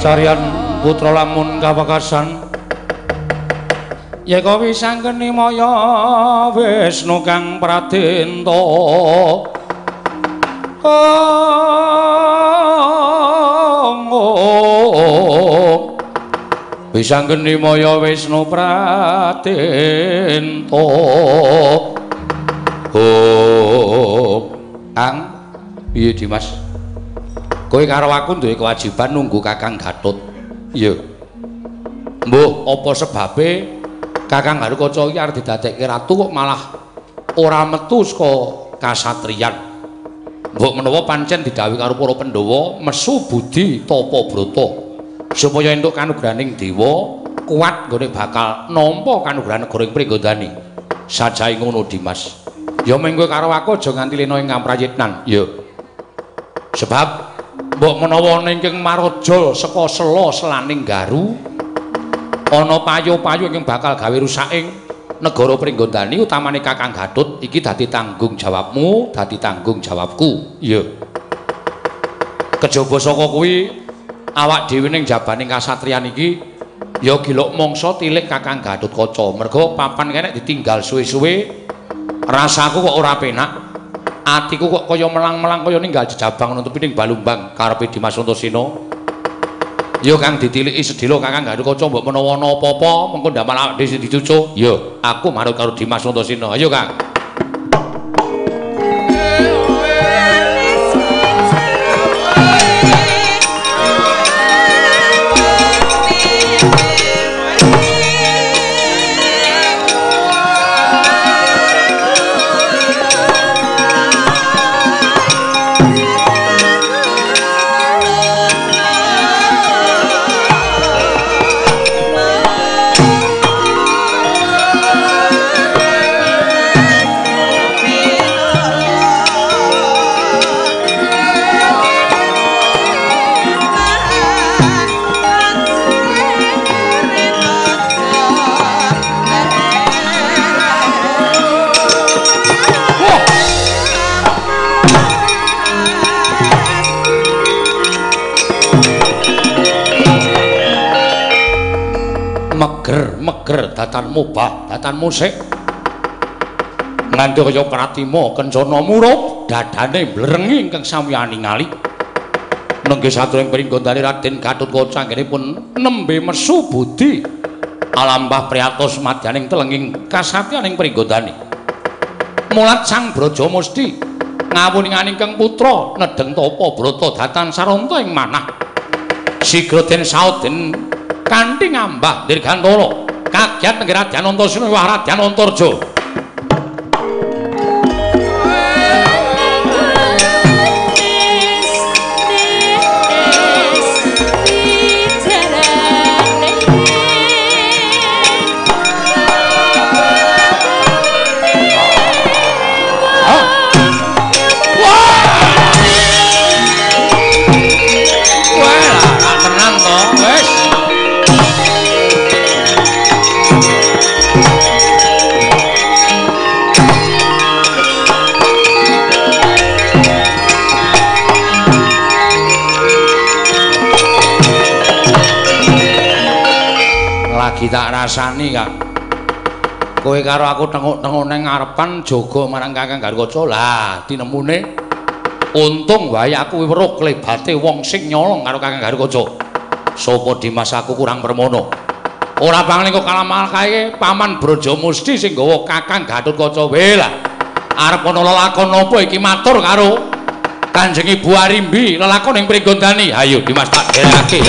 carian putra lamun kawekasan yeka wisanggeni maya Wisnu kang pradenta wisanggeni maya Wisnu pradenta Ang piye Dimas kowe karo aku duwe kewajiban nunggu Kakang Gatut. Iya. Mbuh, apa sebabe Kakang Garukaca iki arep didadekke ratu kok malah ora metu saka kasatriyan. Mbok menawa pancen didhawuhi karo para Pandhawa mesu budi tapa brata supaya entuk kanugrahaning dewa kuat nggone bakal nampa kanugrahan negara ing Pringgondani. Sajahe ngono Dimas. Ya mengko karo aku aja nganti lena ing kamprayitnan. Ya. Sebab mbok menawa ningking marajal saka sela selaning garu ana payu-payu ingkang bakal gawe rusaking negara Pringgondani utamane Kakang Gatut iki dadi tanggung jawabmu, dadi tanggung jawabku. Iya. Kejaba saka kuwi awak dhewe ning jabaning kasatriyan iki ya giluk mangsa tilik Kakang Gatutkaca. Merga papan kene ditinggal suwe-suwe rasaku kok ora penak. Atiku kok kaya melang-melang kaya ninggal jejabang nutupi ning Balumbang karepe Dimas Antasena. Ya kang ditiliki sedhela Kakang Garukaca mbok menawa ana apa-apa mengko ndamel awake dhewe dicucuk. Ya, aku manut karo Dimas Antasena. Ayo, Kang. Meger datanmu bah, datanmu sik. Nganti kaya pratima kencana murup, dadane blerengi ingkang samiyani ngali. Nenggih satring Pringgondani Raden Gatutkaca anggenipun nembe mesu budi alambah priyatos madyaning telenging kasatyaning Pringgondani. Mulat Sang Brajamusti ngawuninganing ingkang putra nedeng tapa brata datan saranta ing manah. Sigra den saoden kanthi ngambah dirgantara kagiat nenggih Raden Antasena wah Raden Antarja. Tak rasani Kak. Kowe karo aku tenguk-tenguk nang ngarepan jaga marang Kakang Garukaca. Lah, tinemune untung wae aku weruh klebate wong sing nyolong karo Kakang Garukaca. Sapa Dimas aku kurang permono. Ora pangling kok kalamal kae Paman Brajamusti sing nggawa Kakang Gatutkaca. Wae lah. Arep ana lelakon napa iki matur karo Kanjeng Ibu Arimbi lelakon ing Pringgondani. Hayo Dimas tak derekake.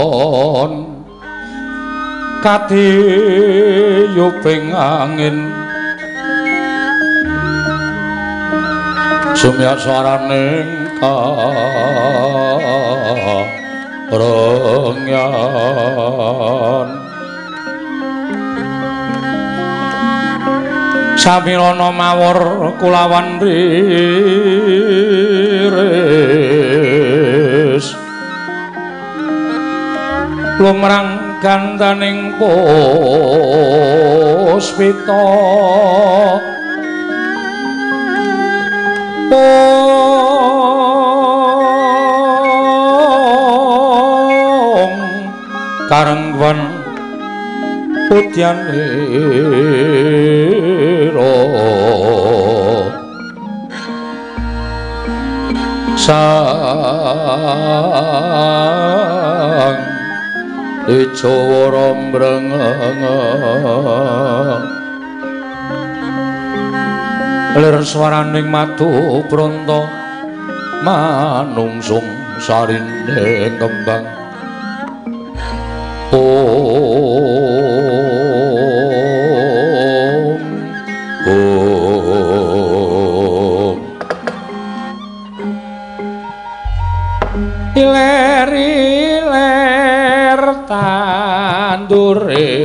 katiyuping angin sumya swaraning karengyan samirana mawur kulawan riris lumrang gandaning puspita karengwan putyanira sang Ijawara mrengeng lir swaraning madu pranta manungsung sarine kembang iler tandure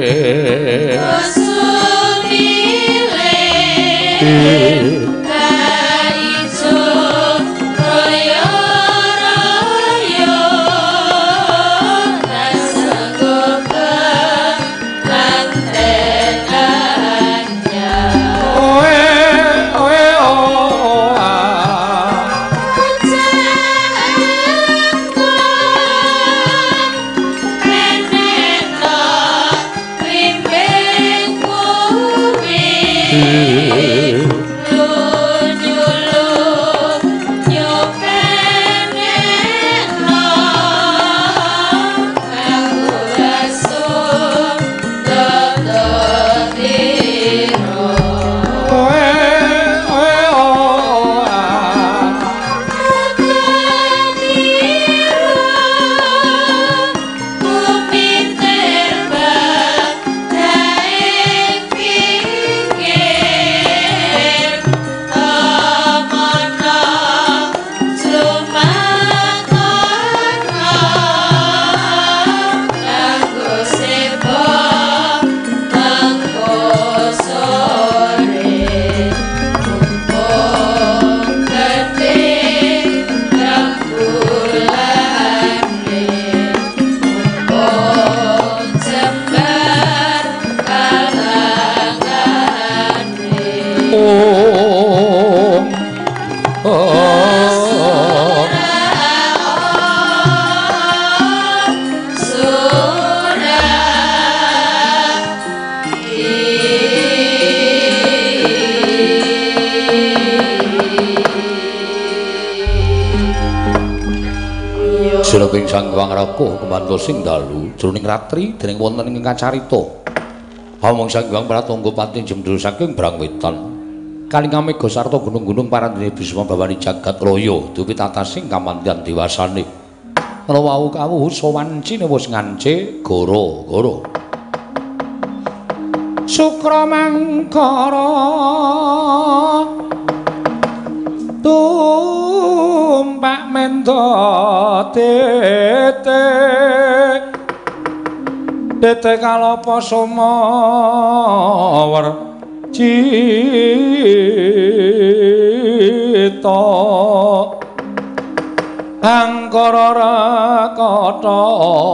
Sinebing Sang Hyang Raga kemantos sing dalu jroning ratri dening wonten ing kacarita. Pamong Sang Hyang Pratangga pati jemdul saking Brangwetan. Kalingame sarta gunung-gunung parandene Bisma bawani jagat raya dupi tatasing kamantian dewasane. Rawuh kawuh sawancine wis ngance gara-gara. Sukramangkara tumpak mendo tete kalapa sumawar cita angkara rakata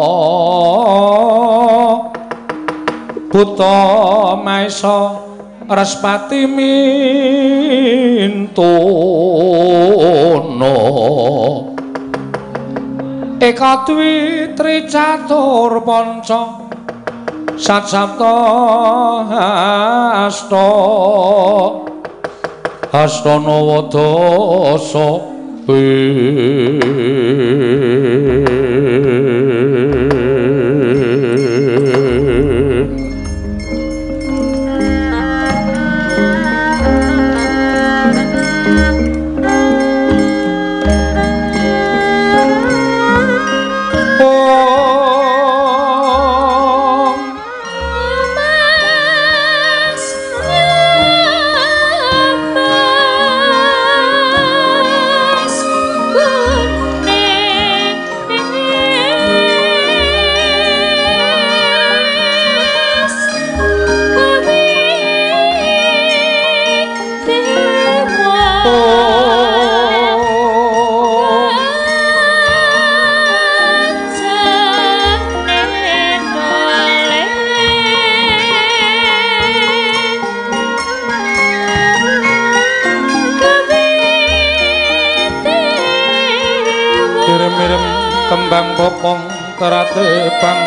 buta maesa Raspati mintono eka dwi tricatur panca satsapta hastana wadasa kembang popong teratepang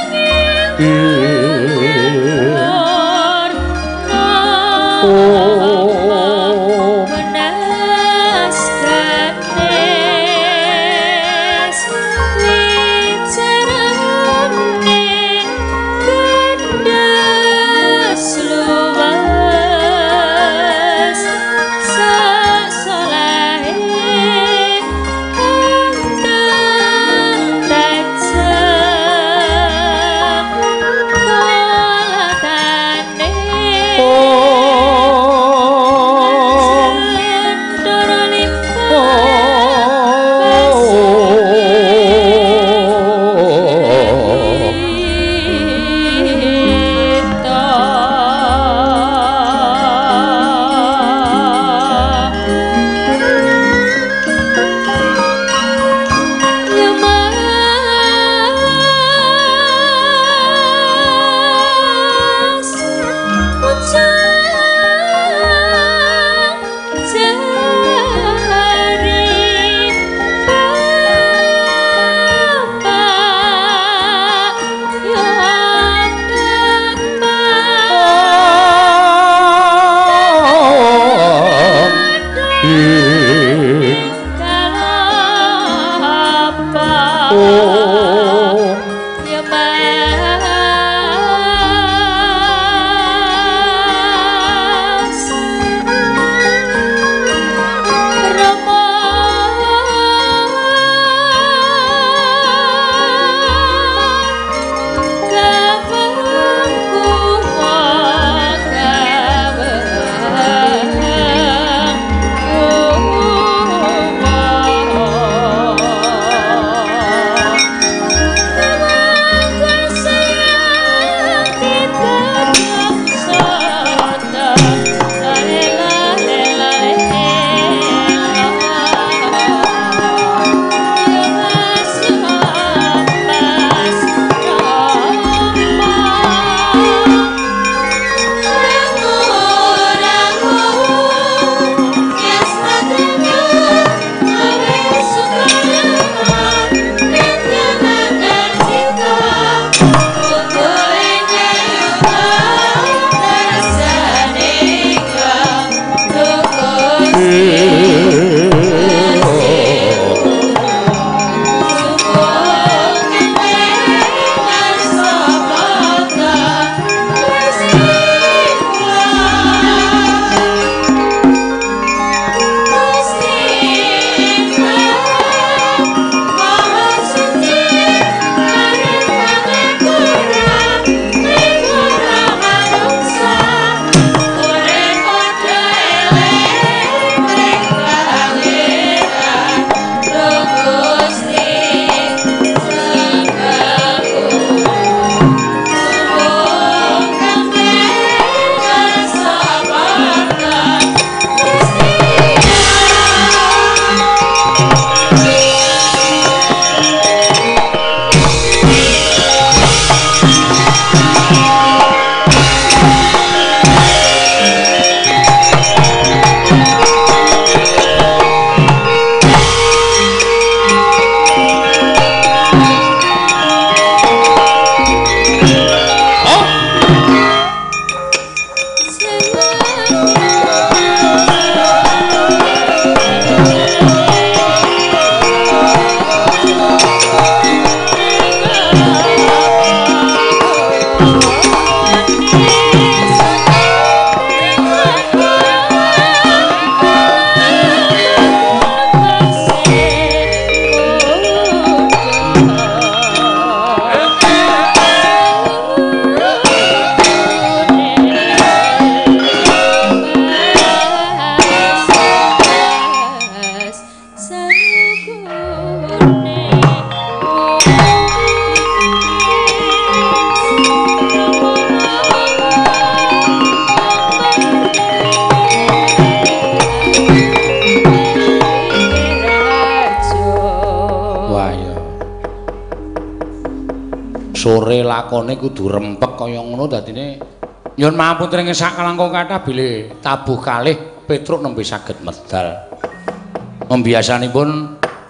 sore lakone kudu rempek kaya ngono dadine nyuwun mapunten ing sak langkung kathah bilih tabuh kalih Petruk nembe saged medal. Biasanipun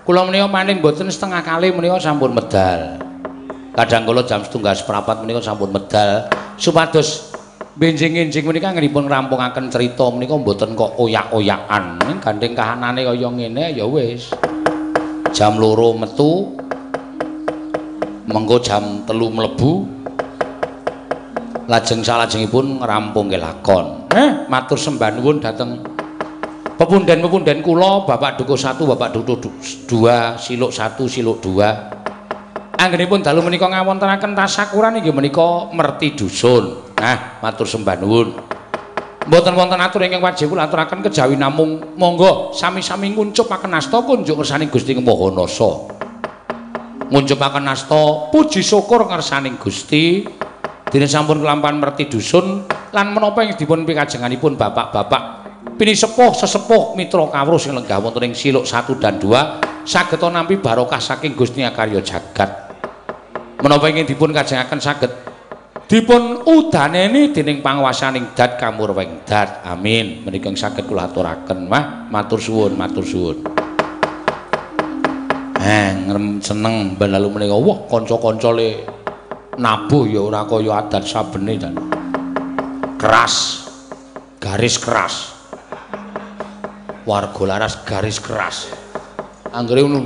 Kula menika maning mboten setengah kali menika sampun medal. Kadang kala jam 3:30 menika sampun medal supados benjing-enjing menika ngripun ngrampungaken cerita menika mboten kok oyak-oyakan. Gandeng kahanane kaya ngene ya wis. Jam 2 metu mengko jam 3 mlebu lajeng salajengipun ngerampungke lakon. Matur sembah nuwun dhateng pepunden-pepunden kula, Bapak Dukuh 1, Bapak Dukuh 2, Siluk 1, Siluk 2. Anggenipun dalu menika ngawontenaken tasyakuran inggih menika merti dusun. Nah, matur sembah nuwun. Mboten wonten atur ingkang wajib kula aturaken kejawi namung monggo sami-sami nguncupaken asta kunjuk ngersaning Gusti Mahanasa. Nguncupaken asta puji syukur ngersaning Gusti. Dene sampun kelampahan merti dusun lan menapa ing dipun pikajenganipun bapak-bapak pinisepuh sesepuh mitra kawruh sing lenggah wonten ing Siluk 1 dan 2 saged nampi barokah saking Gusti Karya Jagat. Menapa ingin dipun kajengaken saged dipun udaneni dening panguwasaning dat kamurweng dat. Amin. Menika saged kula aturaken. Wah, matur suwun, matur suwun. Seneng ben lalu menika wah kanca-kanca le nabuh ya ora kaya adat sabene dan keras. Garis keras. Warga laras garis keras. Anggere ngono.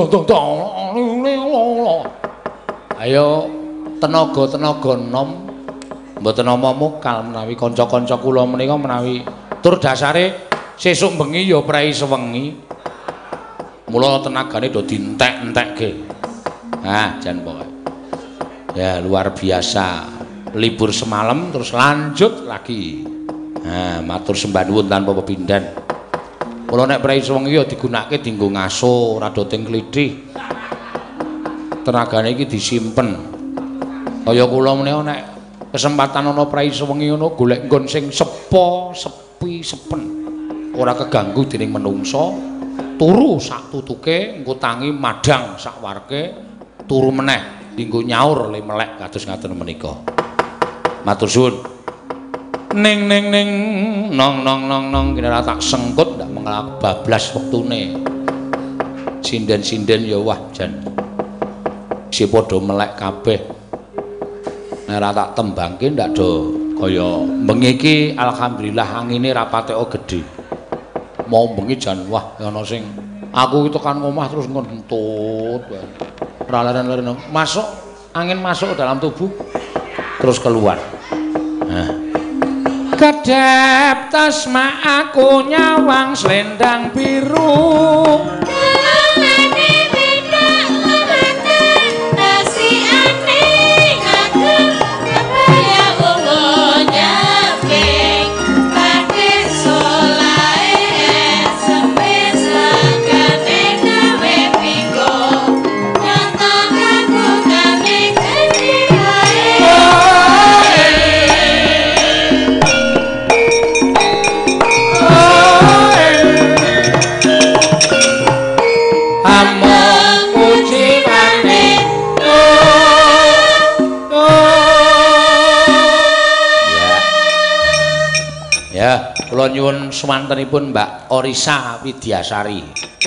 Ayo tenaga-tenaga nom mboten nama mokal menawi kanca-kanca kula menika menawi tur dasare sesuk bengi ya prei sewengi. Mula tenagane do dientek-entekke. Jan pokoke. Ya luar biasa. Libur semalam terus lanjut lagi. Matur sembah nuwun tanpa pepindhan. Mula nek prei sewengi ya digunakake dienggo ngaso rada teng klithih. Tenagane iki disimpen. Kaya kula menika nek kesempatan ana prei sewengi ngono golek nggon sing sepo, sepi, sepen. Ora keganggu dening menungsa. Turu sak tutuke engko tangi madang sak warke turu meneh dienggo nyaur le melek kados ngaten menika. Matur suwun. Ning ning ning nong nong nong nong kene ra tak sengkut ndak mengelak bablas wektune. Sinden-sinden ya wah jan. Si padha melek kabeh. Nek ra tak tembangke ndak do kaya bengi iki alhamdulillah angine ra patek gedhe. Mau bengi jan wah ana sing aku tekan omah terus ngentut ora leren-leren masuk angin masuk dalam tubuh terus keluar. Kedep tasma aku nyawang selendang biru kula nyuwun sumantenipun Mbak Orisa Widyasari.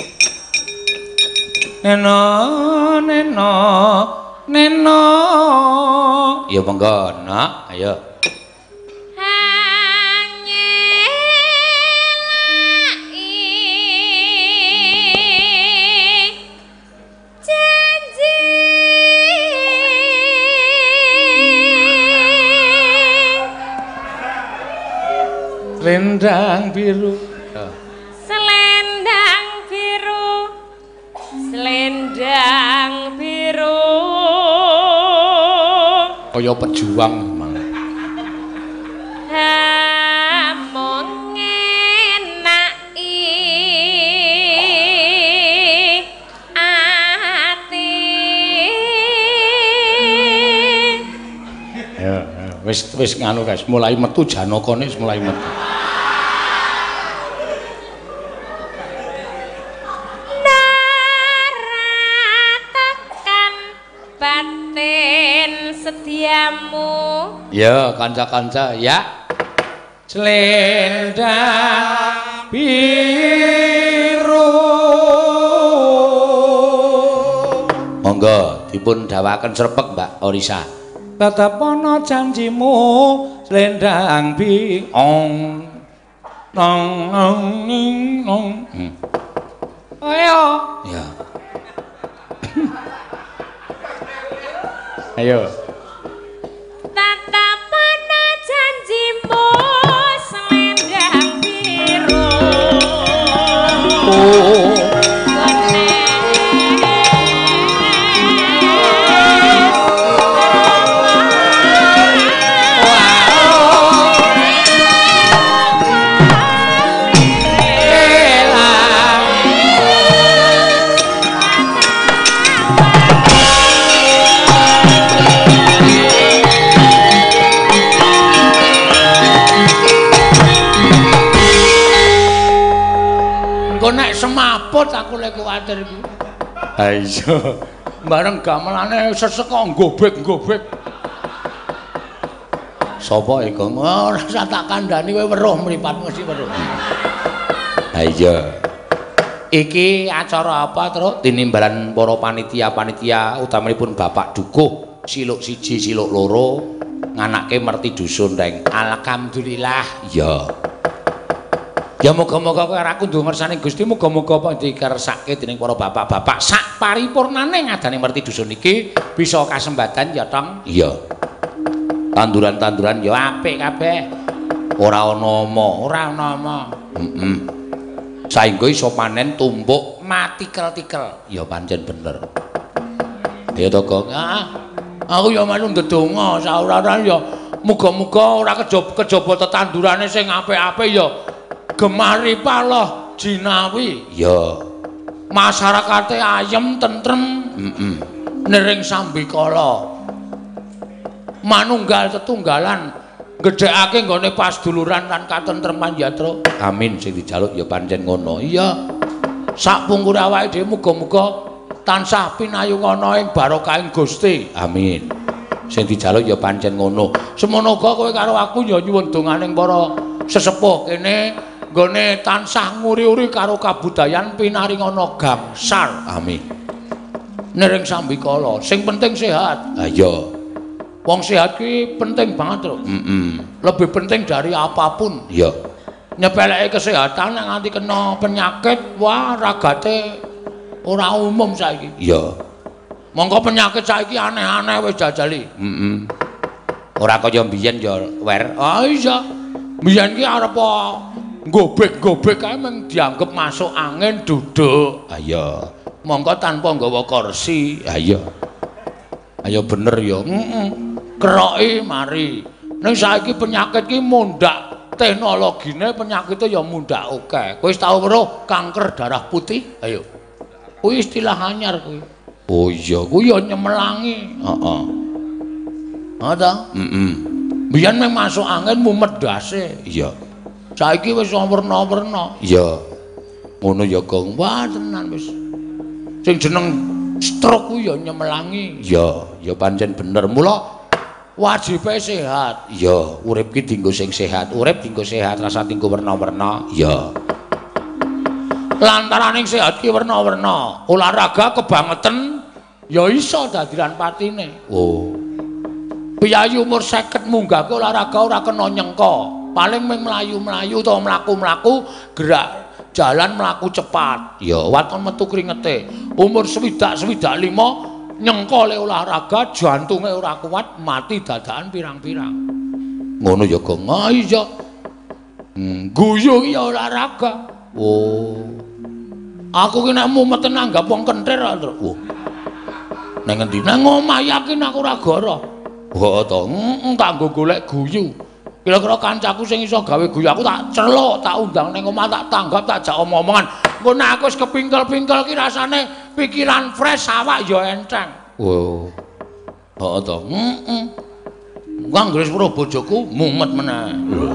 Neno neno neno. Ya monggo, Nak, ayo. Selendang biru. Selendang biru. Selendang biru. Kaya pejuang mang. Mong enaki ati. Ya, wis nganu guys, mulai metu janakane wis mulai metu. Ya, kanca-kanca, ya. Selendang biru. Monggo dipun dawaken srepek Mbak Orisa. Tetep ana janjimu slendang biong. Nong nong ning nong. Ayo. Ya. Ayo. Tetap ana janjimu selendang biru. Oh. Nek semaput aku lek kuwatir iki. Ha iya. Bareng gamelane sesek kok gobek-gobek. Sapa iku? Ora usah tak kandhani kowe weruh mripat mesti weruh. Ha iya. Iki acara apa, Truk? Tinimbalan para panitia-panitia utamanipun Bapak Dukuh, siluk 1, siluk 2 nganake merti dusun, Reng. Alhamdulillah. Ya. Ya muga-muga kowe ora kundu ngersani Gusti, muga-muga apa dikersake dening para bapak-bapak sak paripurnane ngadani merti dusun iki bisa kasembatan ya, Tong. Iya. Tanduran-tanduran ya apik kabeh. Ora ana ama. Saengga iso panen tumpuk mati tikel-tikel. Ya pancen bener. Ya to, Gong. Aku ya melu ndedonga sauraran ya muga-muga ora kejaba tetandurane sing apik-apik ya. Gemari paloh jinawi ya masyarakate ayem tentrem nering sambikala manunggal tetunggalan gedhekake nggone pasduluran lan katentreman yatra amin sing dijaluk ya pancen ngono iya sak pungkur awake dhewe muga-muga tansah pinayungana ing barokahing Gusti amin sing dijaluk ya pancen ngono semono uga kowe karo aku ya nyuwun donganing para sesepuh kene nggone tansah nguri-uri karo kabudayan pinaringana gangsal. Amin. Nering sambikala, sing penting sehat. Ha iya. Wong sehat ki penting banget, Tru. Lebih penting dari apapun. Iya. Nyepeleke kesehatan nek nganti kena penyakit, wah ragate ora umum saiki. Iya. Monggo penyakit saiki aneh-aneh wis jajali. Ora kaya mbiyen ya, Wer. Ah iya. Mbiyen ki arep gobek-gobek kae mung dianggep masuk angin duduk. Ha iya. Monggo tanpa nggawa kursi. Ha iya. Ayo bener ya. Keroki mari. Ning saiki penyakit ki mundhak teknologine penyakite ya mundhak akeh. Kowe wis tau weruh kanker darah putih? Ayo. Kuwi istilah anyar kuwi. Oh iya, kuwi ya nyemelangi. Heeh. Ha ta? Biyen mung masuk angin mumet dase. Iya. Saiki wis werna-werna. Iya. Ngono ya, Gong. Wah, tenan wis. Sing jeneng stroke ku ya nyemelangi. Iya, ya pancen bener. Mula wajibe sehat. Iya, urip ki dienggo sing sehat. Urip dienggo sehat, rasa dienggo werna-werna. Iya. Lantaraning sehat ki werna-werna. Olahraga kebangetan ya iso dadi lan patine. Oh. Piyayi umur 50 munggah ki olahraga ora kena nyengka. Paling mung mlayu-mlayu utawa mlaku-mlaku gerak jalan mlaku cepat. Ya, waton metu kringete. Umur 65 nyengko le olahraga jantunge ora kuat mati dadakan pirang-pirang. Ngono ya, Gong. Ah iya. Guyu ki olahraga. Oh. Aku ki nek mumet nanggap wong kenthir to. Oh. Nang endi? Nang omah yakin aku ora goro. Oh to, tak nggo golek guyu. Kira-kira kancaku sing iso gawe guyu aku tak celuk, tak undang ning omah tak tanggap tak jak omong-omongan. Engko nek aku wis kepingkel-pingkel ki rasane pikiran fresh awak ya enteng. Oh. Heeh to. Anggere weruh bojoku mumet meneh.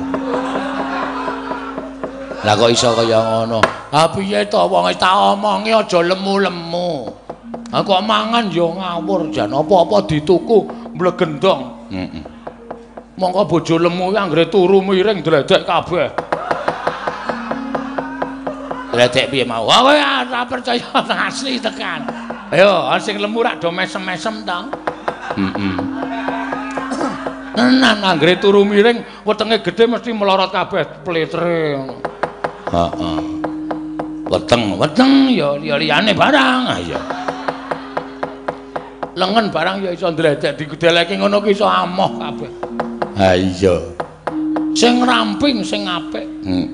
Lah kok iso kaya ngono? Ha piye to wong wis tak omongi aja lemu-lemu. Ha kok mangan ya ngawur jan apa-apa dituku mlegendong. Mongko bojo lemu ki anggere turu miring dledek kabeh. Dledek piye mau? Kowe ora percaya asli tekan. Ayo, sing lemu rak do mesem-mesem ta. Tenan anggere turu miring wetenge gedhe mesti melorot kabeh pletre. Heeh. Weteng ya liyane barang. Ah ya. Lengen barang ya iso ndledek digdeleke ngono ki iso amoh kabeh. Ha iya. Sing ramping sing apik.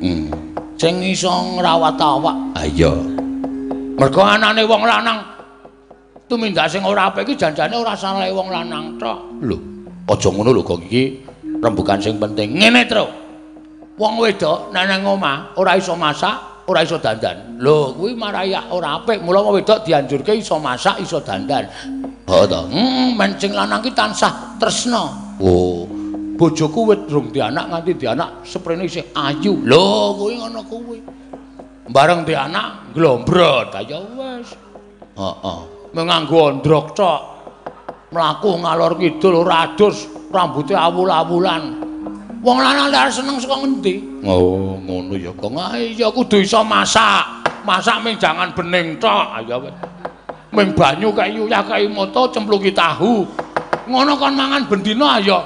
Sing iso ngrawat awak. Ha iya. Mergo anane wong lanang tumindak sing ora apik iki janjane ora salah wong lanang tok. Lho, aja ngono lho kok iki rembugan sing penting. Ngene, Tru. Wong wedok nek nang omah ora iso masak, ora iso dandan. Lho, kuwi marayak ora apik. Mula wong wedok dianjurke iso masak, iso dandan. Oh to. Men sing lanang ki tansah tresna. Oh. Bojoku wis durung dianak nganti dianak seprene isih ayu. Lho, kuwi ngono kuwi. Bareng dianak glombrot aja wis. Heeh. Menganggo ondrok tok. Mlaku ngalor kidul radus, rambuté awul-awulan. Wong lanang lek seneng saka ngendi? Oh, ngono ya, Kang. Iya kudu iso masak. Masak ming jangan bening tok. Ayo wis. Ming banyu kae uyah kae moto cempluki tahu. Ngono kon mangan bendina ya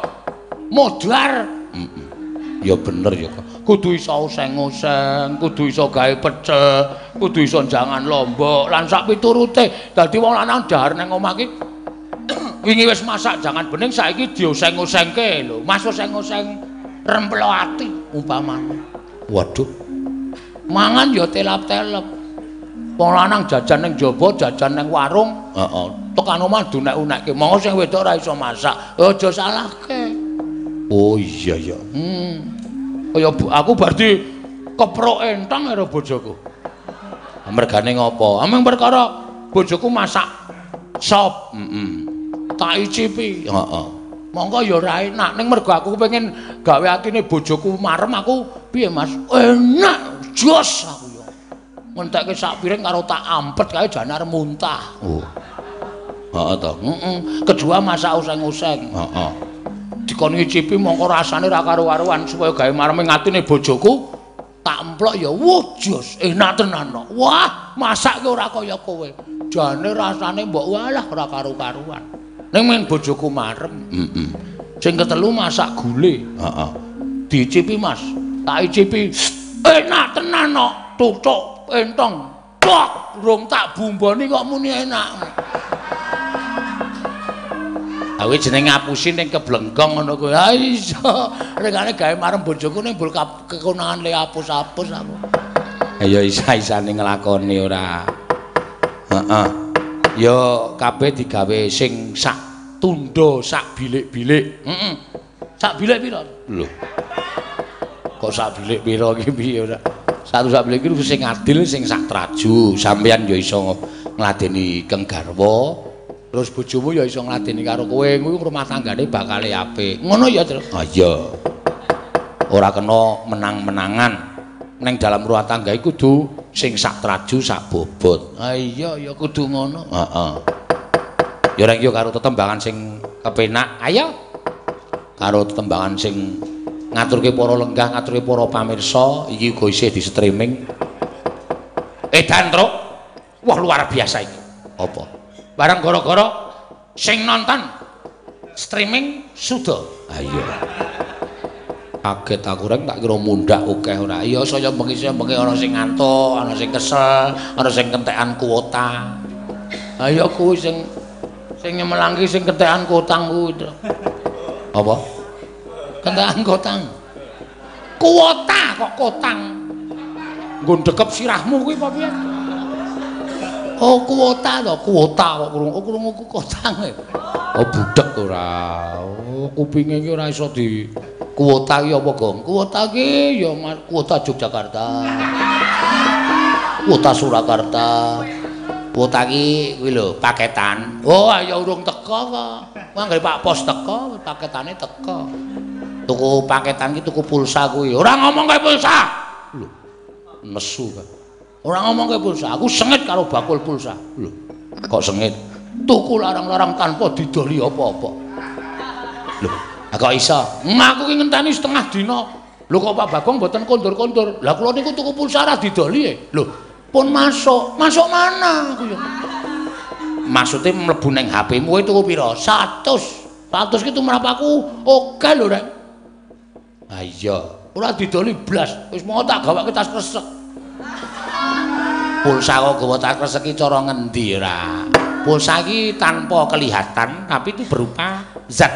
modar. Ya bener ya, Kang. Kudu iso oseng-oseng, kudu iso gawe pecel, kudu iso jangan lombok lan sak piturute. Dadi wong lanang dahar nang omah ki wingi wis masak jangan bening saiki dioseng-osengke lho. Mas oseng-oseng remplo ati umpamane. Waduh. Mangan ya telap-telep. Wong lanang jajan ning jaba, jajan ning warung, heeh. Tekan omah dunek-unekke. Monggo sing wedok ora iso masak, aja salahke. Oh iya ya. Kaya aku berarti keprok entang karo bojoku. Mergane ngopo? Ameng perkara bojoku masak sop, tak icipi. Heeh. Monggo ya ora enak ning mergo aku pengen gawe atine bojoku marem aku piye Mas? Enak, jos aku ya. Ngentekke sak piring karo tak ampet kae jane arep muntah. Oh. Heeh to. Kedua masak oseng-oseng. Heeh. Dikon ngicipi mongko rasane ra karo-karuan supaya gawe marem ngatine bojoku tak emplok ya wujus enak tenan no. Wah masak ki ora kaya kowe jane rasane mbok walah ora karo-karuan ning men bojoku marem. Sing ketelu masak gule. Heeh. Dicipi Mas tak icipi enak tenan no. Tutuk entong tok rung tak bumboni kok muni enak. Awi jeneng ngapusi ning keblenggong ngono kuwi. Ha iso. Rekane gawe marem bojoku ning mbul kekonangan le apus-apus aku. Ya isa-isane nglakoni ora. Heeh. Ya kabeh digawe sing sak tundha, sak bilik-bilik. Sak bilik pira? Lho. Kok sak bilik pira iki piye ora? Satu sak bilik iki sing adil sing sak traju. Sampeyan ya iso ngladeni Kang Garwa. Terus bojomu ya iso ngladeni karo kowe kuwi rumah tanggane bakale apik. Ngono ya, Tru? Ah iya. Ora kena menang-menangan. Ning dalam rumah tangga iku kudu sing sak traju sak bobot. Ah iya ya kudu ngono. Heeh. Ya rek yo karo tetembangan sing kepenak. Ayo. Karo tetembangan sing ngaturke para lenggah, ngaturke para pamirsa, iki uga isih di streaming. Edan, Tru. Wah luar biasa iki. Apa? Barang gara-gara sing nonton streaming suda. Ah iya. Kaget aku rek tak kira mundak akeh ora. Iya saya bengi ana sing ngantuk, ana sing kesel, ana sing kentekan kuota. Ah iya kuwi sing nyemelangi sing kentekan kotang kuwi. Apa? Kentekan kotang. Kuota kok kotang. Nggo ndekep sirahmu kuwi apa piye? Oh kuota to, kuota kok krungu kotang. Oh budek ora. Oh kupinge iki ora iso di kuota iki apa, Gong? Kuota iki ya kuota Yogyakarta. Kuota Surakarta. Kuota iki kuwi lho, paketan. Oh ya urung teko kok. Mangke Pak Pos teko, paketane teko. Tuku paketan iki tuku pulsa kuwi. Ora ngomong kae pulsa. Lho. Nesu kan. Ora ngomong ke pulsa, aku sengit karo bakul pulsa. Lho, kok sengit? Tuku larang-larang tanpa didoli apa-apa. Lho, kok iso? Aku ki ngenteni setengah dina. Lho kok Pak Bagong mboten kondur-kondur. Lah kula niku tuku pulsa ra didoli. Lho, pun masuk. Masuk mana aku ya? maksudnya mlebu ning HP-mu itu piro? 100. 100 ki tumrap aku oke lho, Rek. Ha iya, ora didoli blas. Wis mau tak gawake tas kresek. Pulsa kok gawa tas kresek ki cara ngendi ora? Pulsa ki tanpa kelihatan tapi itu berupa zat.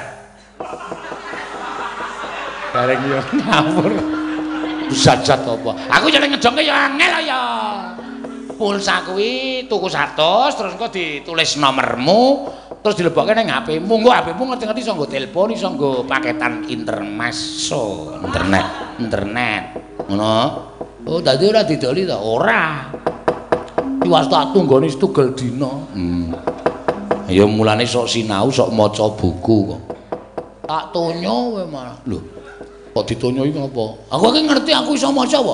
Bareng yo ngawur. Zat-zat apa? Aku jeneng ngedongke ya angel ya. Pulsa kuwi tuku 100 terus engko ditulis nomormu terus dilebokke ning HP-mu. Engko HP-mu ngerti-ngerti iso nggo telepon, iso nggo paketan internet. Ngono. Oh, dadi ora didoli to? Ora. Iwas tak tunggone setunggal dina. Ya mulane sok sinau, sok maca buku kok. Tak tonyo kowe malah. Lho, kok ditonyo iki apa? Aku iki ngerti aku iso maca apa?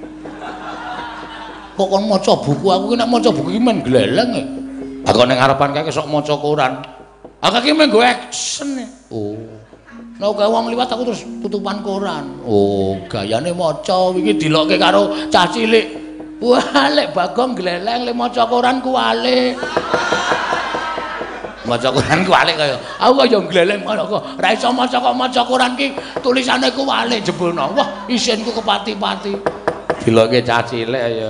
Kok kon maca buku, aku ki nek maca buku iki men gleleng e. Aku ning ngarepan kae sok maca koran. Aku ki men go action e. Oh. Nek gawe wong liwat aku terus tutupan koran. Oh, gayane maca iki dilokke karo cah cilik. Wah, lek Bagong gleleng lek maca koran kuwale. Maca koran kuwale kaya. Aku kaya gleleng ngono kok. Ora iso maca kok maca koran ki tulisane kuwale jebulno. Wah, isinku kepati-pati. Dilokke cah cilik ya.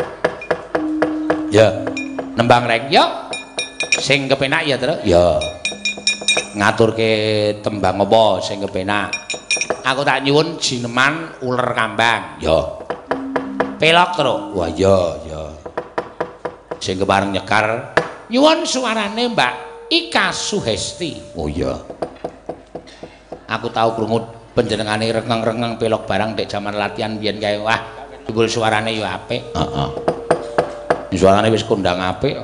Ya, nembang rek ya. Sing kepenak ya, Tru? Ya. Ngaturke tembang apa sing kepenak? Aku tak nyuwun jineman uler kambang. Ya. Pelok, Tru. Wah, ya, ya. Sing kepareng nyekar nyuwun suarane Mbak Ika Suhesti. Oh iya. Aku tahu krungu panjenengane rengeng-rengeng pelok barang dek jaman latihan biyen kae. Wah, jebul suarane yo apik. Heeh. Suarane wis kondang apik.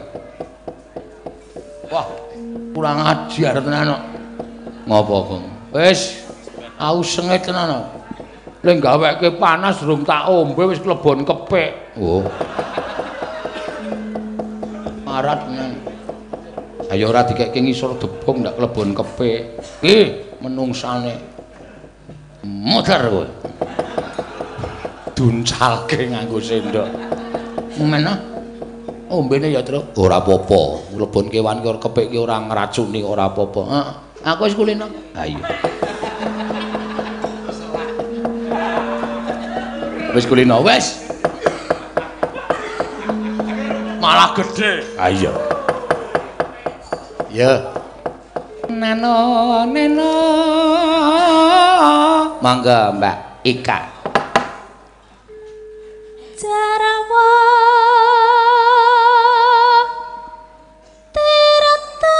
Wah, kurang ajar tenan kok. Ngopo, Kong? Wis aku sengit tenan kok. Lek gaweke panas durung tak ombe wis klebon kepek. Oh. Marat tenan. Ayo ora dikekke ngisor debong ndak klebon kepek. Menungsane. Muter kowe. Duncalke nganggo sendok. Menah. Ombene ya, Tru. Ora apa-apa. Klebon kewan ki ora kepek ki ora ngracuni, ora apa-apa. Heeh. Aku wis kulino. Ha iya. Wis kulino wis. Malah gede. Ha iya. Ya. Nano neno. Mangga Mbak Ika. Jarawa tirata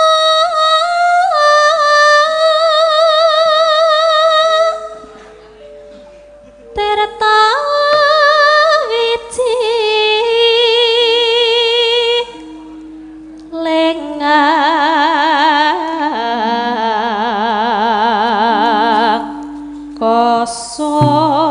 tirata wiji lengang kosong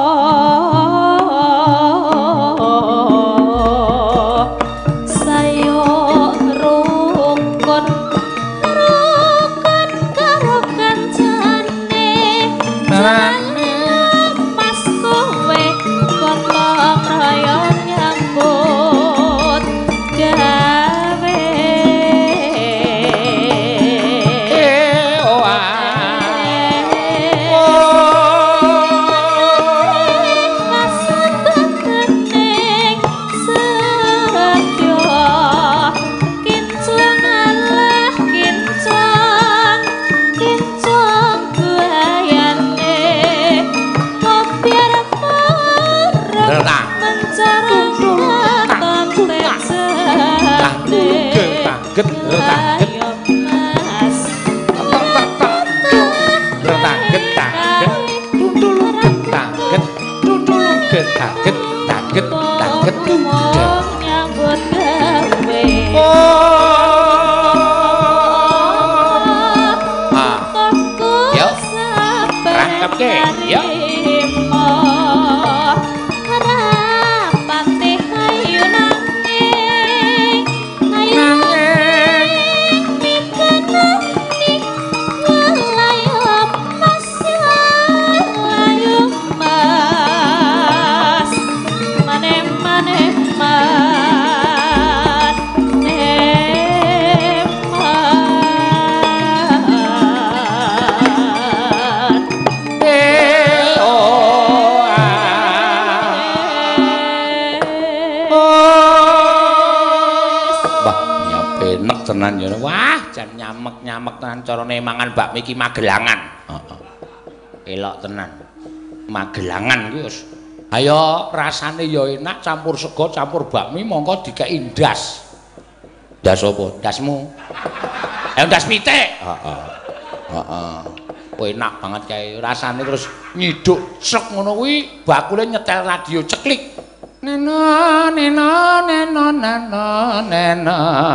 tenan ya. Wah, jan nyamek-nyamek tenan carane mangan bakmi iki Magelangan. Heeh. Elok tenan. Magelangan ki wis. Ayo rasane ya enak campur sego, campur bakmi mongko dikeki ndas. Ndas apa? Ndasmu. Ndas pitik. Heeh. Heeh. Enak banget kae rasane terus nyiduk sek ngono kuwi bakule nyetel radio ceklik. Neno neno neno neno neno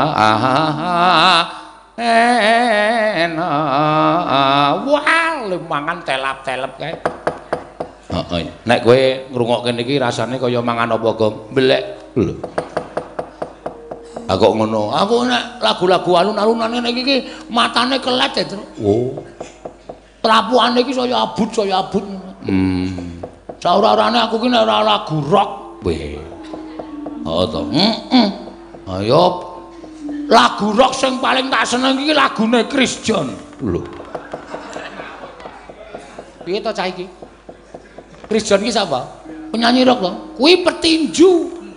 neno wah mangan telap-telep kae. Heeh. Nek kowe ngrungokke niki rasane kaya mangan apa, Gong? Mblek. Lho. Aku ngono. Aku nek lagu-lagu alun-alunan ngene iki matane kelet ya, Tru. Oh. Trapuane iki saya abut. Saurane aku ki nek ora lagu rock. Weh. Oh to. Ayo lagu rock sing paling tak seneng iki lagune Chris John. Lho. Piye to cah iki? Chris John iki sapa? Penyanyi rock to. Kuwi petinju.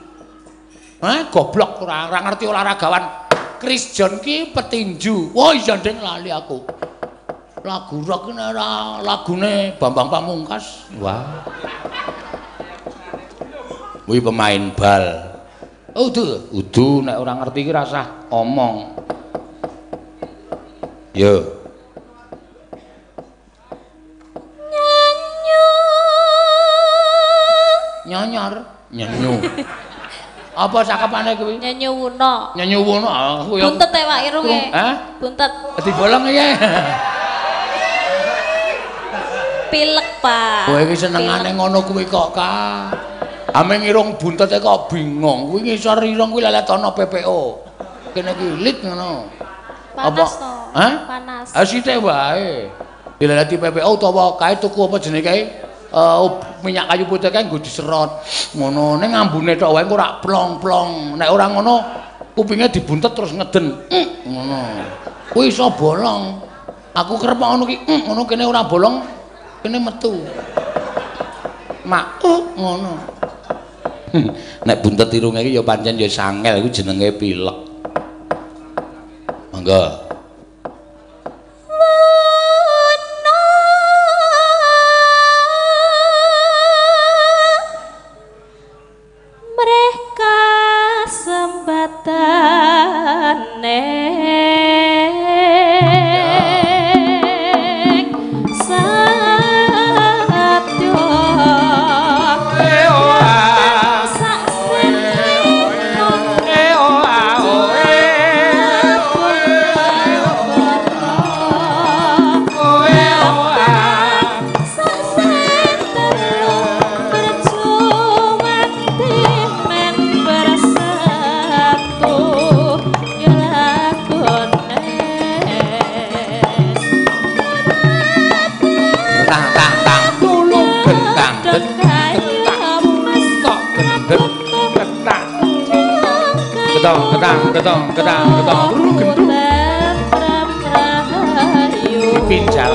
Goblok ora ngerti olahragawan. Chris John ki petinju. Wah, iya ndeng lali aku. Lagu rock ini ora lagune Bambang Pamungkas. Wah. Kuwi pemain bal. Udu nek ora ngerti iki rasah omong. Yo. Nyanyu. Apa cakepane kuwi? Nyanyu Wuno. Aku ya. Buntet wae irunge. Buntet. Dibolong ya. Pilek, Pak. Kowe iki senengane ngono kuwi kok, Kak. Ame ngirung buntete kok bingung. Kuwi ngisor irung kuwi lelet ana PPO. Kene iki lit ngono. Panas to. Panas. Sithik wae. Dileleti PPO utawa kae tuku apa jenenge kae? Minyak kayu putih kae nggo diserot. Ngono ning ambune tok wae engko ora plong-plong. Nek ora ngono kupinge dibuntet terus ngeden. Ngono. Kuwi iso bolong. Aku kerep ngono ki, ngono kene ora bolong. Kene metu. Mak, ngono. Nek buntet irunge iki ya pancen ya sangel iku jenenge pilek. Monggo. Mereka sembatane ketong pinjal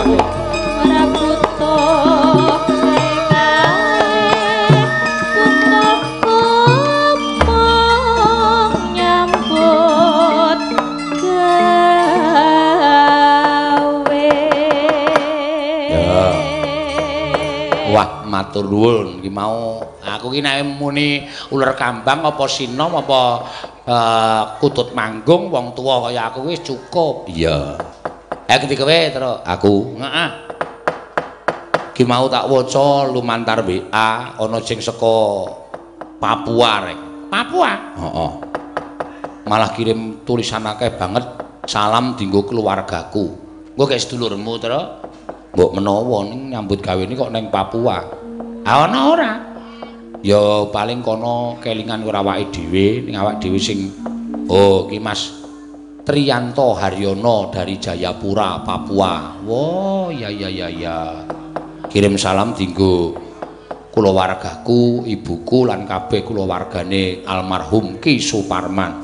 wah matur nuwun iki mau aku ki nek muni uler kambang apa sinom apa kutut manggung wong tuwa kaya aku wis cukup. Iya. Ketika kowe terus aku, heeh. Ki mau tak waca lumantar WA ana sing saka Papua rek. Papua? Heeh. Malah kirim tulisan akeh banget salam dienggo keluargaku. Engko gek sedulurmu terus mbok menawa ning nyambut gawe ini kok ning Papua. Ana ora? Ya paling kono kelingan karo awake dhewe ning awake dhewe sing ki Mas Triyanto Haryono dari Jayapura Papua. Wah ya. Kirim salam dienggo kulawargaku, ibuku lan kabeh kulawargane almarhum Ki Suparman.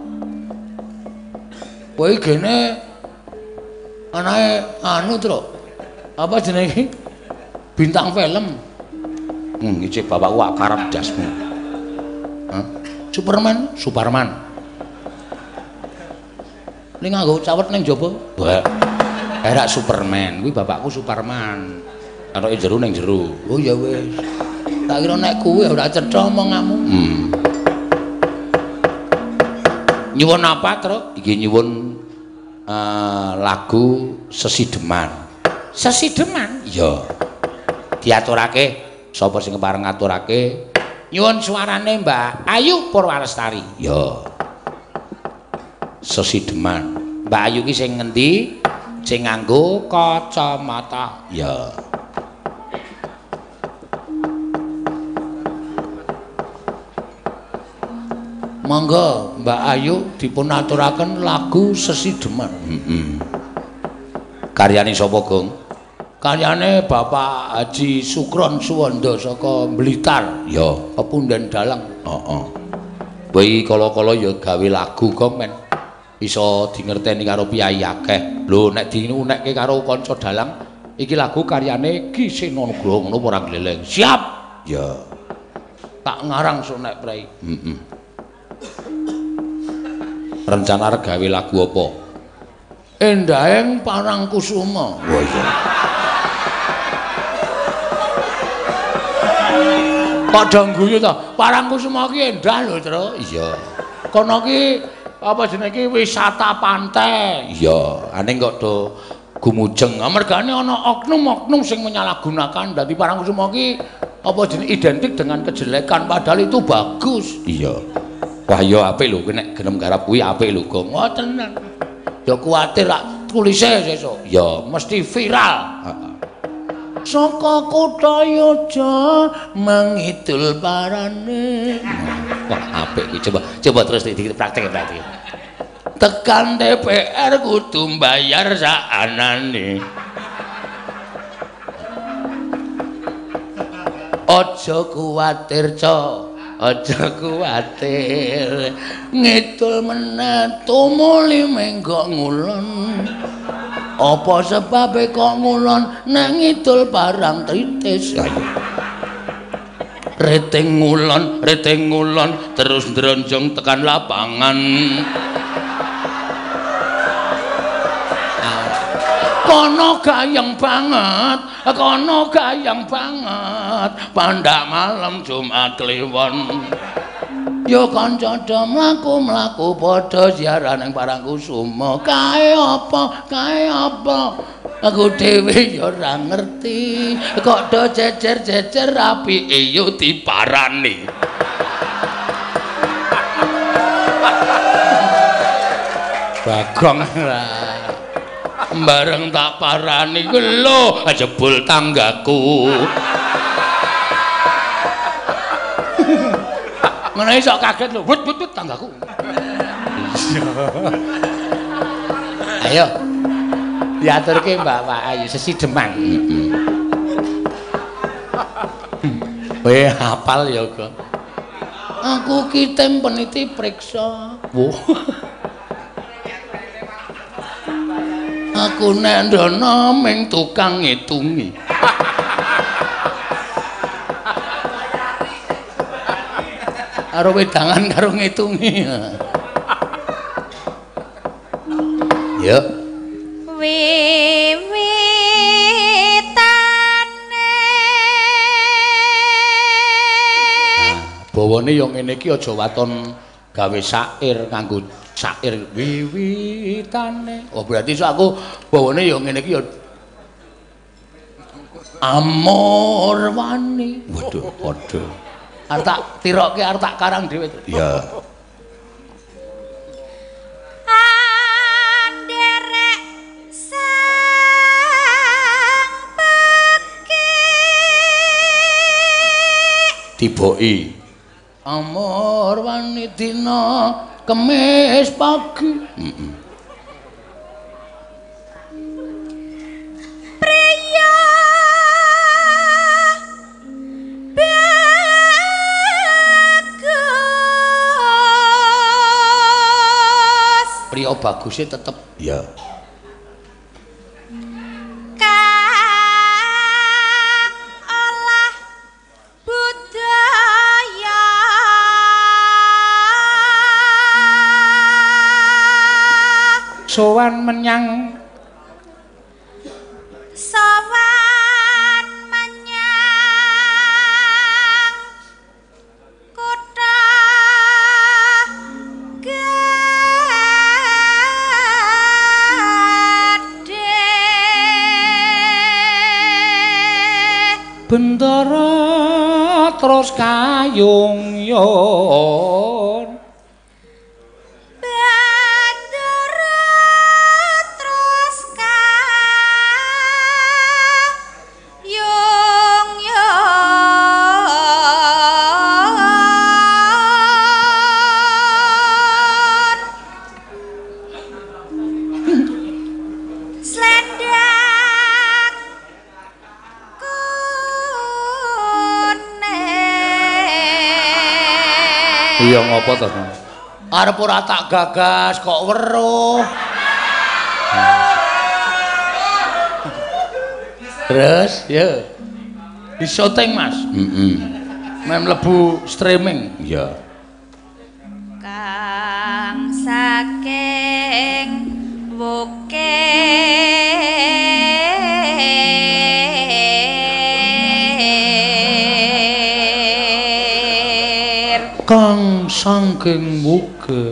Kowe gene anake anu Tru. Apa jenenge? Bintang film. Iki bapakku wak karep dasmu. Superman. Ning nganggo cawet ning jaba. Wah. Era Superman, kuwi bapakku Superman. Anoke jero ning jero. Oh ya wis. Tak kira nek kuwi ora cetha omonganmu. Nyuwun apa, Truk? Iki nyuwun lagu Sesideman. Sesideman? Iya. Diaturake sapa sing kepareng ngaturake? Nyuwun suarane Mbak Ayu Purwalestari. Ya. Sesideman. Mbak Ayu ki sing ngendi? Sing nganggo kacamata. Ya. Monggo Mbak Ayu dipun aturaken lagu Sesideman. Karyane sapa, Gong? Karyane Bapak Haji Sukron Suwanda saka Blitar. Ya, Pepunden Dalang. Heeh. Kuwi kala-kala ya gawe lagu, Gong, men. Iso dingerteni karo piyai akeh. Lho, nek diunekke karo kanca dalang, iki lagu karyane Ki Senonugroho ngono ora gleleng. Siap. Ya. Tak ngarang sonek prei. Rencana arep gawe lagu apa? Endahing Parangkusuma. Wah iya. Padha guyu to. Parangkusuma ki endah lho, Tru. Iya. Kono ki apa jenenge ki wisata pantai. Iya, aning kok do gumujeng. Amargane ana oknum-oknum sing menyalahgunakan dadi Parangkusuma ki apa jenenge identik dengan kejelekan padahal itu bagus. Iya. Wah ya apik lho, nek gelem garap kuwi apik lho, Gong. Oh tenan. Ya kuwatir lak tulise sesuk. Ya mesti viral. Heeh. Saka kutha Yoja mangidul parane. Wah apik iki coba terus dipraktek. Tekan DPR kudu mbayar sakanane. Aja kuwatir, Cok. Aja kuwatir, ngidul meneh tumuli menggok ngulon. Apa sebabe kok ngulon nek ngidul barang tritis? Reting ngulon terus ndronjong tekan lapangan. Kono gayeng banget, pandak malam Jumat Kliwon. Yo kanca do mlaku padha ziarah ning Parangkusuma. Kae apa? Aku dhewe yo ora ngerti. Kok do jejer-jejer apike yo diparani. Bagong bareng tak parani ku lho jebul tanggaku. Ngene iso kaget lho, wut tanggaku. Ayo. Diaturke Mbak Ayu Sesideman. Kowe hafal ya, Kok. Aku ki tim peniti priksa. Aku nek ndono ming tukang ngitungi. Karo wedangan karo ngitungi. Ya. Wiwitane. Bawane yo ngene iki aja waton gawe syair nganggo syair wiwitane. Oh berarti aku bawane ya ngene iki ya amor wani. Waduh, padha. Arep tak tirokke arep tak karang dhewe. Iya. Anderek sang peki. Tiboki. Amor wani dina Kemis pagi. Priya bagus. Priya bagusnya tetep ya. sowan menyang sowan menyang kutha gedhe Bendara terus kayungyon iya ngopo to? Arep ora tak gagas kok weruh. Terus ya. Di syuting, Mas. Mem mlebu streaming. Iya. Kang saking wuke kang saking mukir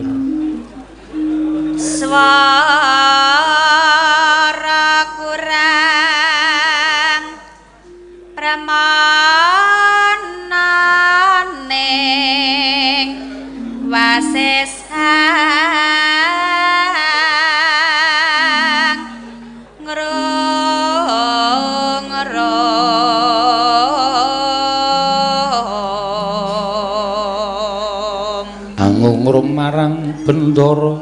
swara kurang pramananing wasesang ngrum marang bendara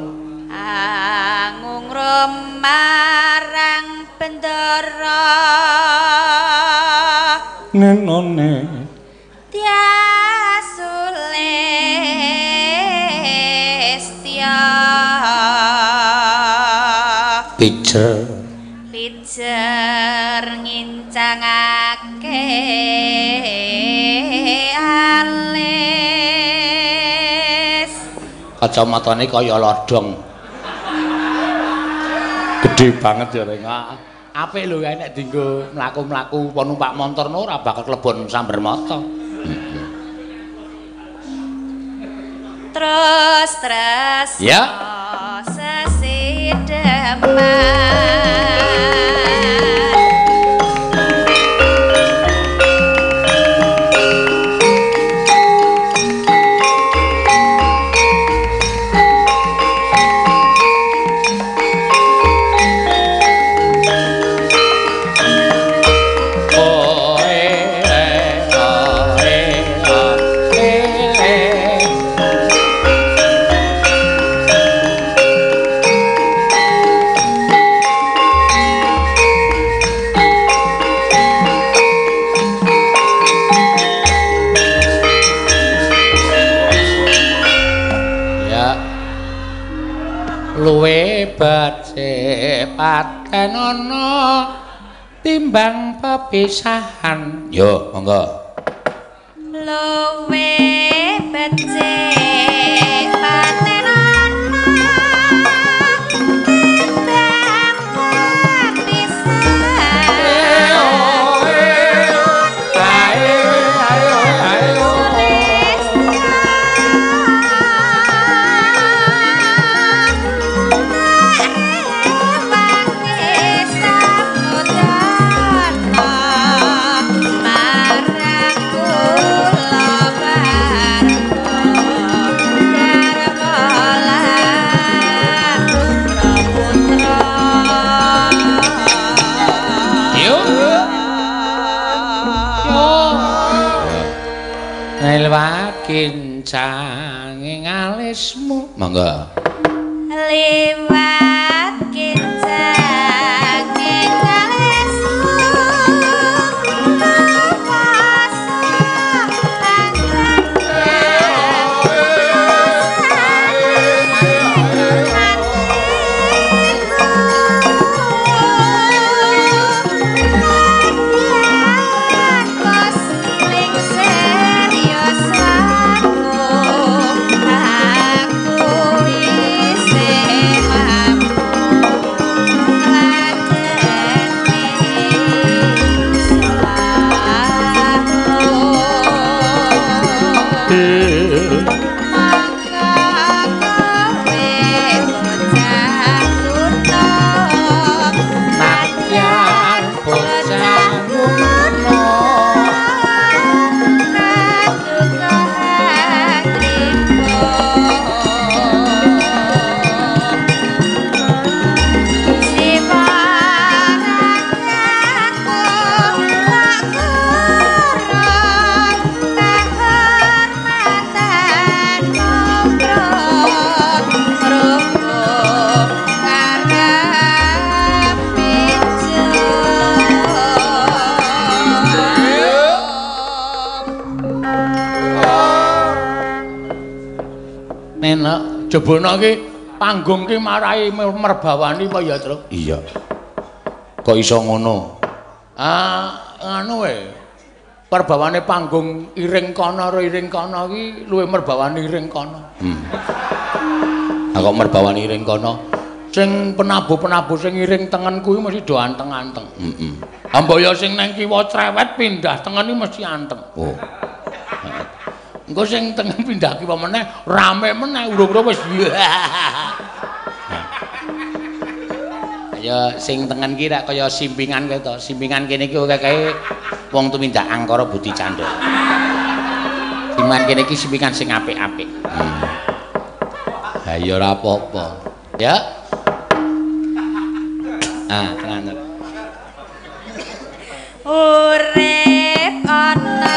ngrum marang bendara nenone tiasulestia pijer ngincangake kacamatane kaya lodong. Gedhe banget ya reng. Apik lho nek dienggo mlaku-mlaku numpak montor ora bakal klebon sambar mata. Terus ya. Sesideman bace paten ana timbang pepisahan. Yo, monggo. Luwe bace paten ana timbang kincang ing alismu. Monggo. Liwat kincang ing alismu aku isih mampu Jebana ki panggung ki marai merbawani apa ya, Tru? Iya. Kok iso ngono? Anu wae. Perbawane panggung iring kana karo iring kana ki luwih merbawani iring kana. Kok merbawani iring kana? Sing penabuh-penabuh sing iring tengen kuwi mesti do anteng-anteng. Ambaya sing nang kiwa crewet pindah tengen iki mesti anteng. Oh. Engko sing tengen pindah kiwa meneh rame meneh urung-urung wis. Ya sing tengen ki rak kaya simpingan kae to. Simpingan kene iki akeh wong tumindak Angkara Budi Candra. Simpingan kene iki simpingan sing apik-apik. Ha ya ora apa-apa. Ya. Tenan. Urip ana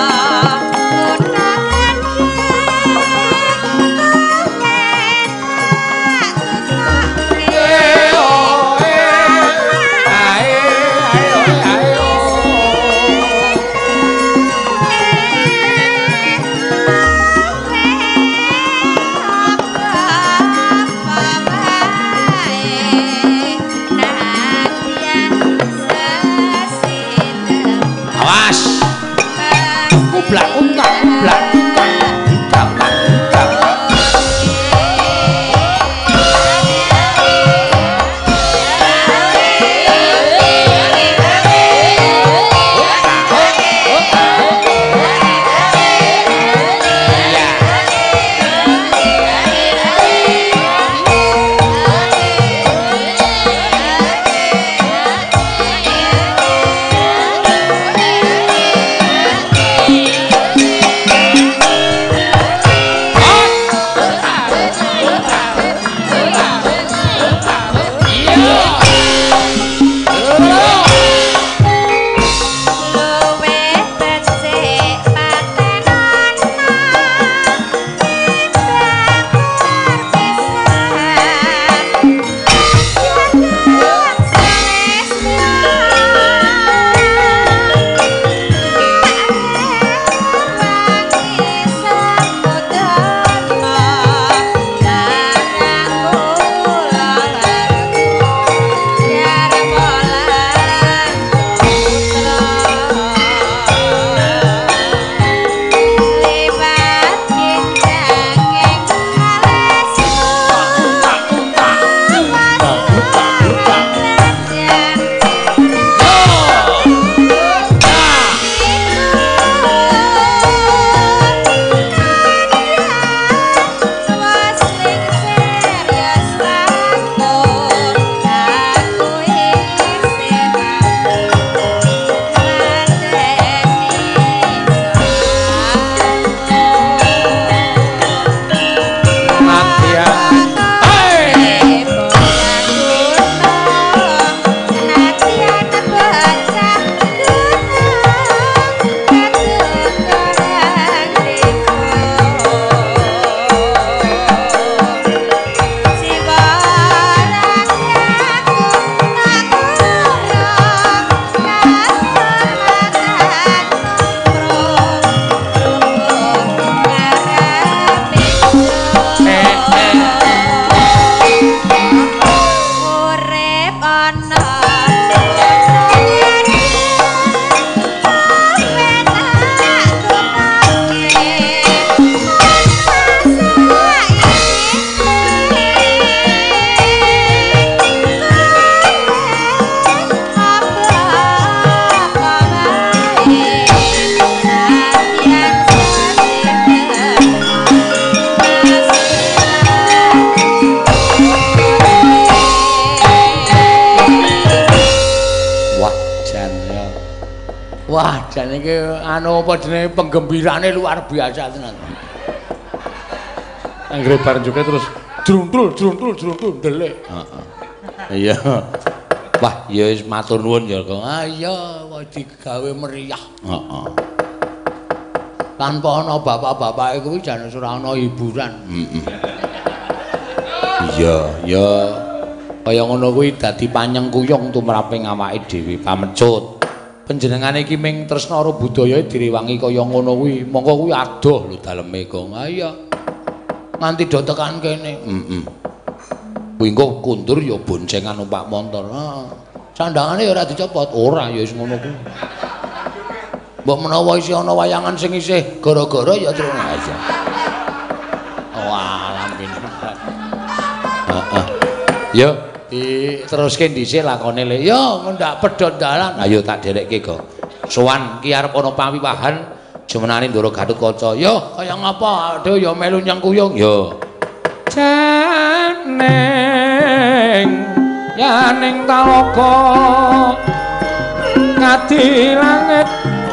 Wah, jan iki anu apa jenenge penggembirane luar biasa tenan. Anggere bar juga terus druntul ndelik. Heeh. Iya. Wah, ya wis matur nuwun ya, Kang. Ah iya, digawe meriah. Heeh. Tanpa ana bapak-bapak kuwi jan ora ana hiburan. Iya, ya kaya ngono kuwi dadi panyengkuyung tumraping awake dhewe pamecut. Panjenengane iki ming tresna karo budaya direwangi kaya ngono kuwi. Monggo kuwi adoh lho daleme, Kang. Ah iya. nganti do tekan kene. Kuwi engko kundur ya boncengan numpak montor. Sandangane ya ora dicopot. Ora ya wis ngono kuwi. Mbok menawa isih ana wayangan sing isih gara-gara ya terus aja. Walah pinter. Heeh. Yo diteruske dhisik lakone le. Yo ndak pedhot dalan. Ayo tak derekke go. Sowan ki arep ana pawiwahan jemenane Ndara Gatotkaca. Yo kaya ngapa? Aduh ya melu nyang kuyung. Yo. Janeng yaning talaga ngadi langit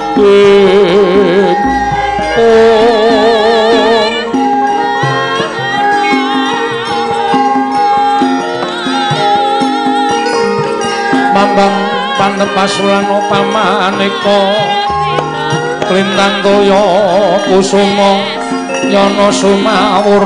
Bambang Pantepas lan pamaneka Lintang toya kusuma yana sumawur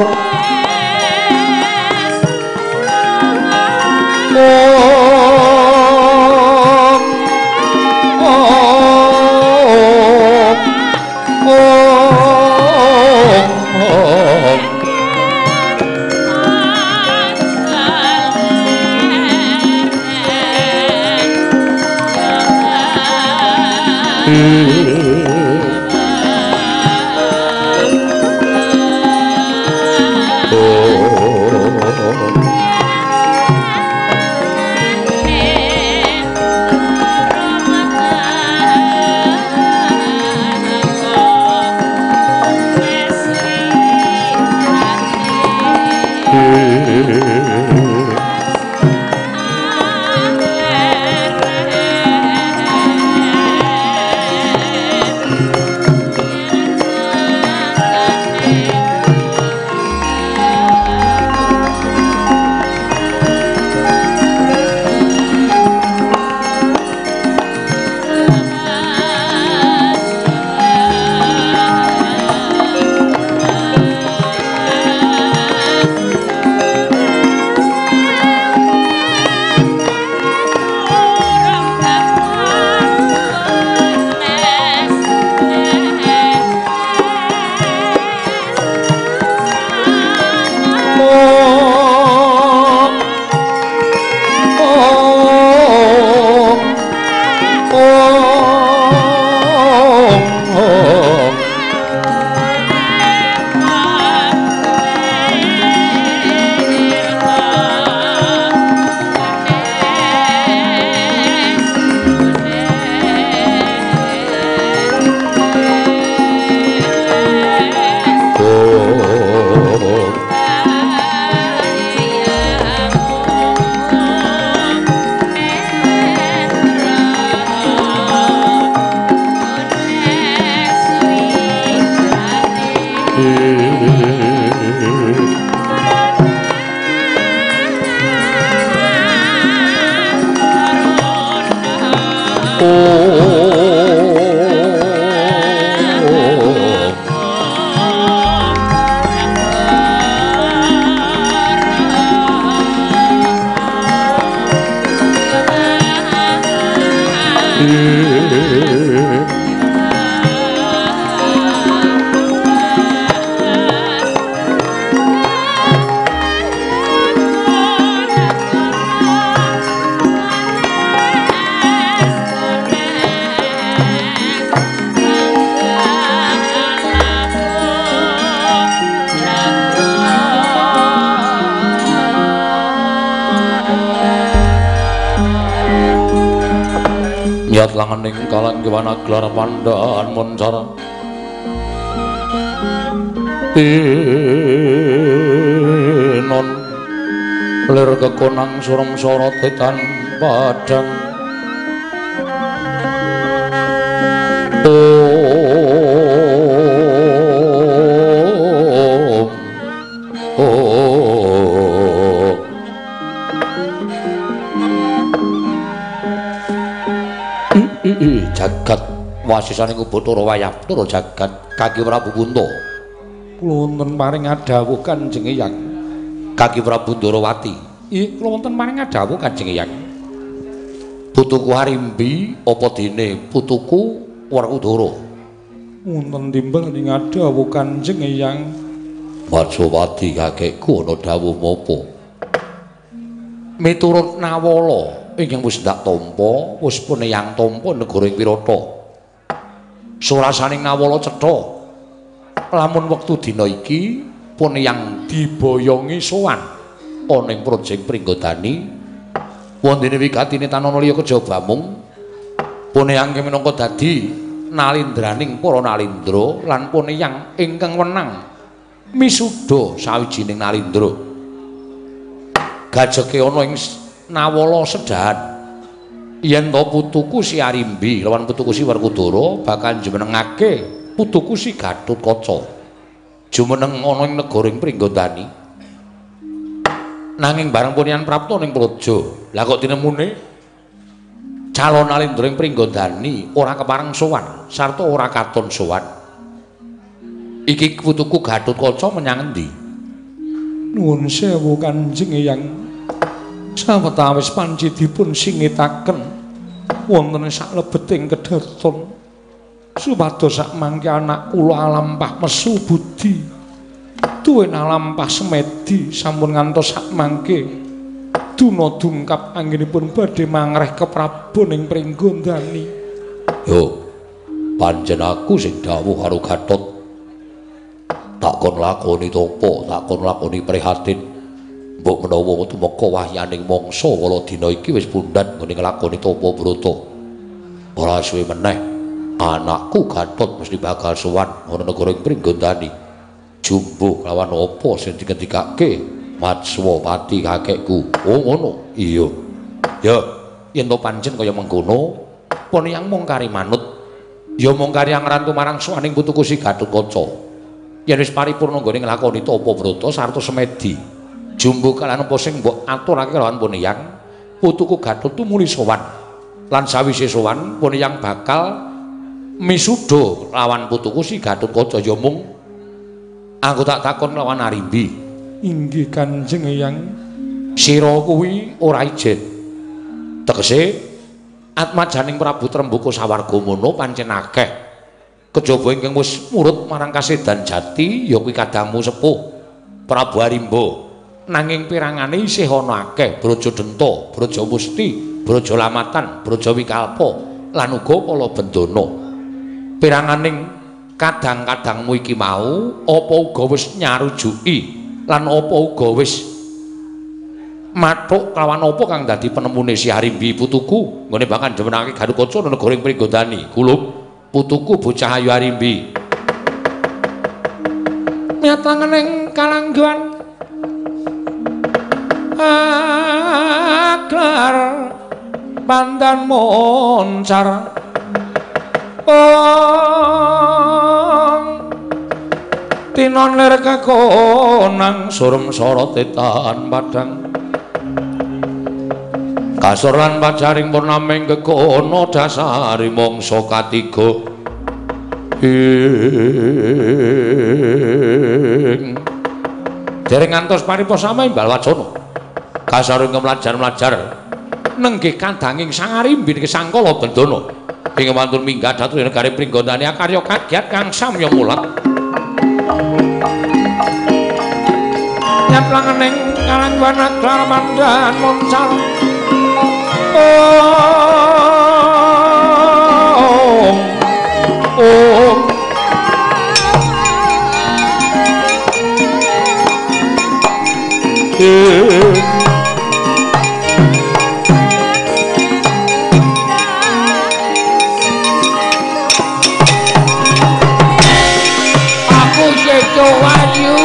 Nyat langening kalan kewana gelar pandaan moncara non lir kekonang surem sorot tetan padang jagat wasisaning Bathara Wayapura jagat Kaki Prabu Punta kula wonten paring adhawuh Kanjeng Eyang Kaki Prabu Ndarawati nggih kula wonten paring adhawuh Kanjeng Eyang putuku Harimbi apa dene putuku Werkudara wonten timbal ing adhawuh Kanjeng Eyang Wajawati kakekku ana dawuh apa? Miturut Nawala ingkang wis ndak tampa, wis puneyang tampa negara ing Wirata. Surasaning Nawala cetha. Lamun wektu dina iki puneyang diboyongi sowan ana ing Projeng Pringgodani wondene wikatine Tananaliya kejaba mung puneyang minangka dadi nalindraning para nalindra lan puneyang ingkang wenang misuda sawijining nalindra. Gajeke ana ing Nawala sedahan yen to putuku si Arimbi lawan putuku si Werkudara bakal jumenengake putuku si Gatotkaca jumeneng ana ing negara ing Pringgodani. Nanging bareng punyan prapta ning Praja. Lah kok tinemune calon nalindra ing Pringgodani ora kepareng sowan sarta ora katon sowan. Iki putuku Gatotkaca menyang endi? Nuwun sewu Kanjeng Eyang. Sawetawis panci dipun singitaken wonten saklebeting kedhaton supados sak mangke anak kula alampah mesu budi duwen alampah semedi sampun ngantos sak mangke duna dungkap anggenipun badhe mangreh ke Prabu ning Pringgodani. Yo, pancen aku sing dawuh karo Gatot. Tak kon lakoni topo, tak kon lakoni prihatin. Mbok menawa tumeka wahyaning mangsa kala dina iki wis pundhat nggone nglakoni topo brata. Ora suwe meneh anakku Gatot mesti bakal sowan ana negara ing Pringgodani. Jumbuh lawan apa sing dikendikake Matswapati kakekku. Oh ngono. Iya. Ya, yen to pancen kaya mengkono, puniyang mung kari manut. Ya mung kari ngrantu marang sowaning putuku si Gatotkaca. Yen wis paripurna nggone nglakoni tapa brata sarta semedi jumbuh kalan apa sing mbok aturake lawan puniyang putuku Gatot tumuli sowan lan sawise sowan puniyang bakal misuda lawan putuku si Gatotkaca ya mung aku tak takon lawan Arimbi. Inggih Kanjeng Eyang. Sira kuwi ora ijen tegese atmajaning Prabu Trembaka Sawarga mono pancen akeh kejaba ingkang wis murut marang kasedan jati ya kuwi kadangmu sepuh Prabu Arimba. Nanging pirangane isih ana akeh Brajadenta, Brajamusti, Brajalamatan, Brajawikalpa lan uga Palabendana. Piranganing kadang-kadangmu iki mau apa uga wis nyarujuki lan apa uga wis mathuk kelawan apa kang dadi penemune si Arimbi putuku nggone bakal njemenake Gatotkaca ana negara ing Pringgodani. Kulup putuku bocah ayu Arimbi. Miatangening kalangguan aklar pandan moncar tinon lir kekonang surem sorot tetan padang kasur lan pacaring purnaming kekono dasari mangsa katiga dereng ngantos pariposama imbal wacana kasarung mlajar-mlajar nenggih kandhanging Sang Arimbi niki Sang Kalabendana ing wantun minggah dhateng negari Pringgodani akarya kagiat kang samya mulat nyat langening kalangguan aklar mandan moncal aku Sejo Wayu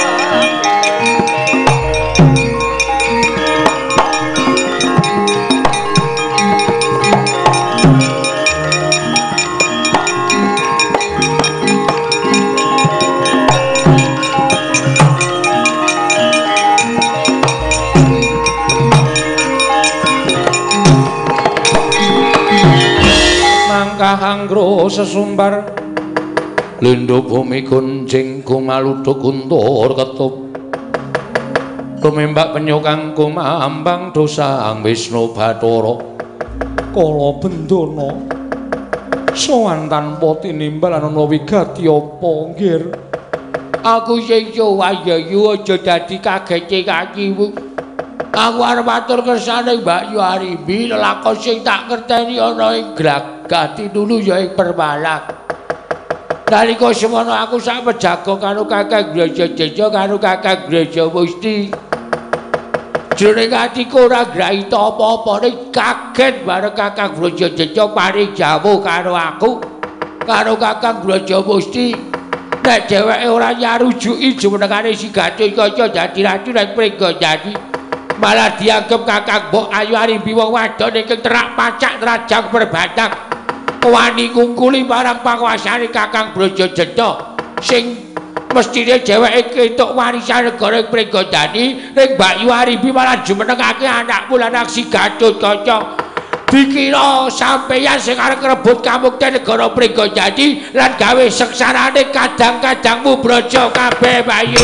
Anggro sesumbar lindho bumi gunjing kumaludhuk kuntur ketup tumembak penyu kang kumambang dosang Wisnu Bathara Kalabendana sowan tanpa tinimbal ana wigati apa nggir Aku sing Wayayu aja dadi kaget kakimu. Aku arep matur kersane Mbak Yu Arimbi lelakon sing tak ngerteni ana ing Gragati dulu ya ing Permalang. Nalika semono aku sak pejago karo Kakang Brajadeja karo Kakang Brajamusti. Jroning atiku ora graita apa-apa ning kaget bareng Kakang Brajadeja paring jamu karo aku karo Kakang Brajamusti. Nek dheweke ora nyarujuki jumenengane si Gatotkaca dadi ratu nek Pringgandani. Malah dianggep Kakang Mbok Ayu Arimbi wong wadon ingkang terak pacak trajang perbatang. Wani ngungkuli marang panguwasane Kakang Brajadeja sing mestine dheweke ketok warisan negara Pringgandani ning Mbak Yu Arimbi malah jumenengake anakmu lan si Gatotkaca. Dikira sampeyan sing arep ngrebut kamukten negara Pringgandani lan gawe seksarane kadang-kadangmu braja kabeh Bayu.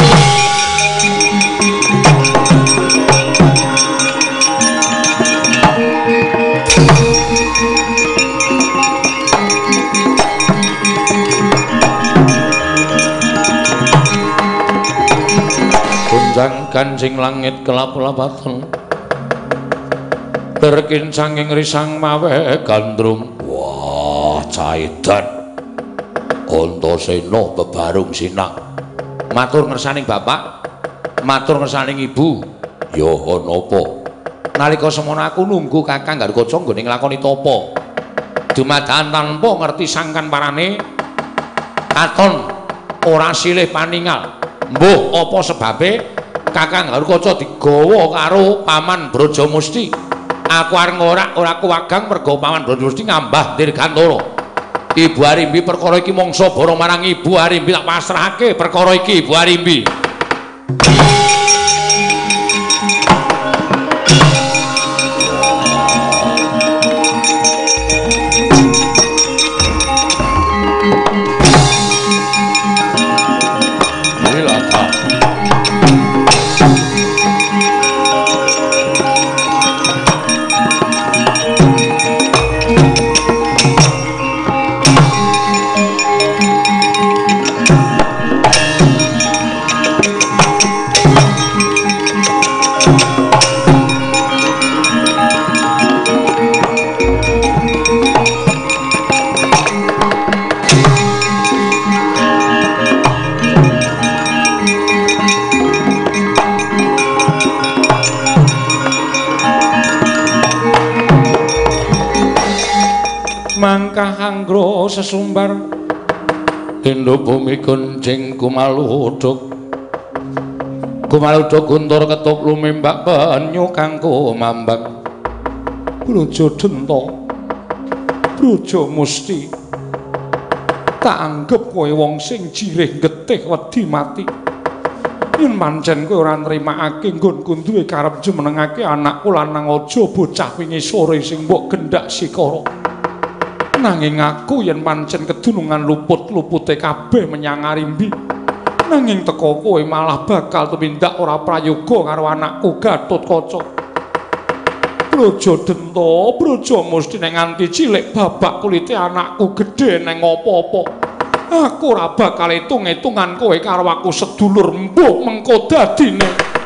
Gunjang kancing langit kelap-lapaten terkin sanging risang mawe gandrum. Wah, caedan Antasena bebarung sinang. Matur ngersaning bapak, matur ngersaning ibu. Ya ana apa? Nalika semono aku nunggu Kakang Garukaca nggone nglakoni tapa. Dumadakan tanpa ngerti sangkan parane katon ora silih paningal. Mbuh apa sebabe Kakang Garukaca digawa karo Paman Brajamusti. Aku areng ora kuwagang merga Paman Brajamusti ngambah Dirgantara. Ibu Arimbi perkara iki mangsa bara marang Ibu Arimbi tak pasrahake perkara iki Ibu Arimbi. Mangkah anggro sesumbar tindha bumi gonjing kumaludhuk guntur ketup lumembak banyu kanggo mambang Brajadenta Brajamusti tak anggep kowe wong sing jirih getih wedi mati yen pancen kowe ora nrimakake nggonku duwe karep jumenengake anakku lanang aja bocah wingi sore sing mbok gendak sikara. Nanging aku yen pancen kedunungan luput-lupute kabeh menyang Arimbi. Nanging teko kowe malah bakal tumindak ora prayoga karo anakku Gatotkaca. Brajadenta Brajamusti nek nganti cilik babak kulite anakku gedhe neng apa-apa. Aku ora bakal itung-itungan kowe karo aku sedulur mbuh mengko dadine.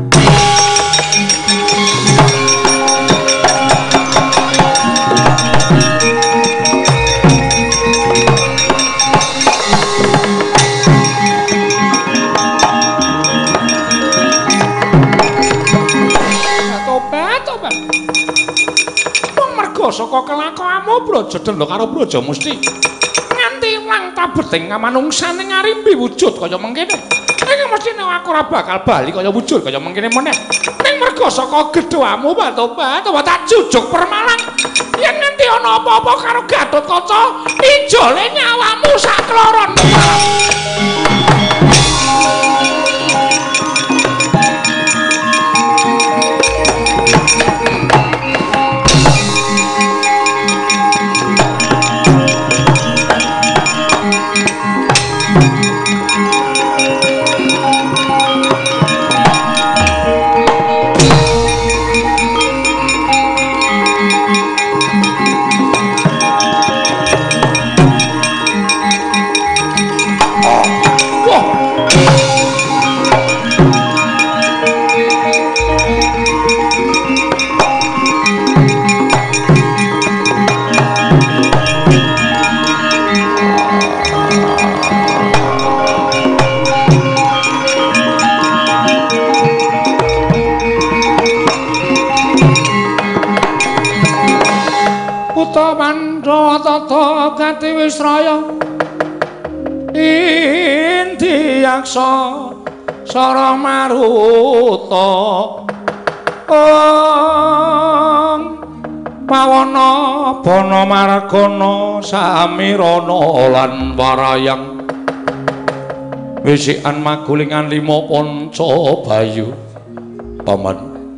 Saka kelakuanmu Brajadenta karo Brajamusti nganti ilang tabeting manungsaning Arimbi wujud kaya mengkene. Ning mesti nek aku ora bakal bali kaya wujud kaya mengkene meneh. Ning merga saka gedhoamu Batobat tak jujuk Permalang. Yen nganti ana apa-apa karo Gatotkaca, ijole nyawamu sak kloron. Wisraya Indiyaksa Sara Maruta Pawana Bana Margana Samirana lan Warayang Wisikan Magulingan Lima Pancabayu Paman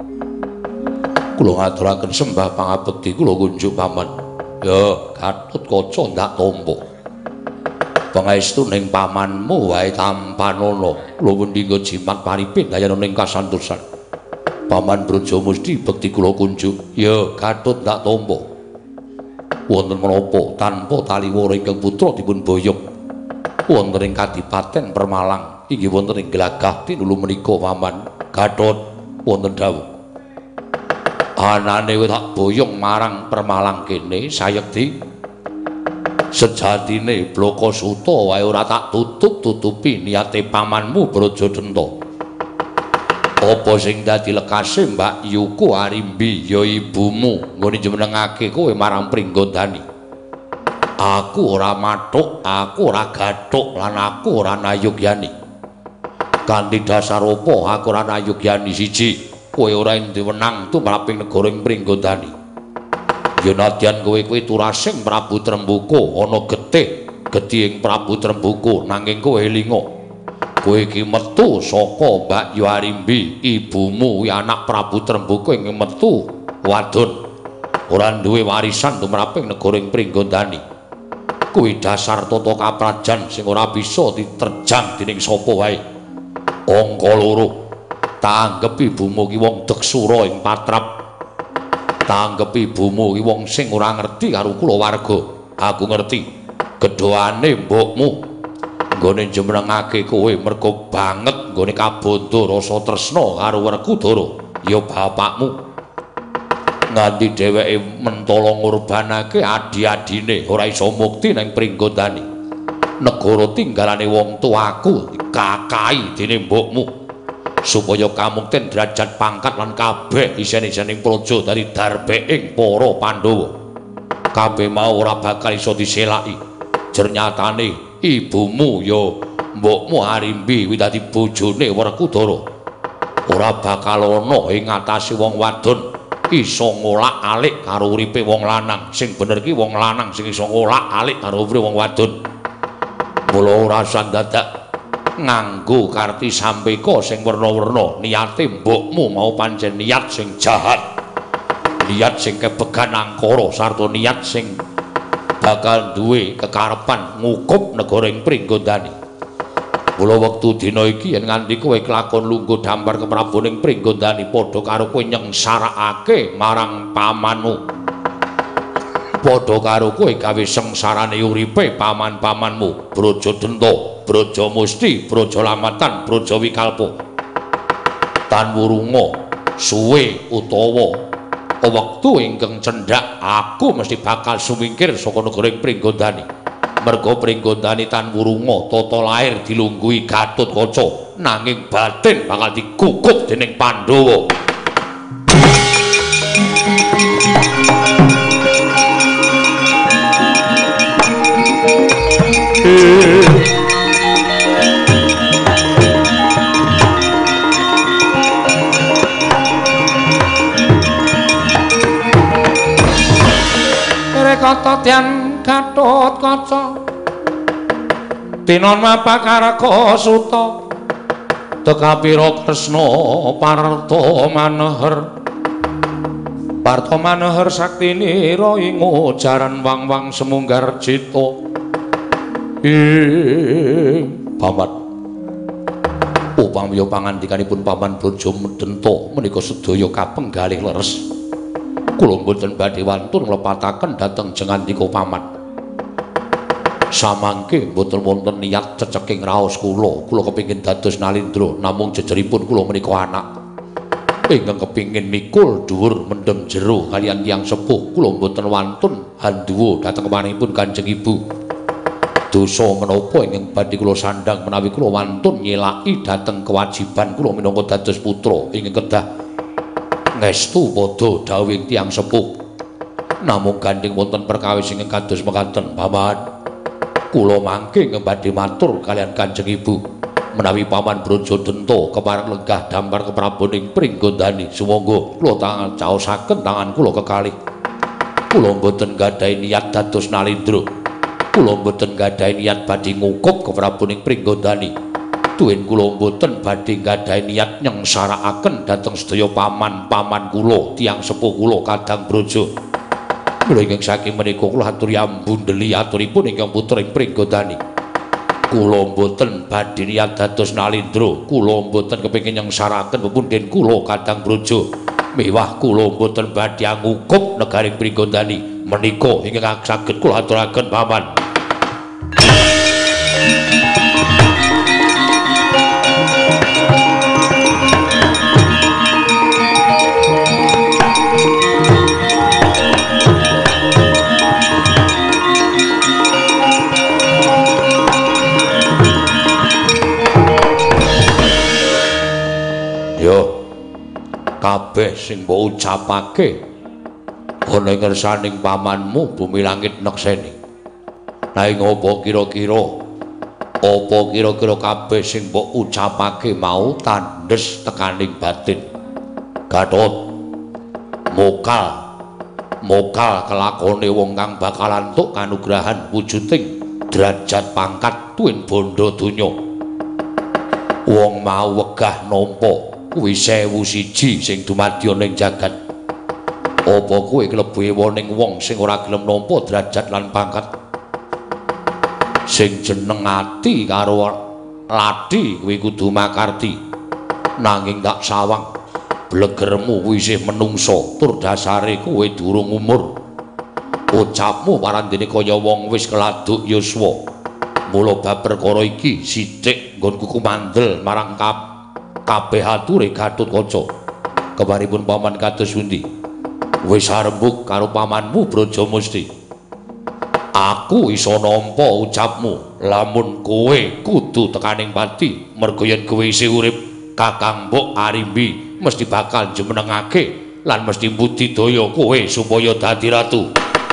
kula ngaturaken sembah pangabekti kula kunjuk paman ya Gatotkaca ndak tampa pangestu ning pamanmu wae tampanana kula pundi nggo jimat paripin dayana ning kasantosan paman Brajamusti bekti kula kunjuk ya Gatot ndak tampa wonten menapa tanpa taliwara ingkang putra dipun boyong wonten ing Kadipaten Permalang inggih wonten ing Glagah tinulu menika paman Gatot wonten dawuh anane tak boyong marang Permalang kene sayekti sejatine Blakasuta wae ora tak tutup-tutupi niate pamanmu Brajadenta apa sing dadi lekase Mbak Yuku Arimbi ya ibumu nggone njenengake kowe marang Pringgondani aku ora mathuk, aku ora gathuk lan aku ora nayogyani. Kanthi dasar apa aku ora nayogyani siji, kowe ora diwenang tumraping negara ing Pringgondani. Ya nadyan kowe turasing Prabu Trembuka ana getih, gedhi ing Prabu Trembuka nanging kowe elinga. Kowe iki metu saka Mbak Yu Arimbi, ibumu anak Prabu Trembuka ing metu wadon. Ora duwe warisan tumraping negara ing Pringgondani. Kuwi dasar tata kaprajan sing ora bisa diterjang dening sapa wae. Angka loro. Tanggep ibumu ki wong deksura ing patrap. Tanggep ibumu ki wong sing ora ngerti karo kulawarga. Aku ngerti. Gedhoane mbokmu nggone njenengake kowe mergo banget nggone kabanda rasa tresna karo Werkudara. Ya bapakmu nganti dheweke mentala ngurbanake adi-adine ora iso mukti ning Pringgondani. Negara tinggalane wong tuaku dikakai dening mbokmu supaya kamukten derajat pangkat lan kabeh isen-isening praja dari darbeking para Pandhawa. Kabeh mau ora bakal iso diselaki. Jernyatane ibumu ya mbokmu Arimbi kuwi dadi bojone Werkudara. Ora bakal ana ing ngatasé wong wadon iso ngolak-alik karo uripe wong lanang. Sing bener ki wong lanang sing iso ngolak-alik karo uripe wong wadon. Mula ora usah dadak nganggo karti sampeka sing werna-werna. Niate mbokmu mau pancen niat sing jahat. Niat sing kebegan angkara sarta niat sing bakal duwe kekarepan ngukup negara ing Pringgondani. Mula wektu dina iki yen nganti kowe kelakon lungguh dampar ke Prabu ning Pringgondani padha karo kowe nyengsarakake marang pamanmu. Padha karo kowe gawe sengsarane uripe paman-pamanmu, Brajadenta, Brajamusti, Brajalamatan, Brajawikalpa. Tan wurunga suwe utawa wektu ingkang cendhak aku mesti bakal sumingkir saka negara ing Pringgondani. Merga Pringgondani tan wurunga tata lair dilungguhi Gatotkaca nanging batin bakal digugup dening Pandhawa. Rekata tian Gatotkaca tinon mapakaraka suta tekapira Kresna Parta maneher saktine ra ing jaran wang-wang semunggar cita paman upamya pangandikanipun paman Brajadenta menika sedaya kapenggalih leres kula mboten badhe wantun nglepataken dhateng jengandika paman. Samangke mboten wonten niat ceceking raos kula kepingin dados nalindra namung jejeripun kula menika anak ingkang kepingin mikul dhuwur mendem jero kaliyan tiyang sepuh kula mboten wantun handhuwa dhateng pamanipun Kanjeng Ibu. Dosa menapa ingkang badhe kula sandhang menawi kula wantun nyelaki dhateng kewajiban kula minangka dados putra ingkang kedah ngestu padha dawuhing tiyang sepuh. Namung gandeng wonten perkawis ingkang kados mekaten, paman. kula mangke badhe matur kalian Kanjeng Ibu menawi Paman Brajadenta kepareng lenggah dampar kepraboning Pringgondani sumangga kula caosaken tangan kula kekalih. Kula mboten gadhahi niat dados nalindra. Kula mboten gadhahi niat badhe ngukup kepraboning Pringgondani. Tuwin kula mboten badhe gadhahi niat nyengsarakaken dhateng sedaya paman-paman kula, tiyang sepuh kula Kadang Braja. Mula ingkang saking menika kula aturi ambundeli aturipun ingkang putering Pringgondani. Kula mboten badhe niat dados nalindra, kula mboten kepengin nyengsaraken pepundhen kula Kadang Braja. Mewah kula mboten badhe ngukup negaring Pringgondani. Menika ingkang saged kula aturaken Paman. Kabeh sing mbok ucapake ana ing ngersaning pamanmu bumi langit nekseni. Nanging apa kira-kira kabeh sing mbok ucapake mau tandhes tekaning batin. Gatot mokal kelakone wong kang bakalan entuk kanugrahan wujuding derajat pangkat tuwin bondo donya. Wong mau wegah nampa kuwi 1001 sing dumadya ning jagat. Apa kowe klebu ewoning wong sing ora gelem nampa derajat lan pangkat? Sing jeneng ati karo lati kuwi kudu makarti. Nanging tak sawang blegermu kuwi isih menungso, tur dasare kowe durung umur. Ucapmu parandene kaya wong wis keladuk yuswa. Mula bab perkara iki sithik nggonku kumandel marang kabeh ature Gatotkaca. Keparipun paman kados pundi? Wis arembug karo pamanmu Brajamusti. Aku iso nampa ucapmu lamun kowe kudu tekaning pati, merga yen kowe isih urip Kakang Mbok Arimbi mesti bakal jumenengake lan mesti mbudidaya kowe supaya dadi ratu.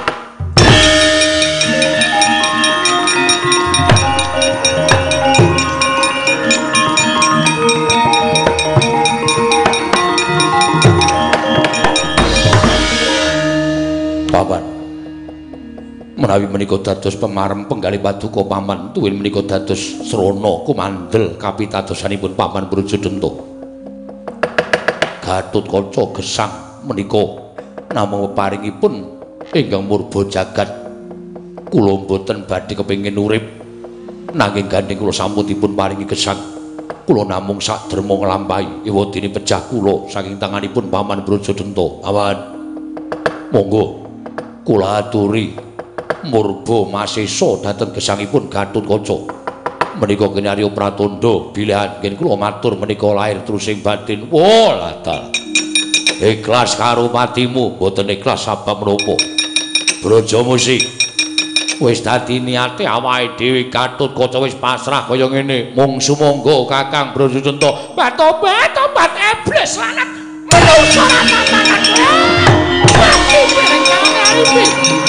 Paman, menawi menika dados pemarem penggalih paduka paman, tuwin menika dados srana kumandel kapitadosanipun Paman Brajadenta. Gatotkaca gesang menika namung peparingipun ingkang murba jagat. Kula mboten badhe kepengin urip, nanging gandeng kula sampun dipun paringi gesang. Kula namung sadherma nglampahi ewadene pejah kula saking tanganipun Paman Brajadenta. Awan, monggo kula aturi murba masesa dhateng gesangipun Gatotkaca. Menika kinarya pratandha bilih anggen kula matur menika lair terusing batin. Waladal. Ikhlas karo patimu, boten ikhlas sabab menapa. Brajamusti wis dadi niate awake dhewe Gatotkaca wis pasrah kaya ngene. Mung sumangga Kakang Brajadenta bat-obat iblis lanat menungso ratanan. Mati bareng Arimbi.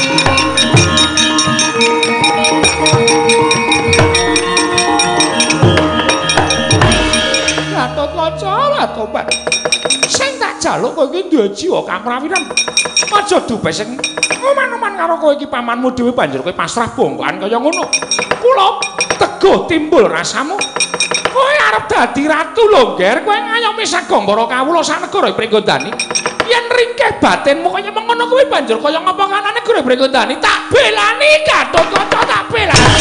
Gatotkaca, sing tak jaluk kowe iki duwe jiwa kang prawiran. Aja duwe sing oman-oman karo kowe iki pamanmu dhewe banjur kowe pasrah bongkokan kaya ngono. Kula teguh timbul rasamu. Kowe arep dadi ratu lho, Ger. Kowe ngayomi sagambara kawula sanegara Pringgondani. Yen ringkeh batinmu kaya mengono kuwi banjur kaya ngapa kanane Guru Pringgondani. Tak belani Gatotkaca, tak belani.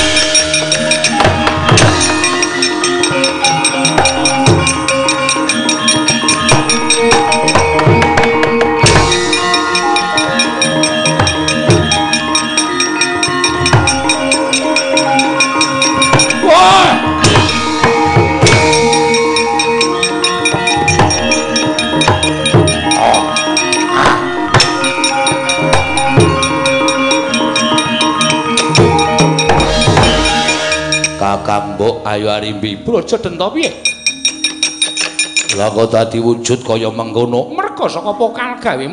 Kakang Mbok Ayu Arimbi Brajadenta piye? Lah kok dadi wujud kaya mengkono merga saka pokal gawemu.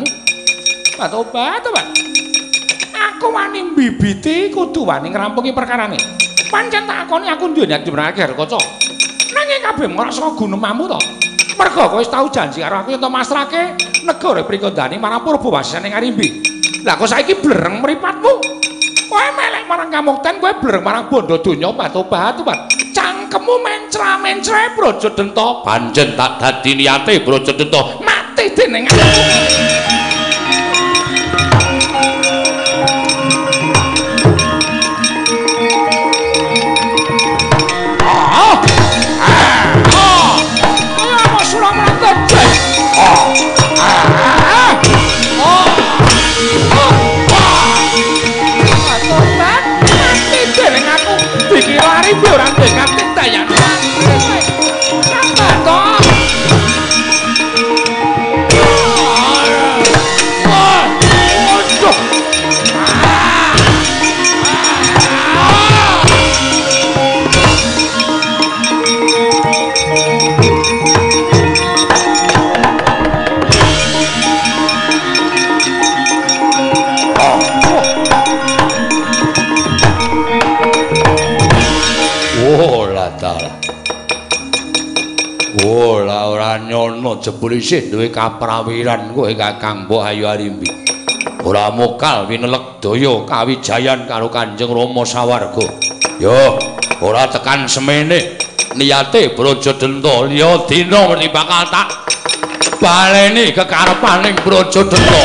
Tobat. Aku wani mbibiti kudu wani ngrampungi perkarane. Pancen tak akoni aku duwe niat dimenangake Harkaca. Nanging kabeh ora saka gunemamu to. Mergo kowe wis tau janji karo aku yen to masrahke negara Prikondani marang Purbawasisa ning Arimbi. Lah kok saiki blereng mripatmu? Kowe melek marang Kamukten, kowe blereng marang bondo donya batu-batu, Pak. Cangkemmu mencra-mencre Brajadenta. Pancen tak dadi niate Brajadenta mati dening Arimbi ora ndekake dayan. Sambat to. Ora nyono jebul isih duwe kaprawiran kowe Kakang Mbok Ayu Arimbi. Ora mokal winelek daya kawijayan karo Kanjeng Rama Sawarga. Yo, ora tekan semene niate Brajadenta liya dina mesti bakal tak baleni kekarepaning Brajadenta.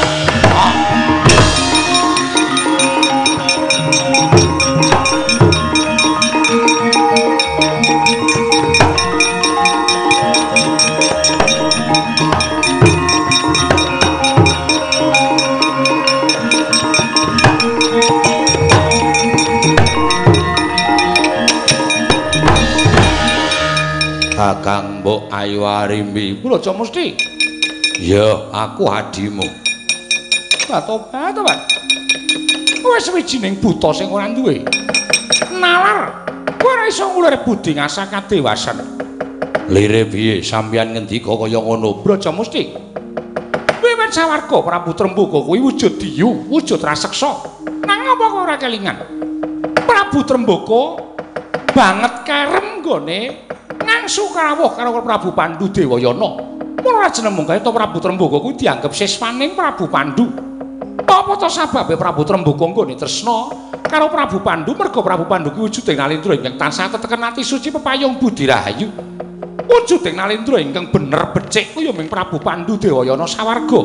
Kakang Mbok Ayu Arimbi, Braja Musti. Ya, aku adimu. Tobat, tobat. Kowe sawijining buta sing ora duwe nalar. Kowe ora iso ngulir budi ngasah kadewasan. Lire piye sampeyan ngendika kaya ngono, Braja Musti? Wiwit Sawarga Prabu Trembaka kuwi wujud diyu, wujud raseksa. Nang apa kok ora kelingan? Prabu Trembaka banget kerem nggone ngangsu kawuh karo Prabu Pandhu Dewayana. Mula ora jeneng mungkahe to Prabu Trembaka kuwi dianggep siswaning Prabu Pandhu. Apa to sababe Prabu Trembaka nggone tresna karo Prabu Pandhu? Merga Prabu Pandhu kuwi wujuding Nalendra ingkang tansah teteken ati suci pepayung budi rahayu. Wujuding Nalendra ingkang bener becik kaya ming Prabu Pandhu Dewayana Sawarga.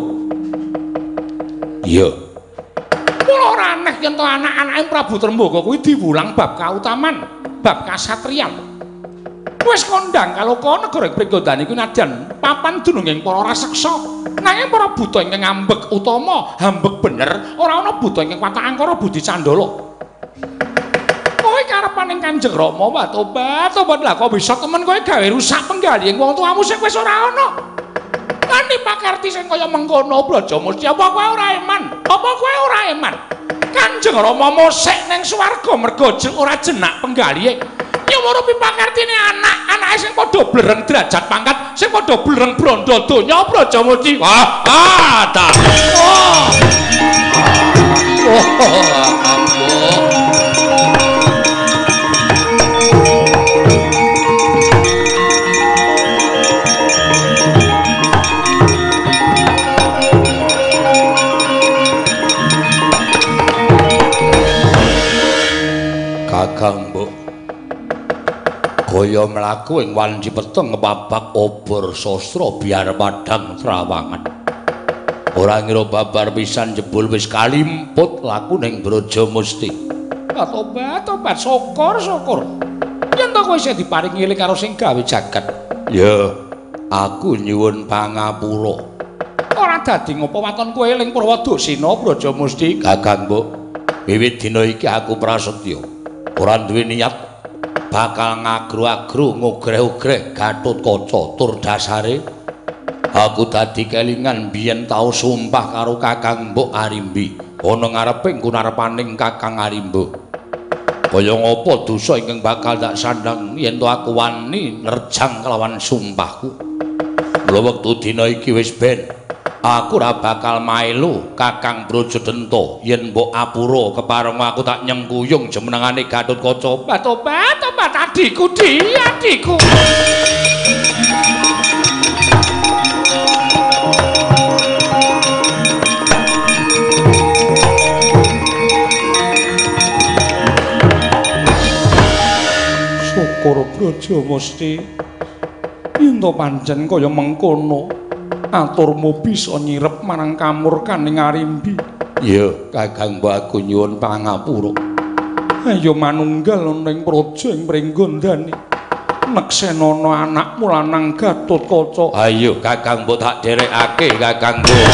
Iya. Mula ora aneh yen to anak-anake Prabu Trembaka kuwi diwulang bab kautaman, bab kasatriyan. Wis kondang kaloka negara Prikondani kuwi nadyan papan dununging para raseksa. Nanging para buta ingkang ngambek utama, hambek bener, ora ana buta ingkang watak angkara budi candala. Kowe karepaning Kanjeng Rama wae tobat, tobat lah kok bisa temen kowe gawe rusak penggalihing wong tuamu sing wis ora ana. Kanthi pakarti sing kaya mengkono Braja Musti, apa kowe ora eman? Apa kowe ora eman? Kanjeng Rama mosek ning swarga merga ora jenak penggalihe. Nyumurupi pakartine anak-anake sing padha blereng derajat pangkat, sing padha blereng branda donya Braja Musti. Wah, ta. Kakang Mbok kaya mlaku ing wanci peteng babak obor sastra biar padhang trawangan. Ora ngira babar pisan jebul wis kalimput laku ning Braja Musti. Tobat, tobat, syukur. Yen to kowe isih diparingi eling karo sing gawe jagat. Ya, aku nyuwun pangapura. Ora dadi ngopo waton kowe eling Prawadasina Braja Musti. Kakang Mbok, wiwit dina iki aku prasetya ora duwe niat bakal ngagru-agru ngugreh-ugreh Gatotkaca tur dasare aku dadi kelingan biyen tau sumpah karo Kakang Mbok Arimbi ana ngareping kunarepaning Kakang Arimba. Kaya ngapa dosa ingkang bakal tak sandang yen to aku wani nerjang kelawan sumpahku. Mula wektu dina iki wis ben Aku ora bakal mailu Kakang Brajadenta yen mbok apura kepareng aku tak nyengkuyung jemenengane Gatotkaca. Tobat adikku, adikku. Syukur Brajamasti yen to pancen kaya mengkono. Aturmu bisa nyirep marang kamurkaning Arimbi. Ya, Kakang mbok aku nyuwun pangapura. Ayo manunggal ning praja ing Pringgondani. Neksenana anakmu lanang Gatotkaca. Ayo Kakang mbok tak dherekake Kakang mbok.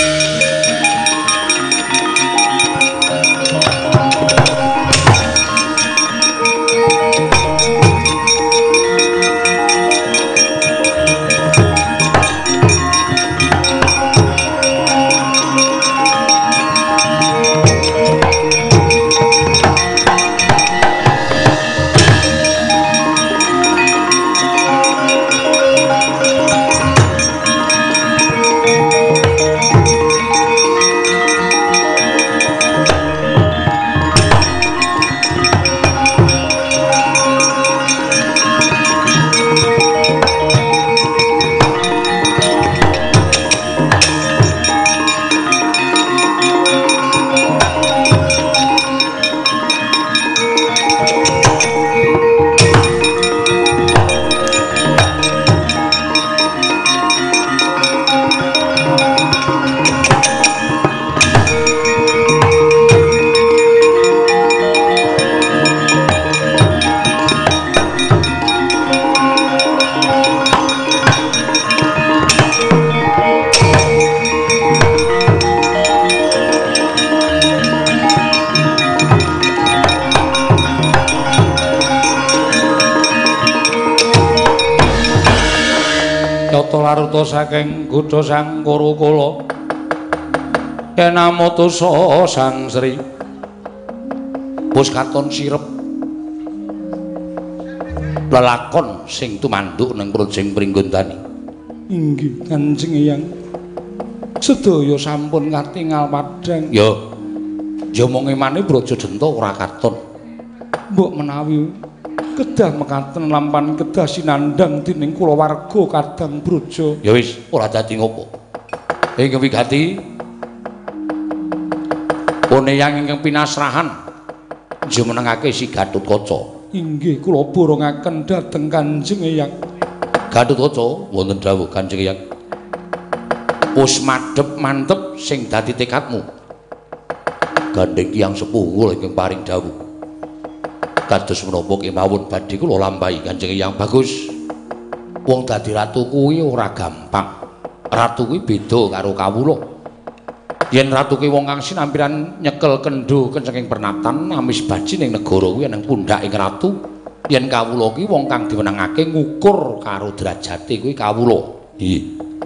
Laruta saking Gudha Sang Kurukula Enamutusa Sang Sri wis katon sirep lelakon sing tumanduk ning Projeng Pringgondani. Inggih Kanjeng Eyang, sedaya sampun katingal padhang. Ya mung emane Brajadenta ora katon. Mbok menawi kedah mekaten lampan kedah sinandhang dening kulawarga kadang Braja. Ya wis, ora dadi ngopo. Ing wigati Poneyang ingkang pinasrahan jumenengake si Gatotkaca. Inggih kula borongaken dhateng Kanjeng Eyang. Gatotkaca wonten dawuh Kanjeng Eyang. Wis madhep mantep sing dadi tekadmu. Gandeng Kyang Sepuh ingkang paring dawuh. Kados menapa kemawon badhe kula lampahi Kanjeng Eyang. Bagus. Wong dadi ratu kuwi ora gampang. Ratu kuwi beda karo kawula. Yen ratu kuwi wong kang sinampiran nyekel kendho kencenging pernatan amis baji ning negara kuwi nang pundhaking ratu. Yen kawula kuwi wong kang diwenangake ngukur karo derajate kuwi kawula. Nggih.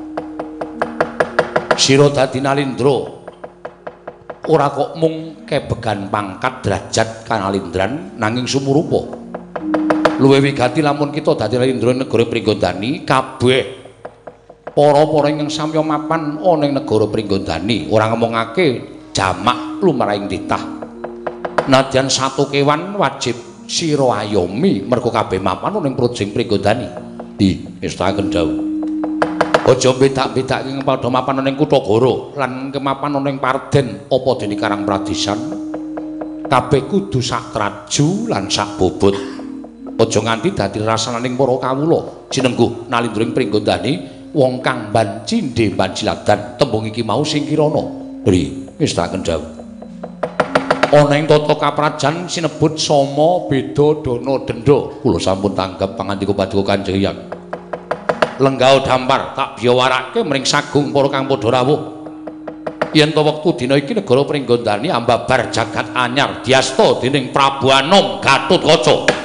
Sira dadi Nalindra ora kok mung kebegan pangkat derajat kanalindran nanging sumurupa. Luwih wigati lamun kita dadi Nalindra negara Pringgondani, kabeh para-para ingkang samya mapan ana ing negara Pringgondani ora ngomongake jamak lumrahing titah. Nadyan satu kewan wajib sira ayomi merga kabeh mapan ana ing Projeng Pringgondani. Istakaken dawuh. Aja bedak-bedake ing padha mapan ning Kutagara lan kemapan ning Parden apa dene Karang Pradisan. Kabeh kudu sak traju lan sak bobot. Aja nganti dadi rasananing para kawula. Jinengku Nalindra ing Pringgondani wong kang mban cindhe mban ciladan tembung iki mau sing kirana. Ri, wis tak kendhawuh. Ana ing tata kaprajan sinebut sama beda dana denda. Kula sampun tanggap pangandika paduka Kanjeng Hyang. Lenggau dampar tak biyawarake mring sagung para kang padha rawuh. Yen to wektu dina iki negara Pringgondani ambabar jagat anyar diasta dening Prabu Anom Gatotkaca.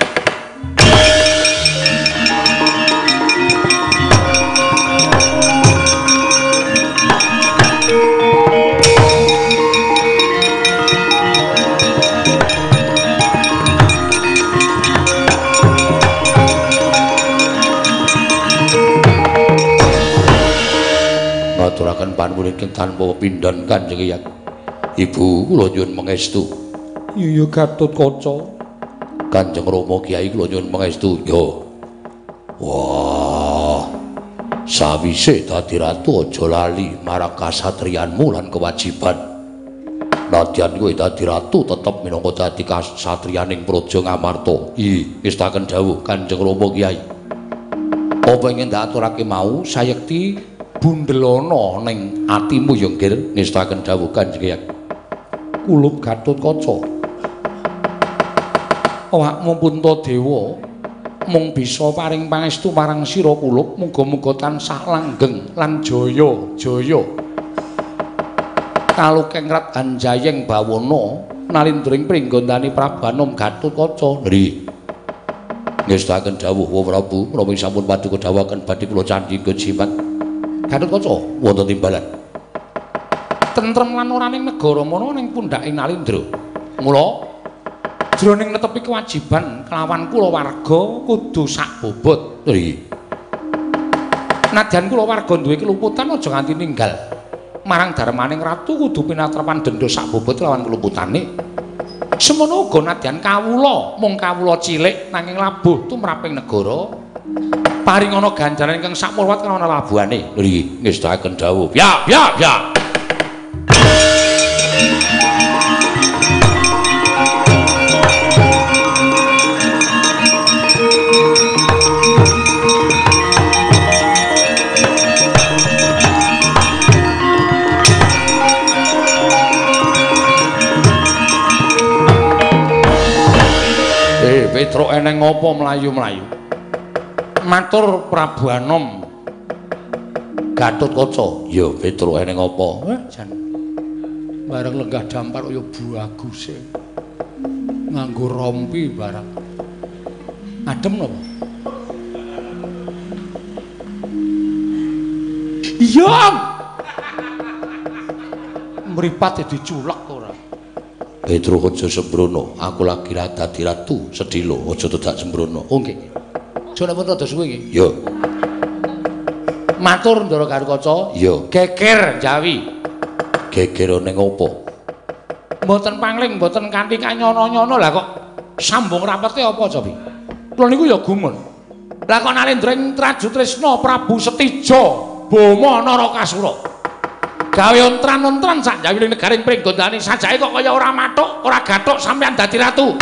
Ngaturaken panuwun sampun ingkang tanpa pindhan Kanjeng Hyang. Ibu kula nyuwun pangestu. Iya Gatotkaca. Kanjeng Rama Kyai kula nyuwun pangestu. Yo. Wah. Sawise dadi ratu aja lali marang kasatriyanmu lan kewajiban. Nadyan kowe dadi ratu tetep minangka dadi kasatriyaning Praja Ngamarta. Ngestaken dawuh Kanjeng Rama Kyai. Apa ingin aturake mau sayekti bundelana ning atimu ya nggih ngestaken dawuh Kanjeng Hyang. Kulup Gatotkaca. Awakmu Puntadewa mung bisa paring pangestu marang sira kulup, muga-muga tansah langgeng lan jaya-jaya. Kalukengrat Anjayeng Bawana nalindring pringgondani Prabanom Gatotkaca. Nggih. Ngestaken dawuh Wa Prabu, menawi sampun paduka dawuhaken badhe kula candhi jimat. Gatotkaca wonten timbalan. Tentrem lan oraning negara mono ning pundhaking Nalindra. Mula jroning netepi kewajiban kelawan kulawarga kudu sak bobot. Nggih. Nadyan kulawarga duwe keluputan aja nganti ninggal. Marang darmaning ratu kudu pinatrepan denda sak bobot kelawan keluputane. Semono uga nadyan kawula, mung kawula cilik nanging labuh tumraping negara. Paringana ganjaran ingkang sakmurwat kelawan labuhane. Nggih, ngestaken dawuh. Ya. Petruk eneng ngopo mlayu-mlayu? Matur Prabu Anom. Gatotkaca, ya Petruk eneng ngopo? Jan bareng lenggah dampar kaya baguse. Nganggo rompi barang. Adem napa? Iya. Mripat diculek ora? Petruk aja sembrono, aku lagi dadi ratu, sedhila aja dadak sembrono. Oh nggih. Jane pun rada suwe iki. Ya. Matur Ndara Gatotkaca. Ya. Geger Jawi. Geger ning opo? Mboten pangling, mboten kanthi kanyono-nyono lah kok sambung rapete apa cobi? Kula niku ya gumun. Lah kok Nalendring Trajutresna Prabu Setija Bama Narakasura. Gawe ontran-ontran sak jawining negaring pringgondane sajake kok kaya ora mathuk, ora gathuk sampeyan dadi ratu.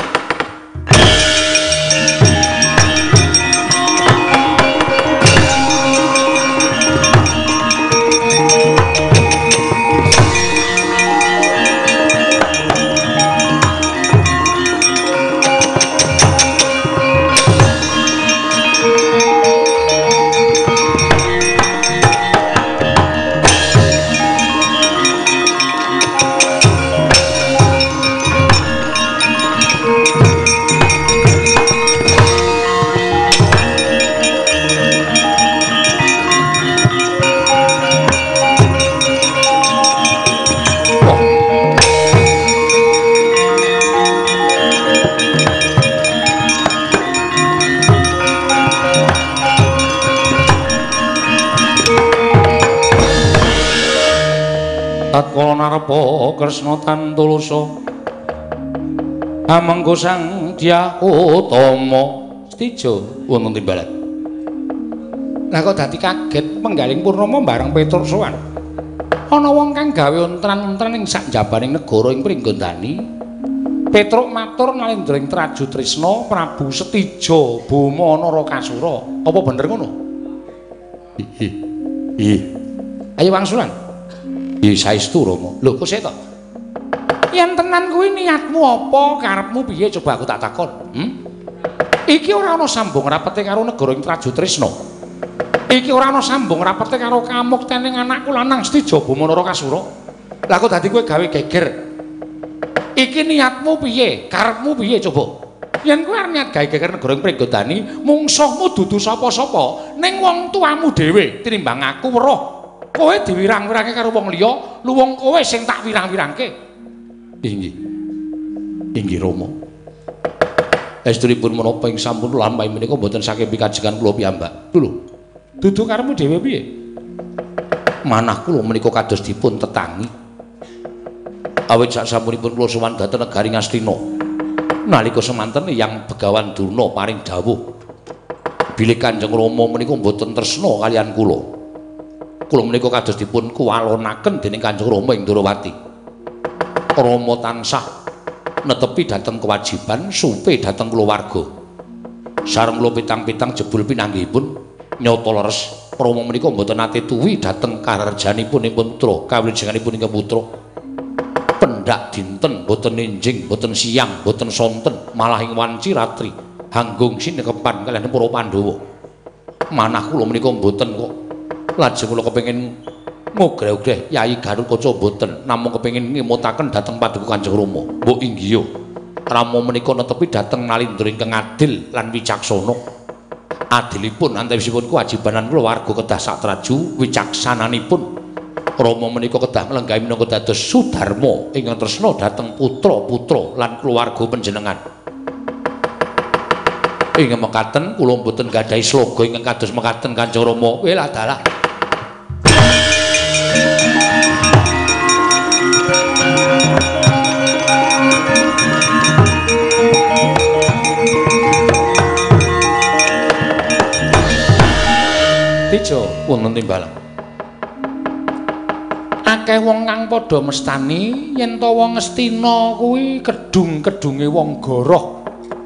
Tatkala narepa Kresna Tantulasa amengko Sang Dyah Utama Setija wonten timbalan. Lah kok dadi kaget penggaling Purnama bareng Petruk sowan. Ana wong kang gawe ontran-ontran ing sak jabaning negara ing Pringgondani. Petruk matur Nalendring Trajutresna Prabu Setija Bama Narakasura. Apa bener ngono? Ih. Ayo wangsulan. Saestu Rama. Lho kok sik to? Yen tenan kuwi niatmu apa, karepmu piye coba aku tak takon. Iki ora ana sambung rapete karo negara ing Trajutresna. Iki ora ana sambung rapete karo kamuktening anakku lanang Setija Bama Narakasura. Lah kok dadi kowe gawe geger. Iki niatmu piye? Karepmu piye coba? Yen kowe arep niat gawe geger negara ing Pringgondani, mungsuhmu dudu sapa-sapa, ning wong tuamu dhewe tinimbang aku weruh. Kowe diwirang-wirangke karo wong liya, luwung kowe sing tak wirang-wirangke. Inggih. Inggih Rama. Estunipun menapa ing sampun lampahi menika boten saking pikajengan kula piyambak. Lho, dudu karepmu dhewe piye? manah kula menika kados dipun tetangi. Awit sasampunipun kula sowan dhateng negari Ngastina. Nalika semanten Yang Begawan Durna paring dawuh bilih Kanjeng Rama menika mboten tresna kaliyan kula. Kula menika kados dipun kuwalonaken dening Kanjeng Rama ing Durawati. Rama tansah netepi dhateng kewajiban supe dhateng keluarga. Sareng kula pitang-pitang jebul pinanggihipun nyata leres Rama menika mboten nate tuwi dhateng karjanipun ing putra, kawilujenganipun ing putra. Pendak dinten boten enjing, boten siang, boten sonten, malah ing wanci ratri hanggung sinekepan kaliyan para Pandhawa. Manah kula menika mboten kok. Lajeng kula kepengin ngogreh-ogreh Yayi Garukaca mboten, namung kepengin ngemutaken dhateng Paduka Kanjeng Rama. Mbok inggih. Rama menika netepi dhateng nalindra ingkang adil lan wicaksana. Adilipun antawisipun kewajibanan kulawarga kedah satraju, wicaksananipun Rama menika kedah nglenggahi minangka dados Sudarma ingkang tresna dhateng putra-putra lan keluarga panjenengan. Ing mekaten kula mboten gadahi sloga ingkang kados mekaten Kanjeng Rama. Welah dalah. Tijo wonten timbalan. Akeh wong kang padha mestani yen to wong Ngastina kuwi kedung-kedunge wong goroh.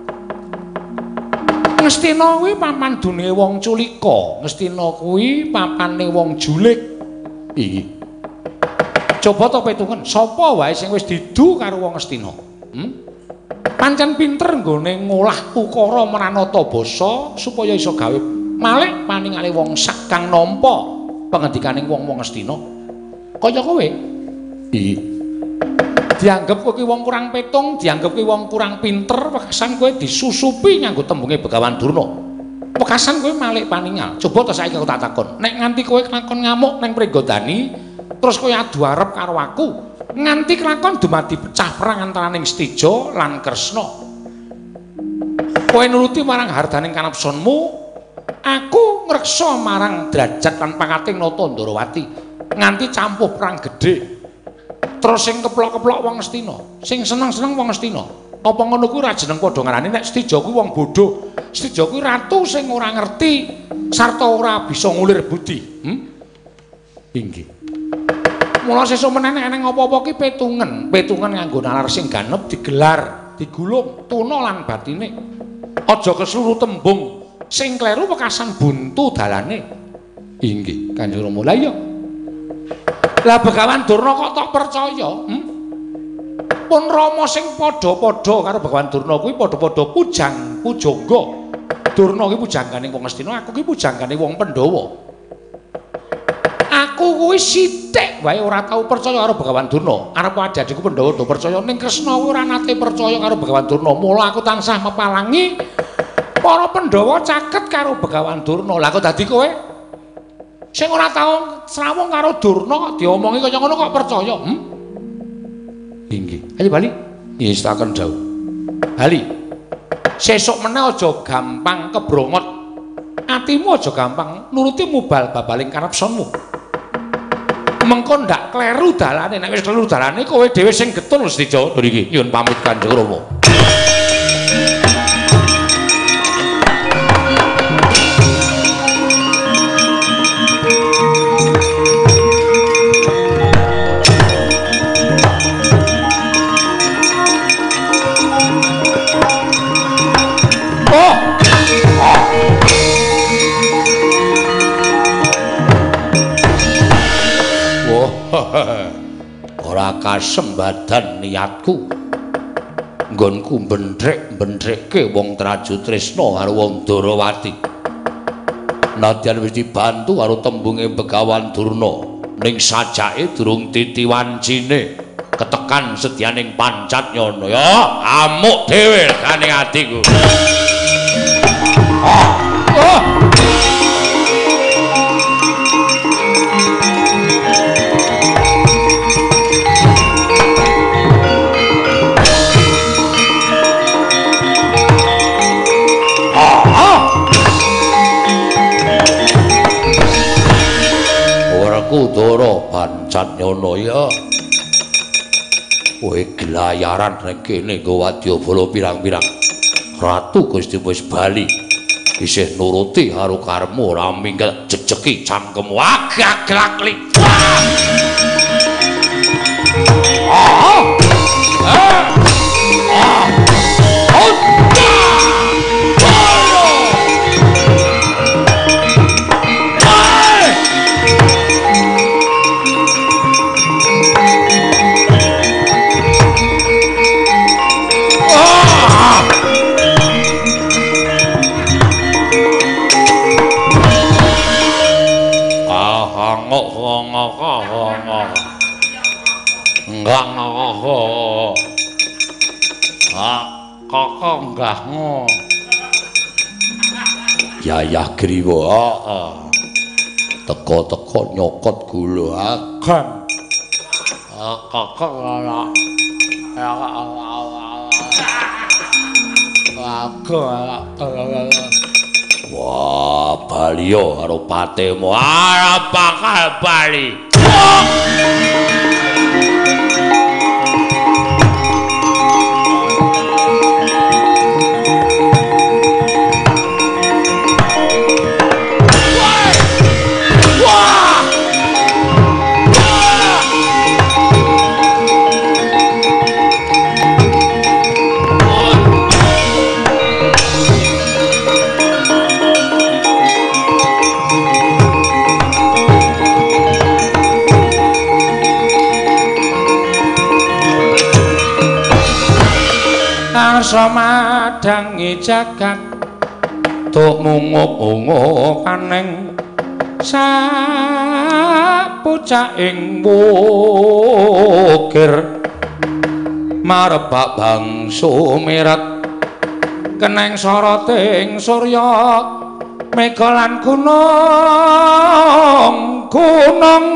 Ngastina kuwi pamandune wong culika, Ngastina kuwi papane wong julik. Iki. Coba to petungen, sapa wae sing wis didu karo wong Ngastina? Pancen pinter nggone ngolah ukara meranata basa supaya iso gawe malih paningale wong sak kang nampa pangendikaning wong-wong Ngastina. Kaya kowe iki dianggep kowe wong kurang petung, dianggep kowe wong kurang pinter, wekasan kowe disusupi nganggo tembunge Begawan Durna. Wekasan kowe malih paningal. Coba to saiki aku tak takon, nek nganti kowe kelakon ngamuk ning Pringgodani, terus kowe adu arep karo aku, nganti kelakon dumadi pecah perang antaraning Stija lan Kresna. Kowe nuruti marang hardaning kanepsonmu, aku ngreksa marang derajat lan pangkating Nata Ndarawati. Nganti campuh perang gedhe. Terus sing keplok-keplok wong Ngastina, sing seneng-seneng wong Ngastina. Apa ngono kuwi ora jeneng padha ngarani nek Stija kuwi wong bodho. Stija kuwi ratu sing ora ngerti sarta ora bisa ngulir budi. Inggih. Mula sesuk meneh nek eneng apa-apa ki petungen nganggo nalar sing ganep digelar, digulung tuna lan batine. Aja kesluru tembung sing kleru wekasan buntu dalane. Inggih, Kanjeng Rama. Lah iya. Lah Begawan Durna kok tok percaya? Pun Rama sing padha-padha karo Begawan Durna kuwi padha-padha pujangga. Durna kuwi pujanggane wong Ngastina, aku kuwi pujanggane wong Pandhawa. Aku kuwi sithik wae ora tau percaya karo Begawan Durna. Arep adhiku Pandhawa do percaya ning Kresna kuwi ora nate percaya karo Begawan Durna. Mula aku tansah mepalangi para Pandhawa caket karo Begawan Durna. Lah kok dadi kowe sing ora tau srawung karo Durna kok diomongi kaya ngono kok percaya? Inggih. Ayo bali. Yes, taken dawuh. Bali. Sesuk meneh aja gampang kebrongot. Atimu aja gampang nuruti mubal-babaling karepsonmu. Mengko ndak kleru dalane, nek wis kleru dalane kowe dhewe sing getun Stija. Niki nyuwun pamit Kanjeng Rama. Ora kasembadan niatku nggonku bendrek-bendrekke wong Traju Tresna karo wong Darawati. Nadyan wis dibantu karo tembunge Begawan Durna ning sajake durung titiwancine ketekan sedyaning pancat nyono ya amuk dhewe kane atiku. Doro Pancan nyono ya. Kowe gelayaran ning kene nggo wadyabala pirang-pirang. Ratu Gusti wis bali. Isih nuruti karo karmu ora minggat jejeki cangkem wagak-glaklik. Enggak ngoho. Kok enggakmu. Yayah Griwa, teko-teko nyokot gula akan. Kok ora. Wah, Bali yo karo patemu. Arep bakal Bali. Samadangi jagat tuk munguk-munguk kaning sapucaking wukir marebak bangsu miret keneng soroting surya mega lan gunung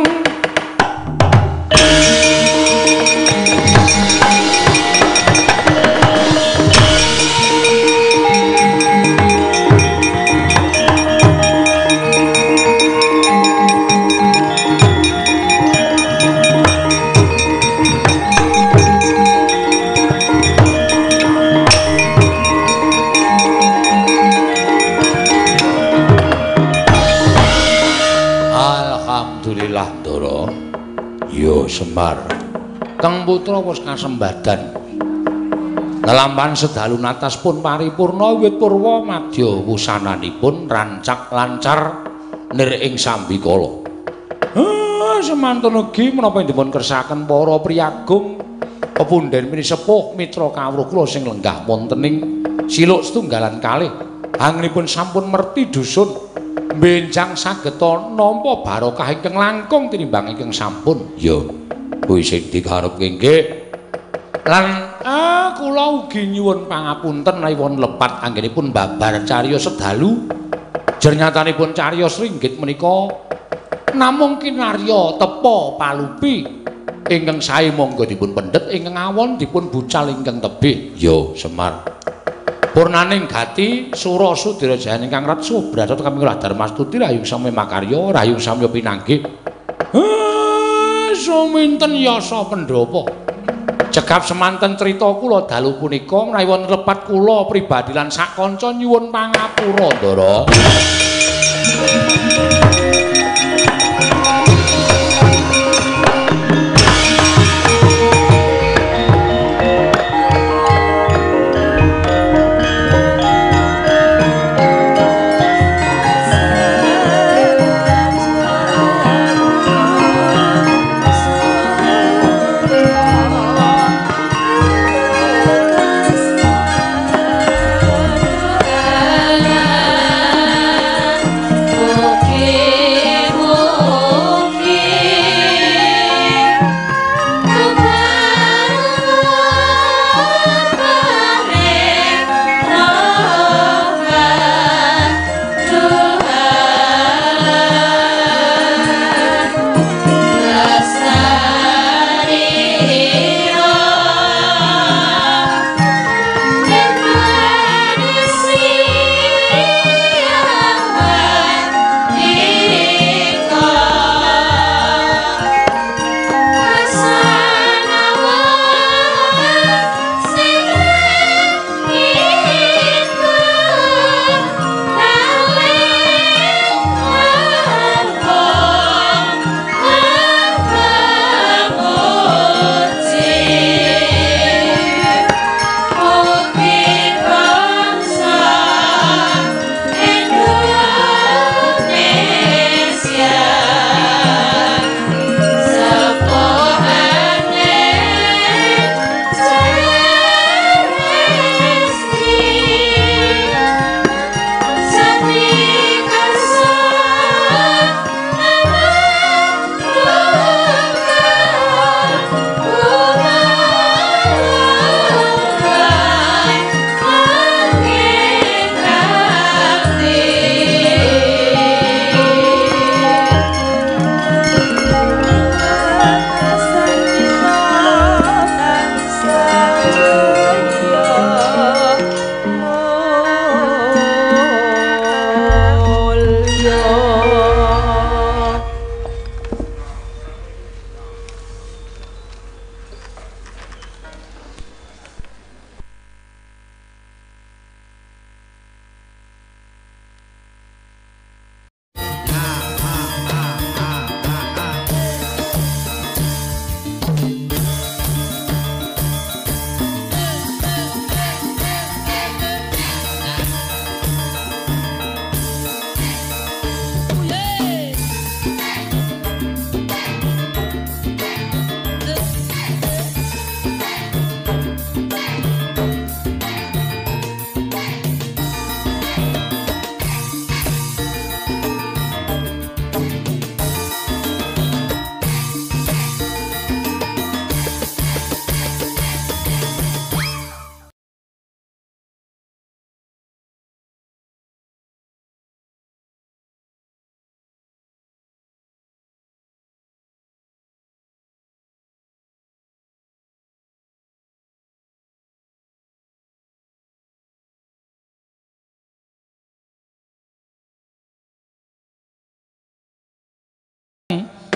Semar Kang Putra wis kasembadan lelampahan sedalu natas pun paripurna wiwit purwa madya wusananipun rancak lancar nir ing sambikala semantun ugi menapa dipun kersaken para priyagung pepundhen mini sepuh mitra kawruh kula sing lenggah wontening siluk setunggalan kalih anggenipun sampun merti dusun benjang sageta nampa barokah ingkang langkung tinimbang ingkang sampun ya kuwi sing dikarepke nggih lan kula ugi nyuwun pangapunten lawon lepat anggenipun babar cariyos sedalu jernyatanipun cariyos ringgit menika namung kinarya tepa palupi ingkang sae monggo dipun pendhet ingkang awon dipun bucal ingkang tebih ya Semar purnaning gati sura sudira jayane ingkang ratsu bratot kami kula Darmastuti rayung sami makarya rayung samya pinanggih suminten yasa pendhapa cegap semanten crita kula dalu punika rawon lepat kula pribadi lan sak kanca nyuwun pangapura Ndara Okay.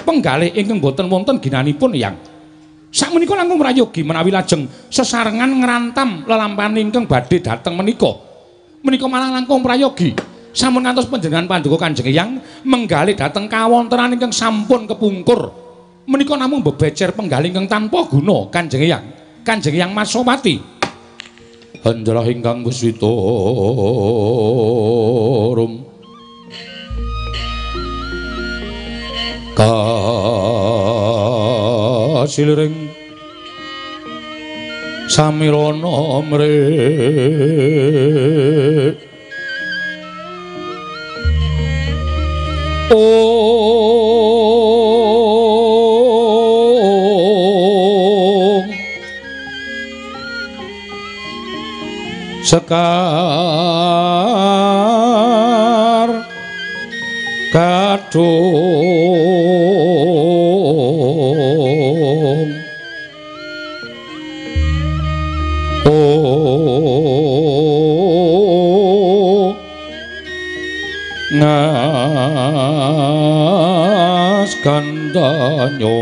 penggalih ingkang boten wonten ginanipun Yang. Sakmenika langkung prayogi menawi lajeng sesarengan ngrantam lelampahan ingkang badhe dhateng menika. Menika malah langkung prayogi. Sampun ngantos panjenengan Pandhawa Kanjeng Eyang menggalih dhateng kawontenan ingkang sampun kepungkur. Menika namung bebecer penggalih ingkang tanpa guna Kanjeng Eyang. Kanjeng Eyang Masopati. Handalah ingkang Wiswitarum. Kasilring samirana mrih sekar kadung ngas kandanyo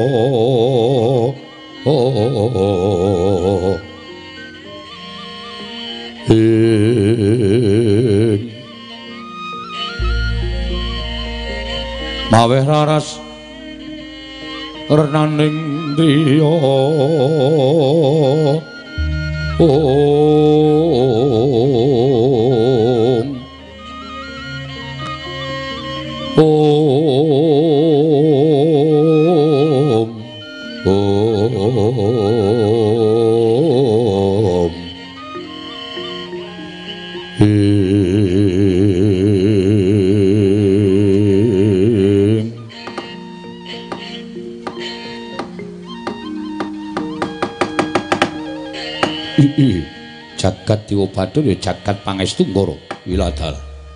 maweh raras renaning driya jagat Dewa Bathara ya jagat pangestu Ngara Wiladara.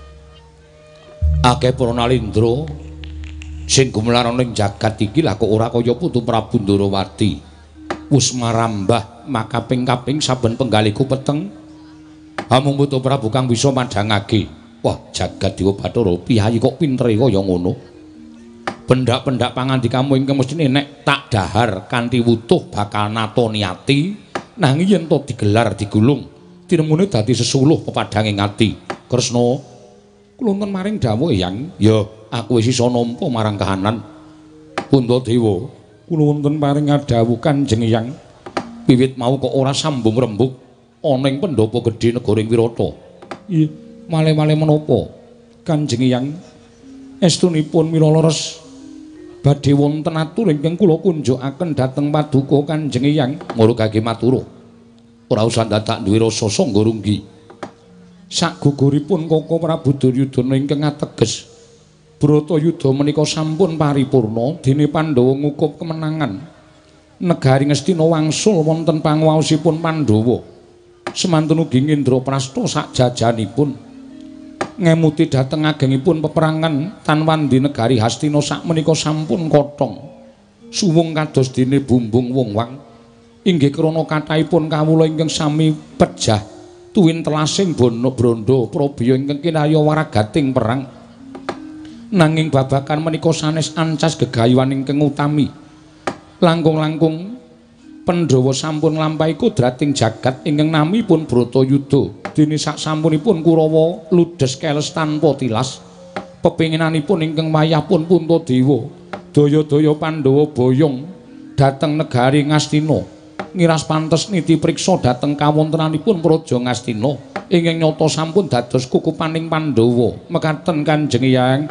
Akeh para nalindra sing gumelar ning jagat iki lah kok ora kaya Putu Prabu Ndarawati. Wis marambah makaping-kaping saben penggalihku peteng. Amung Putu Prabu kang bisa madhangake. Wah, jagat Dewa Bathara piyayi kok pintere kaya ngono. Pendak-pendak pangandikamu ingkang mestine nek tak dahar kanthi wutuh bakal natoni ati. Nanging yen to digelar digulung tinemune dadi sesuluh pepadhanging ati. Kresna kula wonten maring dawuh Eyang, ya aku wis isa nampa marang kahanan. Puntadewa kula wonten paring dawuh Kanjeng Eyang, wiwit mau kok ora sambung rembug ana ing pendhapa gedhe negaring Wirata. Iya, male-male menapa Kanjeng Eyang estunipun mila leres badhe wonten atur ingkang kula kunjukaken dhateng Paduka Kanjeng Eyang. Marugake matur. Ora usah dadak duwe rasa sangga runggi. Sakguguripun Kaka Prabu Duryudana ingkang ateges Bratayuda menika sampun paripurna dene Pandhawa ngukup kemenangan. Negari Ngastina wangsul wonten panguwaosipun Pandhawa. Semantun ugi Indraprastha sakjajanipun ngemuti dhateng agengipun peperangan Tanwandi negari Hastina sakmenika sampun kothong suwung kados dene bumbung wong-wang inggih krana kathahipun kawula ingkang sami pejah tuwin telasing Branda Prabaya ingkang kinarya waragating perang nanging babagan menika sanes ancas gegayuhan ingkang utami langkung-langkung Pandhawa sampun nglampahi kodrating jagat ingkang namipun Bratayuda dene saksampunipun Kurawa ludes keles tanpa tilas pepinginanipun ingkang wayah pun Puntadewa daya-daya Pandhawa boyong dhateng negari Ngastina ngiras pantes niti priksa dhateng kawontenanipun Praja Ngastina ingkang nyata sampun dados kukupaning Pandhawa mekaten Kanjeng Eyang.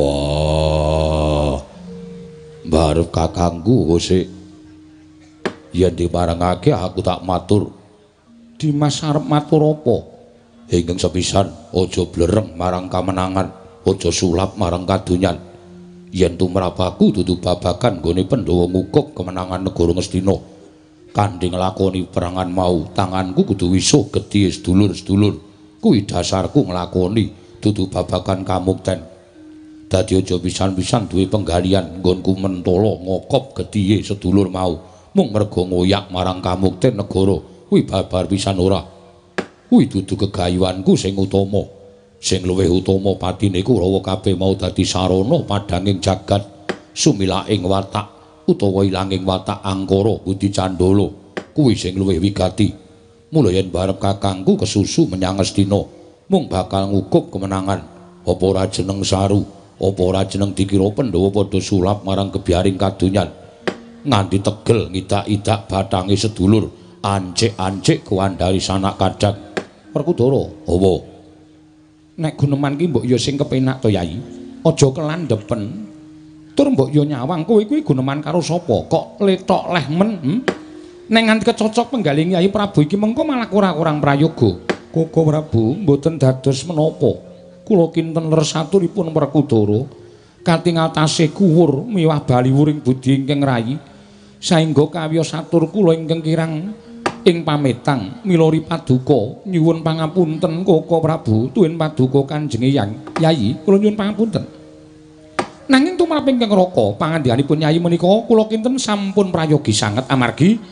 Wah barep kakangku sik yen diparengake aku tak matur. Dimas arep matur apa? Ingkang sepisan aja blereng marang kamenangan, aja sulap marang kadonyan. Yen tumrap aku dudu babagan nggone Pandhawa ngukuk kemenangan negara Ngastina. Kanthi nglakoni perangan mau, tanganku kudu wisuh gedhe sedulur-sedulur. Kuwi dasarku nglakoni dudu babagan kamukten. Dadi aja pisan-pisan duwe penggalian nggonku mentala ngokop gedhe sedulur mau. Mung merga ngoyak marang kamukten negara kuwi babar pisan ora. Kuwi dudu gegayuhanku sing utama. Sing luwih utama patine Kurawa kabeh mau dadi sarana padhanging jagat sumilaking watak utawa ilanging watak angkara Gusti Candala kuwi sing luwih wigati. Mula yen barep kakangku kesusu menyang Astina mung bakal ngukup kemenangan. Apa ora jeneng saru, apa ora jeneng dikira Pandhawa padha sulap marang gebyaring kadonyan. Nganti tegel ngidak-idak batange sedulur, ancik-ancik kuwandari sanak kadang. Werkudara, apa? Nek guneman ki mbok ya sing kepenak to, Yai. Aja kelandhepen. Tur mbok yo nyawang kowe kuwi guneman karo sapa? Kok letok lehmen? Nek nganti kecocok penggaling Yai Prabu iki mengko malah kurang-kurang prayoga. Koko Prabu mboten dados menapa. Kula kinten leresaturipun Werkudara katingal tasih kuwur miwah baliwuring budi ingkang rayi saengga kawiyos satur kula ingkang kirang ing pametang milori paduka nyuwun pangapunten Koko Prabu tuwin paduka Kanjeng Yai kula nyuwun pangapunten. Nanging tumrap ingkang raka pangandhanipun Yai menika kula kinten sampun prayogi sanget amargi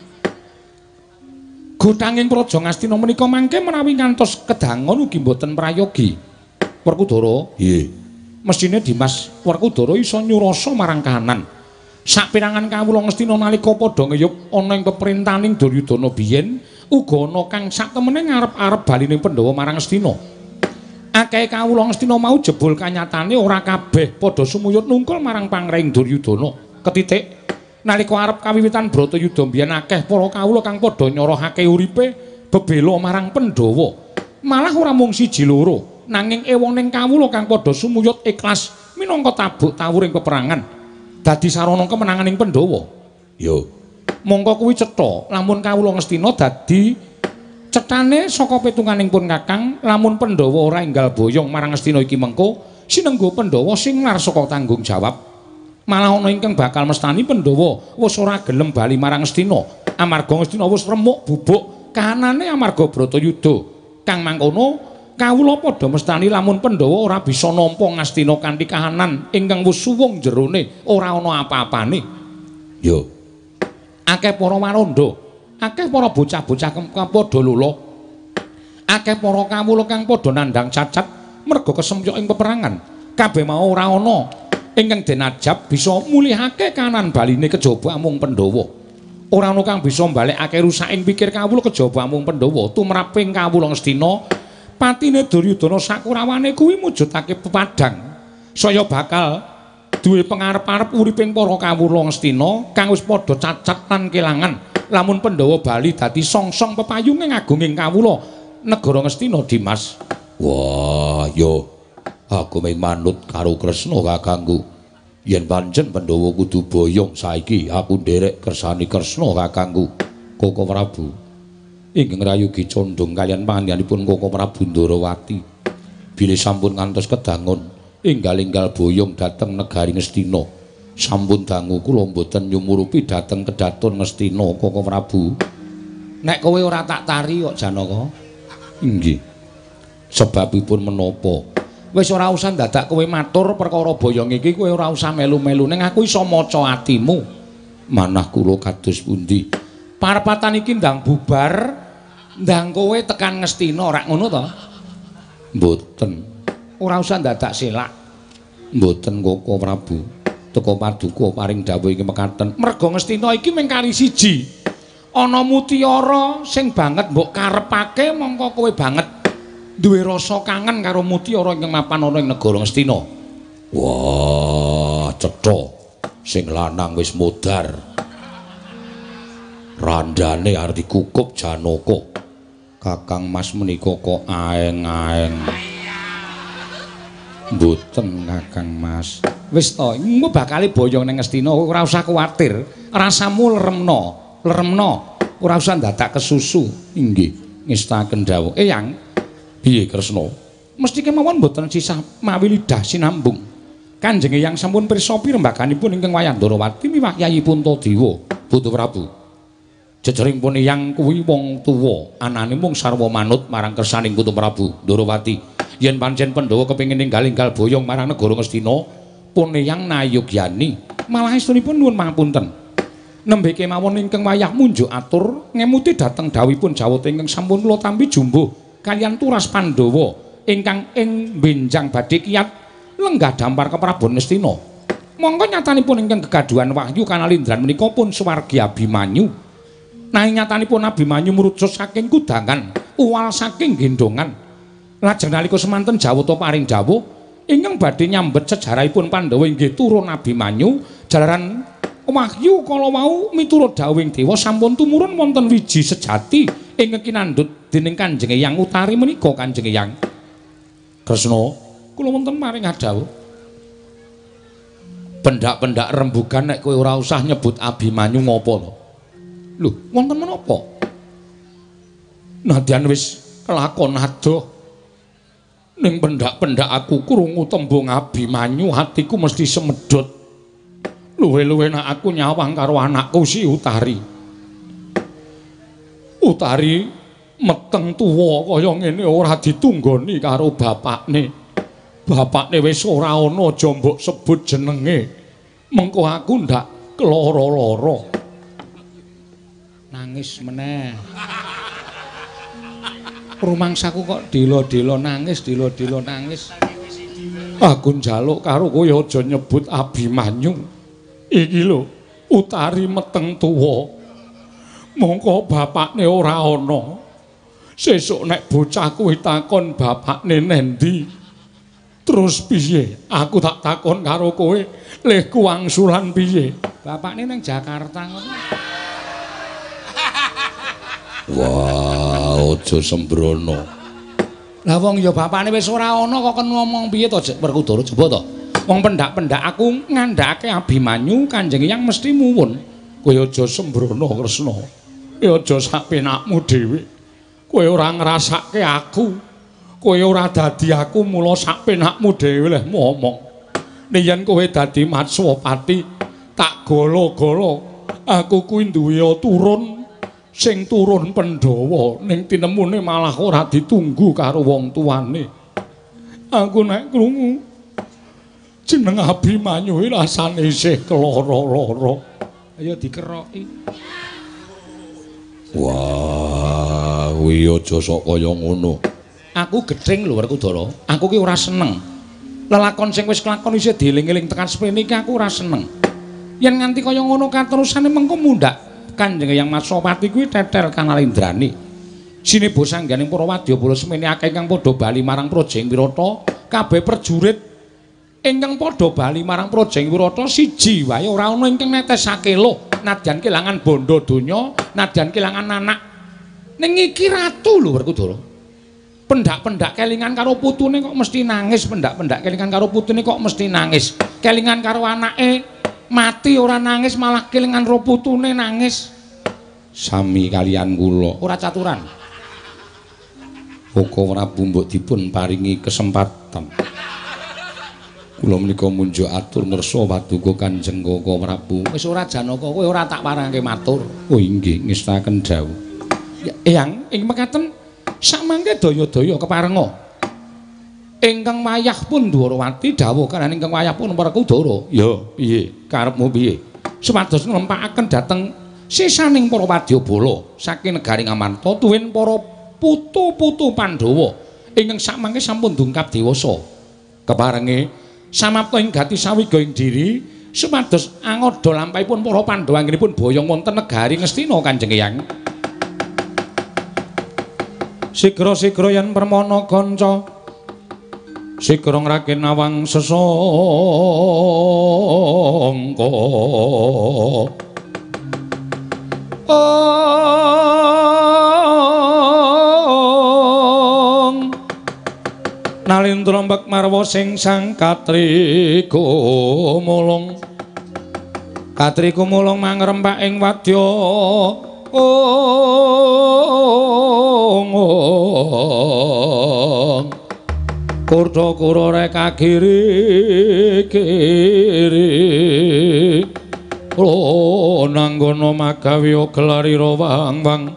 Gotanging Praja Ngastina menika mangke menawi ngantos kedangon ugi mboten prayogi. Werkudara, nggih. Mesthine Dimas Werkudara isa nyurasa marang kahanan. Saperangan kawula Ngastina nalika padha ngeyup ana ing peperintahaning Duryudana biyen uga ana kang saktemene ngarep-arep baline Pandhawa marang Ngastina. Akeh kawula Ngastina mau jebul kanyatane ora kabeh padha sumuyut nungkul marang pangrehing Duryudana. Ketitik nalika arep kawiwitan Bratayuda mbiyen akeh para kawula kang padha nyorohake uripe bebela marang Pandhawa. Malah ora mung siji loro, nanging ewoning kawula kang padha sumuyut ikhlas minangka tabuk tawuring peperangan dadi sarana kemenanganing Pandhawa. Yo, mongko kuwi cetha lamun kawula Ngastina dadi cethane saka petunganingipun Kakang lamun Pandhawa ora enggal boyong marang Ngastina iki mengko sinengga Pandhawa sing lar saka tanggung jawab. Malah ana ingkang bakal mestani Pandhawa wis ora gelem bali marang Ngastina amarga Ngastina wis remuk bubuk kahanane amarga Bratayuda. Kang mangkono kawula padha mestani lamun Pandhawa ora bisa nampa Ngastina kanthi kahanan ingkang wis suwung jerone ora ana apa-apane. Yo. Akeh para waranda, akeh para bocah-bocah kang padha lula. Akeh para kawula kang padha nandhang cacat merga kesempyok ing peperangan. Kabeh mau ora ana ingkang denajab bisa mulihake kanan baline kejaba amung Pandhawa. Ora ana kang bisa mbalekake rusaking pikir kawula kejaba amung Pandhawa. Tumraping kawula Ngastina, patine Duryudana sakurawane kuwi mujudake pepadang. Saya bakal duwe pangarep-arep uriping para kawula Ngastina kang wis padha cacat lan kelangan. Lamun Pandhawa bali dadi songsong pepayunging agunging kawula negara Ngastina, Dimas. Wah, yo. Aku meh manut karo Kresna kakangku. Yen pancen Pandhawa kudu boyong saiki aku nderek kersane Kresna kakangku. Koko Prabu ingkang rayugi condong kaliyan pangandhanipun Koko Prabu Ndarawati. Bilih sampun ngantos kedangon enggal-enggal boyong dhateng negari Ngastina. Sampun dangu kula mboten nyumurupi dhateng kedaton Ngastina Koko Prabu. Nek kowe ora tak tari kok Janaka. Nggih. Sebabipun menapa? Wis ora usah dadak kowe matur perkara boyong iki, kowe ora usah melu-melu ning aku iso maca atimu. Manah kula kados pundi? Parepatan iki ndang bubar, ndang kowe tekan Ngastina ora ngono to? Mboten. Ora usah dadak selak. Mboten Koko Prabu. Teka paduka paring dawuh iki mekaten. Merga Ngastina iki mung kali siji. Ana mutiara sing banget mbok karepake mongko kowe banget duwe rasa kangen karo mutiara ingkang mapan ana ing negara Ngastina. Wah, cetha. Sing lanang wis modar. Randane arep dikukup Janaka. Kakang Mas menika kok aeng-aeng. Mboten Kakang Mas. Wis to, engko bakale boyong ning Ngastina ora usah kuwatir. Rasamu leremno, leremno. Ora usah dadak kesusu. Inggih, ngestaken dawuh. Eyang piye Kresna? Mesti kemawon mboten sisah mawi lidah sinambung. Kanjeng Eyang sampun pirsa pirembaganipun ingkang wayah Ndarawati miwah Yayi Puntadewa, Putu Prabu. Jejeringipun Eyang kuwi wong tuwa, anane mung sarwa manut marang kersaning Putu Prabu Ndarawati. Yen pancen Pandhawa kepengin ninggal-inggal boyong marang negara Ngastina, pun Eyang nayogyani. Malah estunipun nuwun pangapunten. Nembe kemawon ingkang wayah munjuk atur ngemuti dhateng dawuhipun Jawata ingkang sampun kula tampi jumbuh kaliyan turas Pandhawa ingkang ing benjang badhe kiyat lenggah dampar keprabon Ngastina. Mongko nyatanipun ingkang kegaduhan wahyu kanalindran menika pun swargi Abimanyu. Nanging nyatanipun Abimanyu mrucut saking kudangan, uwal saking gendongan. Lajeng nalika semanten Jawata paring dawuh ingkang badhe nyambet sejarahipun Pandhawa inggih turun Abimanyu jalaran wahyu kala wau miturut dawuhing dewa sampun tumurun wonten wiji sejati ingkang kinandhut dening Kanjeng Hyang Utari menika Kanjeng Hyang Kresna kula wonten maring dawuh pendak-pendak rembugan nek kowe ora usah nyebut Abimanyu ngopo to lho wonten menapa nadyan wis kelakon adoh ning pendak-pendak aku krungu tembung Abimanyu hatiku mesti semedhot luwe-luwe nek aku nyawang karo anakku si Utari. Utari meteng tuwa kaya ngene ora ditunggoni karo bapakne. Bapakne wis ora ana aja mbok sebut jenenge. Mengko aku ndak keloro-loro. Nangis meneh. Rumangsaku kok dilo-dilo nangis, dilo-dilo nangis. Aku njaluk karo kowe aja nyebut Abimanyu. Iki lho, Utari meteng tuwa. Mongko bapakne ora ana. Sesuk nek bocah kuwi takon bapakne nendi. Terus piye? Aku tak takon karo kowe, leh kuwangsulan piye? Bapakne nang Jakarta ngono. Wah, aja sembrono. Lah wong ya bapakne wis ora ana kok ngomong piye to, Werkudara coba to. Wong pendak-pendak aku ngandhake Abimanyu Kanjeng Hyang mesti muwun. Kowe aja sembrono Kresna. Kowe aja sak penakmu dhewe. Kowe ora ngrasake aku. Kowe ora dadi aku mula sak penakmu dhewe leh ngomong. Nek yen kowe dadi Matswapati tak golo-golo. Aku kuwi duwe turun sing turun Pandhawa ning tinemune malah ora ditunggu karo wong tuane. Aku nek krungu jeneng Abimanyu rasane isih keloro-loro. Ayo dikeroki. Wah, kuwi aja sok kaya ngono. Aku gething lho Werkudara. Aku ki ora seneng. Lelakon sing wis kelakon isih dieling-eling tekan sprene iki aku ora seneng. Yen nganti kaya ngono katerusane mengko mundhak Kanjeng Hyang Matswapati kuwi tetel kanalindrani. Sinebo sangganing para wadyabala semene akeh kang padha bali marang Projeng Wirata, kabeh prajurit ingkang padha bali marang Projeng Wirata siji wae ora ana ingkang netesake lho, nadyan kelangan bondo donya, nadyan kelangan anak. Ning iki ratu lho Werkudara. Pendak-pendak kelingan karo putune kok mesti nangis, pendak-pendak kelingan karo putune kok mesti nangis. Kelingan karo anake mati ora nangis, malah kelingan ro putune nangis. Sami kalian kula, ora caturan. Koko Prabu mbok dipun paringi kesempatan. Kula menika munjuk atur ngersa paduka Kanjeng Koko Prabu. Wis ora Janaka, kowe ora tak parangke matur. Oh inggih, ngestaken dawuh. Eyang, ing mekaten samangke daya-daya keparenga. Ingkang wayah pun Dwarawati dawuh kan ingkang wayah pun Werkudara. Ya, piye? Karepmu piye? Supados nglempakaken dhateng sisaning para wadyabala saking negari Ngamarta tuwin para putu-putu Pandhawa ingkang samangke sampun dungkap dewasa. Keparenge samapta ing gati sawiga ing diri supados angoda lampahipun para Pandhawa anggenipun boyong wonten negari Ngastina Kanjeng Hyang. Sigra-sigra yen permana kanca sigra ngraken awang sesangka nalindra mbek marwa sing sang Katri kumulung mangrempak ing wadya kurda-kura rek kagiri-kiri nanggana magawi gelarira wang-wang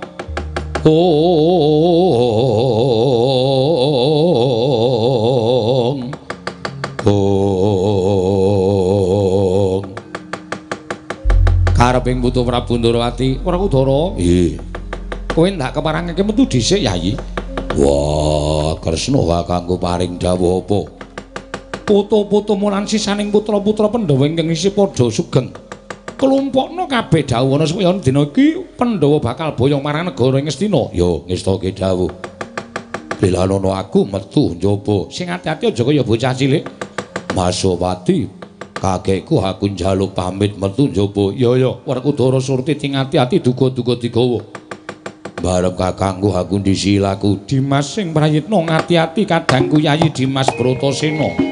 kareping Putu Prabu Ndrawati Werkudara. Nggih. Kowe ndak keparangake metu dhisik, Yayi. Wah, Kresna kakangku paring dawuh apa? Putu-putumu lan sisaning putra-putra Pandhawa ingkang isih padha sugeng. Kelompokno kabeh dawuhna supaya dina iki Pandhawa bakal boyong marang negara ing Ngastina. Ya, ngestake dawuh. Lelanono aku metu njaba. Sing ati-ati aja kaya bocah cilik. Masowati, kakekku aku njaluk pamit metu njaba. Ya, Werkudara Surti ting ati-ati duga-duga digawa. Bareng kakangku aku disilaku Dimas sing prayitna ngati-ati kadangku Yayi Dimas Bratasena.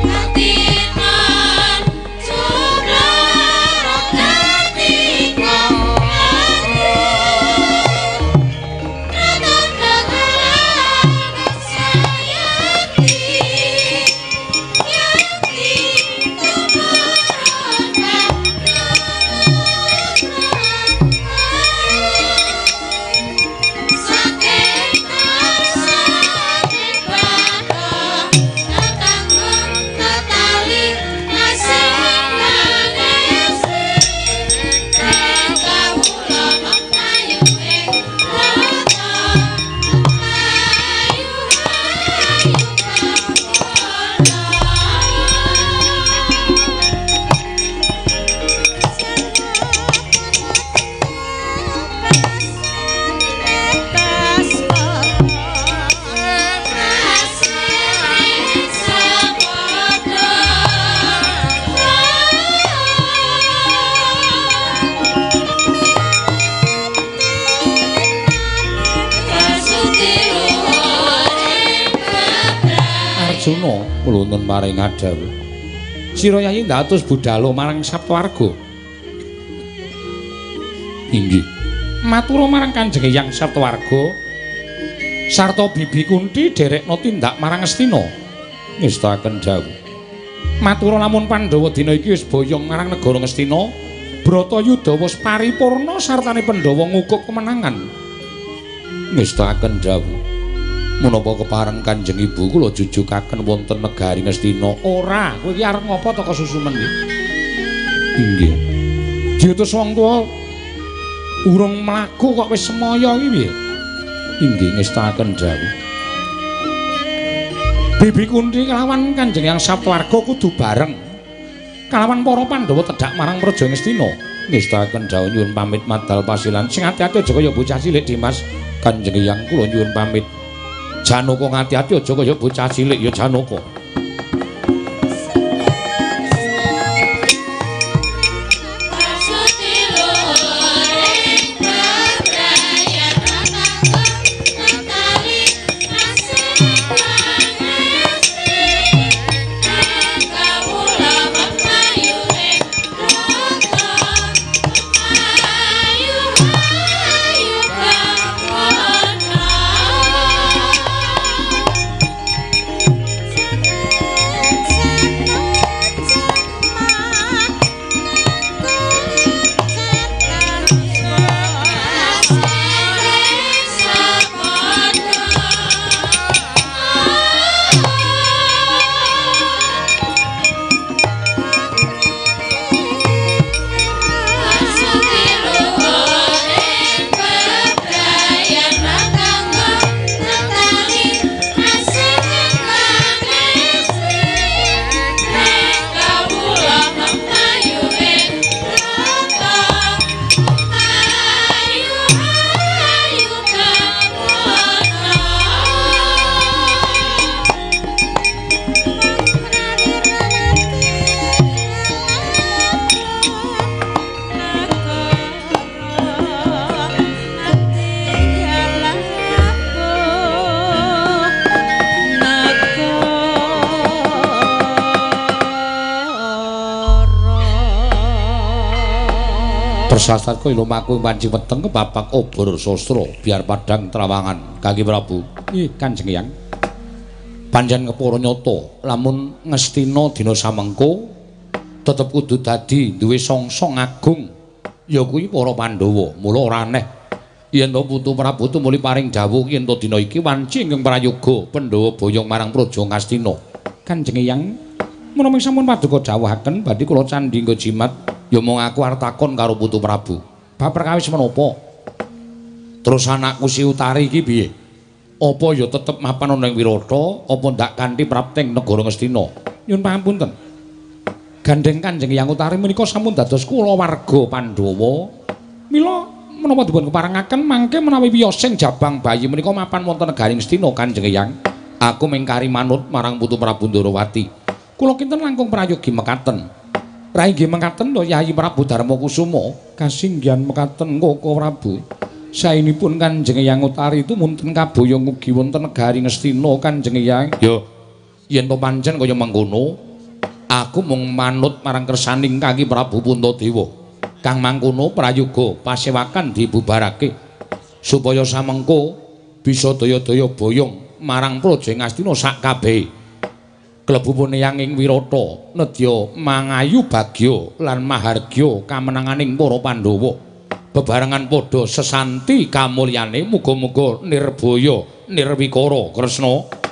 Arjuna mluntun maring Adawu. Sira Yayi ndatus budhal marang Saptawarga. Inggih. Matur marang Kanjeng Hyang Saptawarga sarta Bibi Kunti derekna tindak marang Astina. Ngestaken dawuh. Matur lamun Pandhawa dina iki wis boyong marang negara Ngastina, Bratayuda wis paripurna sartane Pandhawa ngukup kemenangan. Ngestaken dawuh. Menapa kepareng Kanjeng Ibu kula jujugaken wonten negari Ngastina. Ora, kowe iki arep ngapa to kesusumen iki? Inggih. Diutus wong tuwa urung mlaku kok wis semaya iki piye? Inggih ngestaken dawuh. Bibi Kunti kelawan Kanjeng Hyang Saptawarga kudu bareng kalawan para Pandhawa tedhak marang Praja Ngastina. Ngestaken dawuh nyuwun pamit madal pasilan. Sing ati-ati aja kaya bocah cilik Dimas. Kanjeng Hyang kula nyuwun pamit. Janaka ngati-ati aja kaya bocah cilik ya Janaka. Sastra kowe lumaku panci weteng kepapak obor sastra biar padang trawangan Kaki Prabu. Nggih Kanjeng Hyang. Panjen kepara nyata lamun Ngastina dina samengko tetep kudu dadi duwe songso agung ya kuwi para Pandhawa. Mula ora aneh yen to Putu Prabu tumuli paring dawuh yen to dina iki wanci ingkang prayoga Pandhawa boyong marang Praja Ngastina. Kanjeng Hyang menawi sampun paduka dawuhaken badhe kula candhi nggo jimat. Ya mung aku arep takon karo Putu Prabu. Bab perkawis menapa? Terus anakku si Utari iki piye? Apa ya tetep mapan ana ing Wirata apa ndak kanthi prapting negara Ngastina? Nyun pangapunten. Gandeng Kanjeng Hyang Utari menika sampun dados kula warga Pandhawa. Mila menapa dipun keparengaken mangke menawi wiyosing jabang bayi menika mapan wonten negaring Astina Kanjeng Hyang. Aku mengkari manut marang Putu Prabu Ndarawati. Kula kinten langkung prayogi mekaten. Rai nggih mekaten to Yayi Prabu Darmakusuma. Kasinggihan mekaten Koko Prabu. Saenipun Kanjeng Hyang Utari itu wonten kaboyong ugi wonten negaring Astina Kanjeng Hyang. Ya yen to pancen kaya mangkono, aku mung manut marang kersaning Kaki Prabu Puntadewa. Kang mangkono prayoga pasewakan dibubarake supaya samengko bisa daya-daya boyong marang Praja Ngastina sak kabehe. Klebupune Yanging Wirata nedya mangayu bagya lan mahargya kamenanganing para Pandhawa. Bebarengan padha sesanti kamulyane muga-muga nirbaya nirwikara Kresna.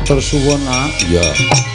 Matur suwun, Nak. Iya.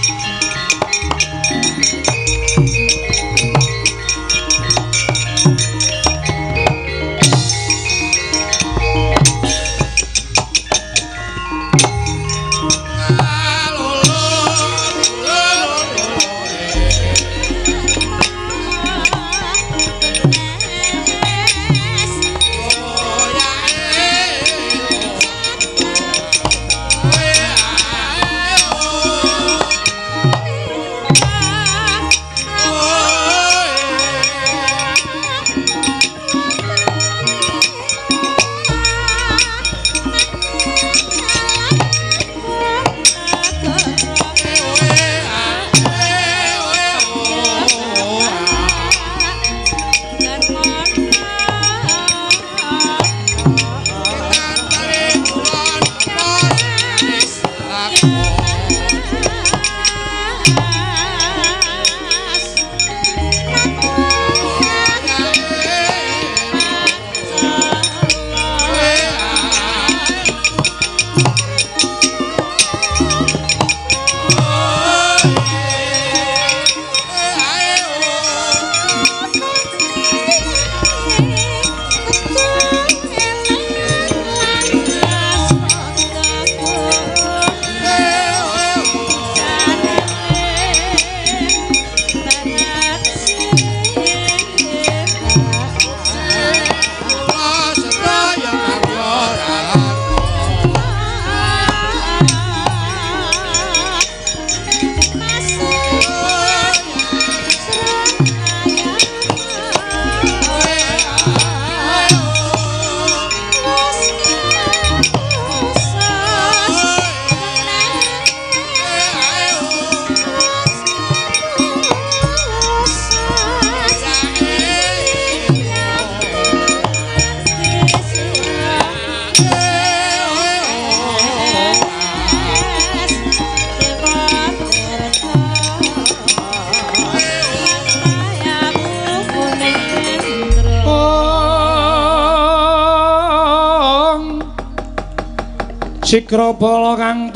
Sikra bala kang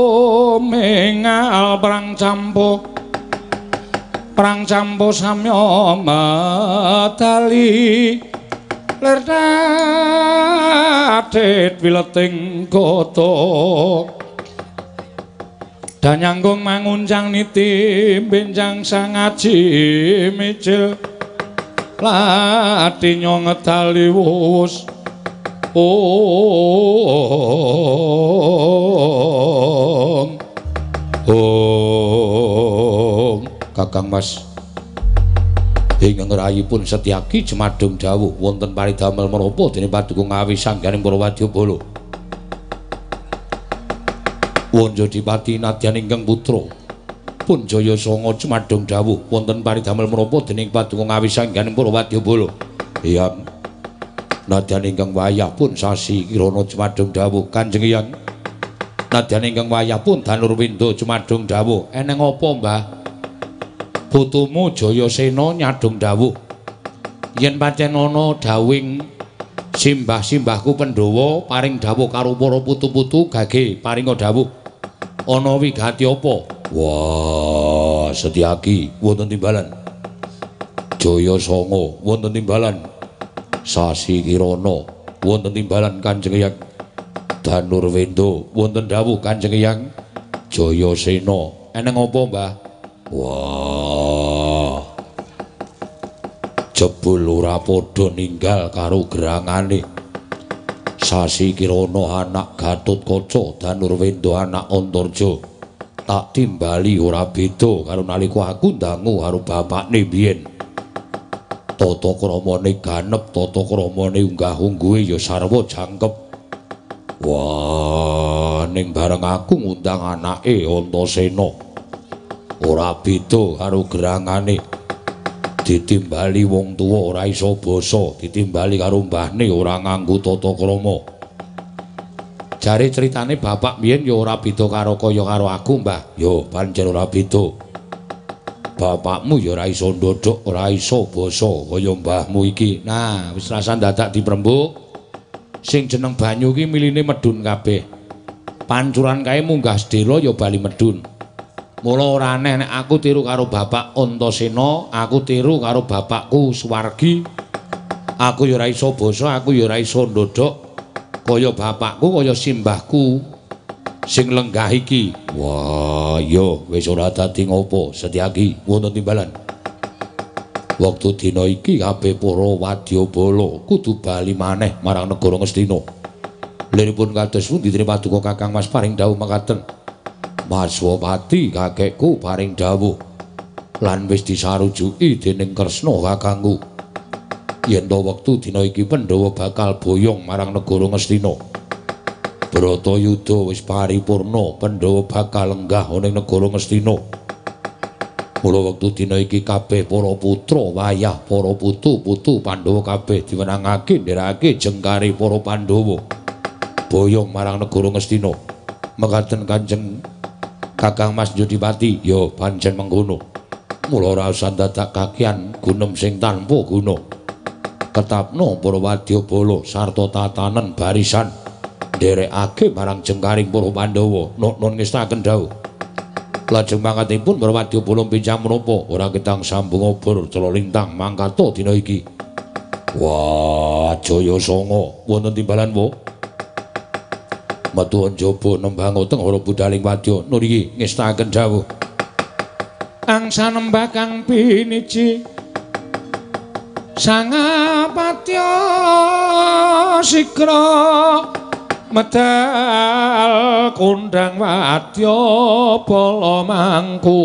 tumingal perang campo samya medali lir dadit wileting kota danyanggung mangunjang niti benjang sang aji micil latinya ngedali wus Kakang Mas ingkang rayipun Setyaki Jemadung dawuh wonten paridamel menapa dening Paduka Ngawi sangganing para wadyabala Wanjadipati nadyan ingkang putra pun Jaya Sanga Jemadung dawuh wonten paridamel menapa dening Paduka Ngawi sangganing para wadyabala iya nadyan ingkang wayah pun Sasi Kirana Jemadung dawuh Kanjeng Hyang nadyan ingkang wayah pun Danurwindo Jemadung dawuh eneng apa Mbah putumu Jayasena nyadung dawuh yen pancen ana dawing simbah-simbahku Pandhawa paring dawuh karo para putu-putu gage paringa dawuh ana wigati apa wah Setyaki wonten timbalan Jayasanga wonten timbalan Sasi Kirana wonten timbalan Kanjeng Hyang Danurwindo wonten dawuh Kanjeng Hyang Jayasena eneng apa Mbah wah jebul ora padha ninggal karo gerangane Sasi Kirana anak Gatotkaca Danurwindo anak Antarja tak timbali ora beda karo nalika aku ndangu karo bapakne biyen tata kramane ganep tata kramane unggah-ungguhe ya sarwa jangkep wah ning bareng aku ngundang anake Antasena ora beda karo gerangane ditimbali wong tuwa ora iso basa ditimbali karo mbahne ora nganggo tata krama jare critane bapak biyen ya ora beda karo kaya karo aku Mbah ya pancen ora beda bapakmu ya ora iso ndodhok ora iso basa kaya mbahmu iki nah wis rasan dadak diprembuk sing jeneng banyu ki miline medhun kabeh pancuran kae munggah sedhela ya bali medun. Mula ora aneh nek aku tiru karo Bapak Antasena, aku tiru karo bapakku Suwargi. Aku ya ora iso basa, aku ya ora iso ndodhok kaya bapakku, kaya simbahku sing lenggah iki. Wah, ya wis ora dadi ngopo, Setyaki wonten timbalan. Wektu dina iki kabeh para wadyabala kudu bali maneh marang negara Ngastina. Liripun kados pundi dene paduka Kakang Mas paring dawuh makaten. Maswapati kakekku paring dawuh lan wis disarujuki dening Kresna kakangku. Yen to wektu dina iki Pandhawa bakal boyong marang negara Ngastina. Bratayuda wis paripurna, Pandhawa bakal lenggah ning negara Ngastina. Mula wektu dina iki kabeh para putra wayah para putu-putu Pandhawa kabeh diwenangake nderekake jengkare para Pandhawa boyong marang negara Ngastina. Mekaten Kanjeng Kakang Mas Jodipati, ya pancen mengkono. Mula ora usah dadak kakian gunem sing tanpa guna. Ketapno para wadyabala sarta tatanen barisan nderekake marang jengkaring para Pandhawa. Nun ngestaken dawuh. Lajeng mangkatipun para wadyabala pincang menapa ora ketang sambung obor cela lintang mangkata dina iki. Wah, Jaya Sanga wonten timbalan wa. Metu njaba nembang uteng ora budaling wadya nur iki ngestaken dawuh. Angsa nembah kang piniji Sangapatya sigra medal kondang wadya bala mangku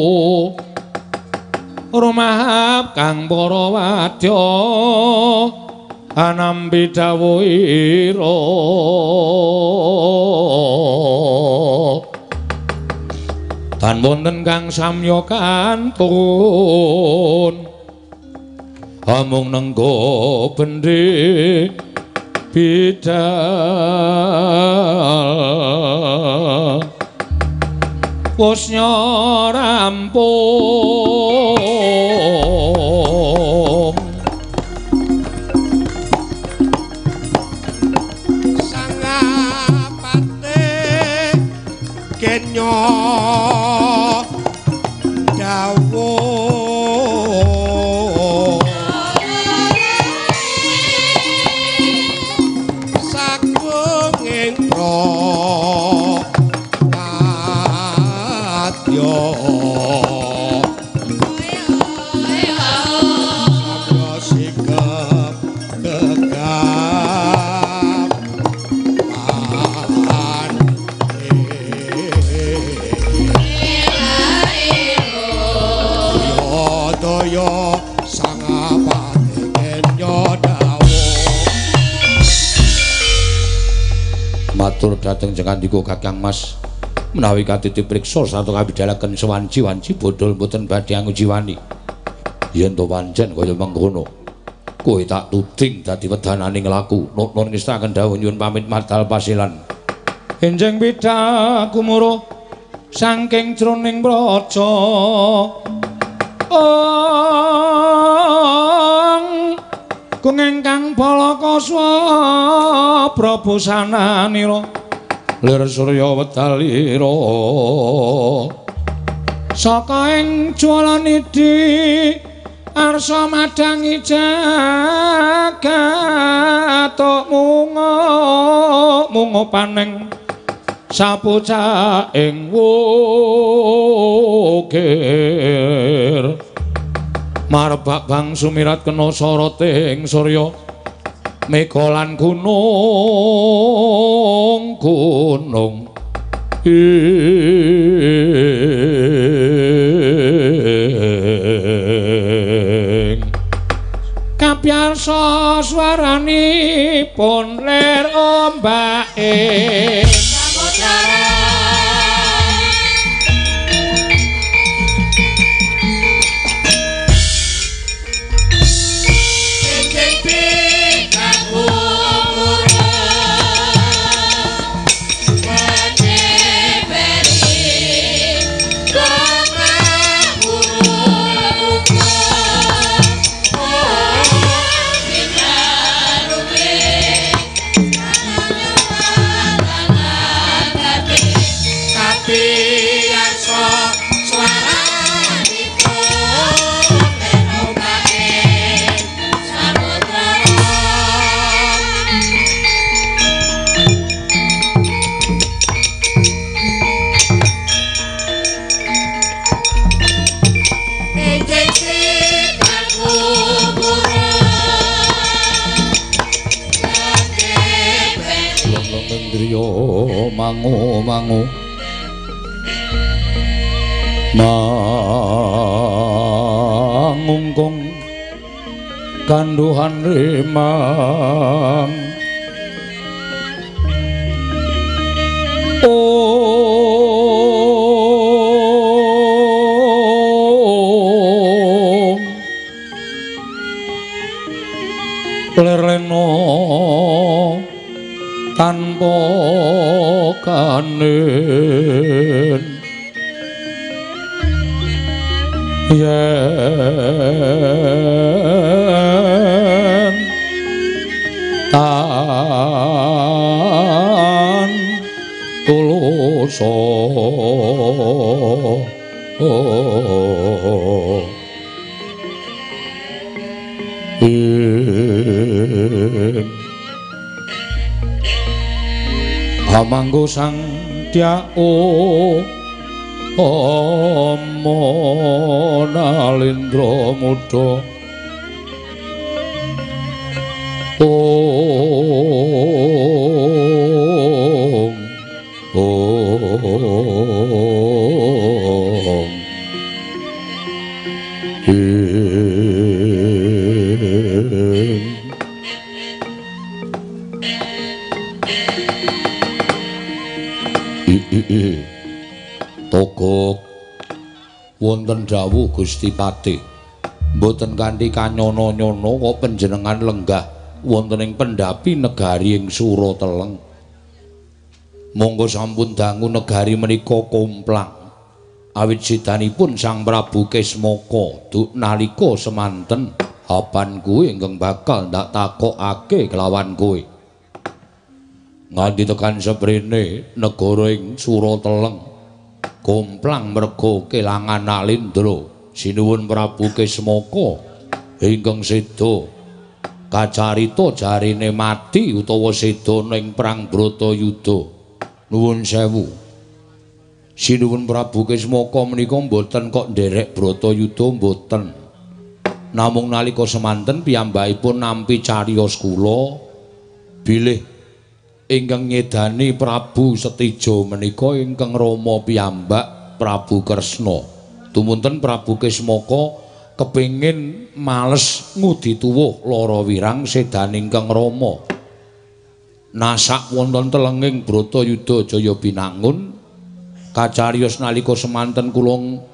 rumahap kang para wadya anambi dawuhira tan wonten kang samya kantun amung nenggo bendhe bidal wis rampung Sangapate kenya dawuh matur dhateng jengandika Kakang Mas menawi katitip priksa sarta kabidalaken sewanci-wanci bodhol boten badhe angujiwani yen to pancen kaya mengkono kowe tak tuding dadi wedananing laku nun ngestaken dawuh nyuwun pamit madal pasilan enjing bidal kumuro saking jroning praja kung ingkang balakaswa prabusananira lir surya wedalira saka ing jwalanidi arsa madangi jagat mungo paneng sapucah ing wukir marbak bang sumirat kena soroting surya mega lan gunung kapiyarsa swaranipun lir ombake samudra mangu mangungkung kanduhan remang lereno tanpa kanen yen tan tuluso amanggo sang tyao Ama Nalendra Muda Togok wonten dawuh Gusti Patih mboten kanthi kanyono-nyono kok panjenengan lenggah wonten ing pendhapi negari ing Surateleng monggo sampun dangu negari menika komplang awit sidanipun Sang Prabu Kesmaka duk nalika semanten apan kuwi ingkang bakal ndak takokake kelawan kowe nganti tekan seprene negara ing Surateleng komplang merga kelangan Nalendra sinuwun Prabu Kesmaka ingkang seda kacarita jarine mati utawa seda ning perang Bratayuda nuwun sewu sinuwun Prabu Kesmaka menika mboten kok nderek Bratayuda mboten namung nalika semanten piyambakipun nampi cariyos kula bilih ingkang nyedani Prabu Setija menika ingkang Rama piyambak Prabu Kresna tumunten Prabu Kesmaka kepingin males ngudi tuwuh lara wirang sedaning Kang Rama nasak wonten telenging Bratayuda Jaya Binangun kacariyos nalika semanten kula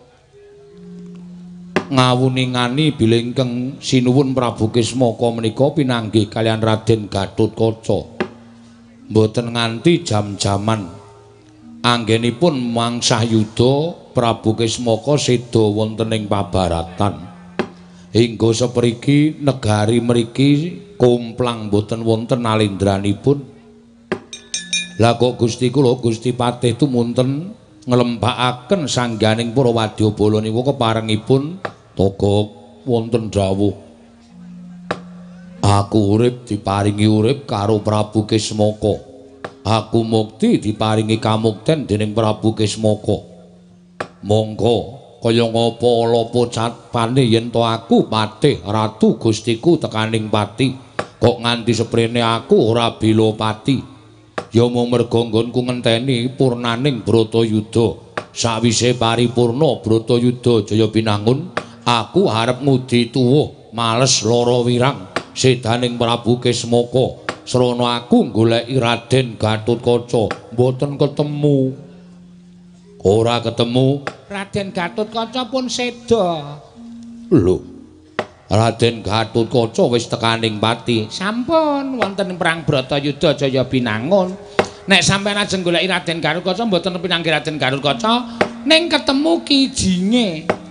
ngawuningani bilih ingkang sinuwun Prabu Kesmaka menika pinanggih kalian Raden Gatotkaca mboten nganti jam-jaman anggenipun mangsah yuda Prabu Kesmaka seda wonten ing pabaratan hingga sapriki negari mriki komplang mboten wonten nalendranipun lah kok Gusti kula Gusti Patih tumunten nglembakaken sangganing para wadyabala niku keparengipun Togok wonten dawuh aku urip diparingi urip karo Prabu Kesmaka. Aku mukti diparingi kamukten dening Prabu Kesmaka. Monggo kaya ngapa ala pocapane yen to aku Patih Ratu Gustiku tekaning pati kok nganti seprene aku ora bela pati. Ya mung merga nggonku ngenteni purnaning Bratayuda. Sawise paripurna Bratayuda Jaya Binangun, aku arep ngudi tuwuh males lara wirang. Sedaning Prabu Kesmaka srana aku goleki Raden Gatotkaca mboten ketemu. Ora ketemu Raden Gatotkaca pun seda. Lho. Raden Gatotkaca wis tekaning pati. Sampun wonten perang Bratayuda Jaya Binangun. Nek sampeyan ajeng goleki Raden Gatotkaca mboten pinanggih Raden Gatotkaca ning ketemu kijinge.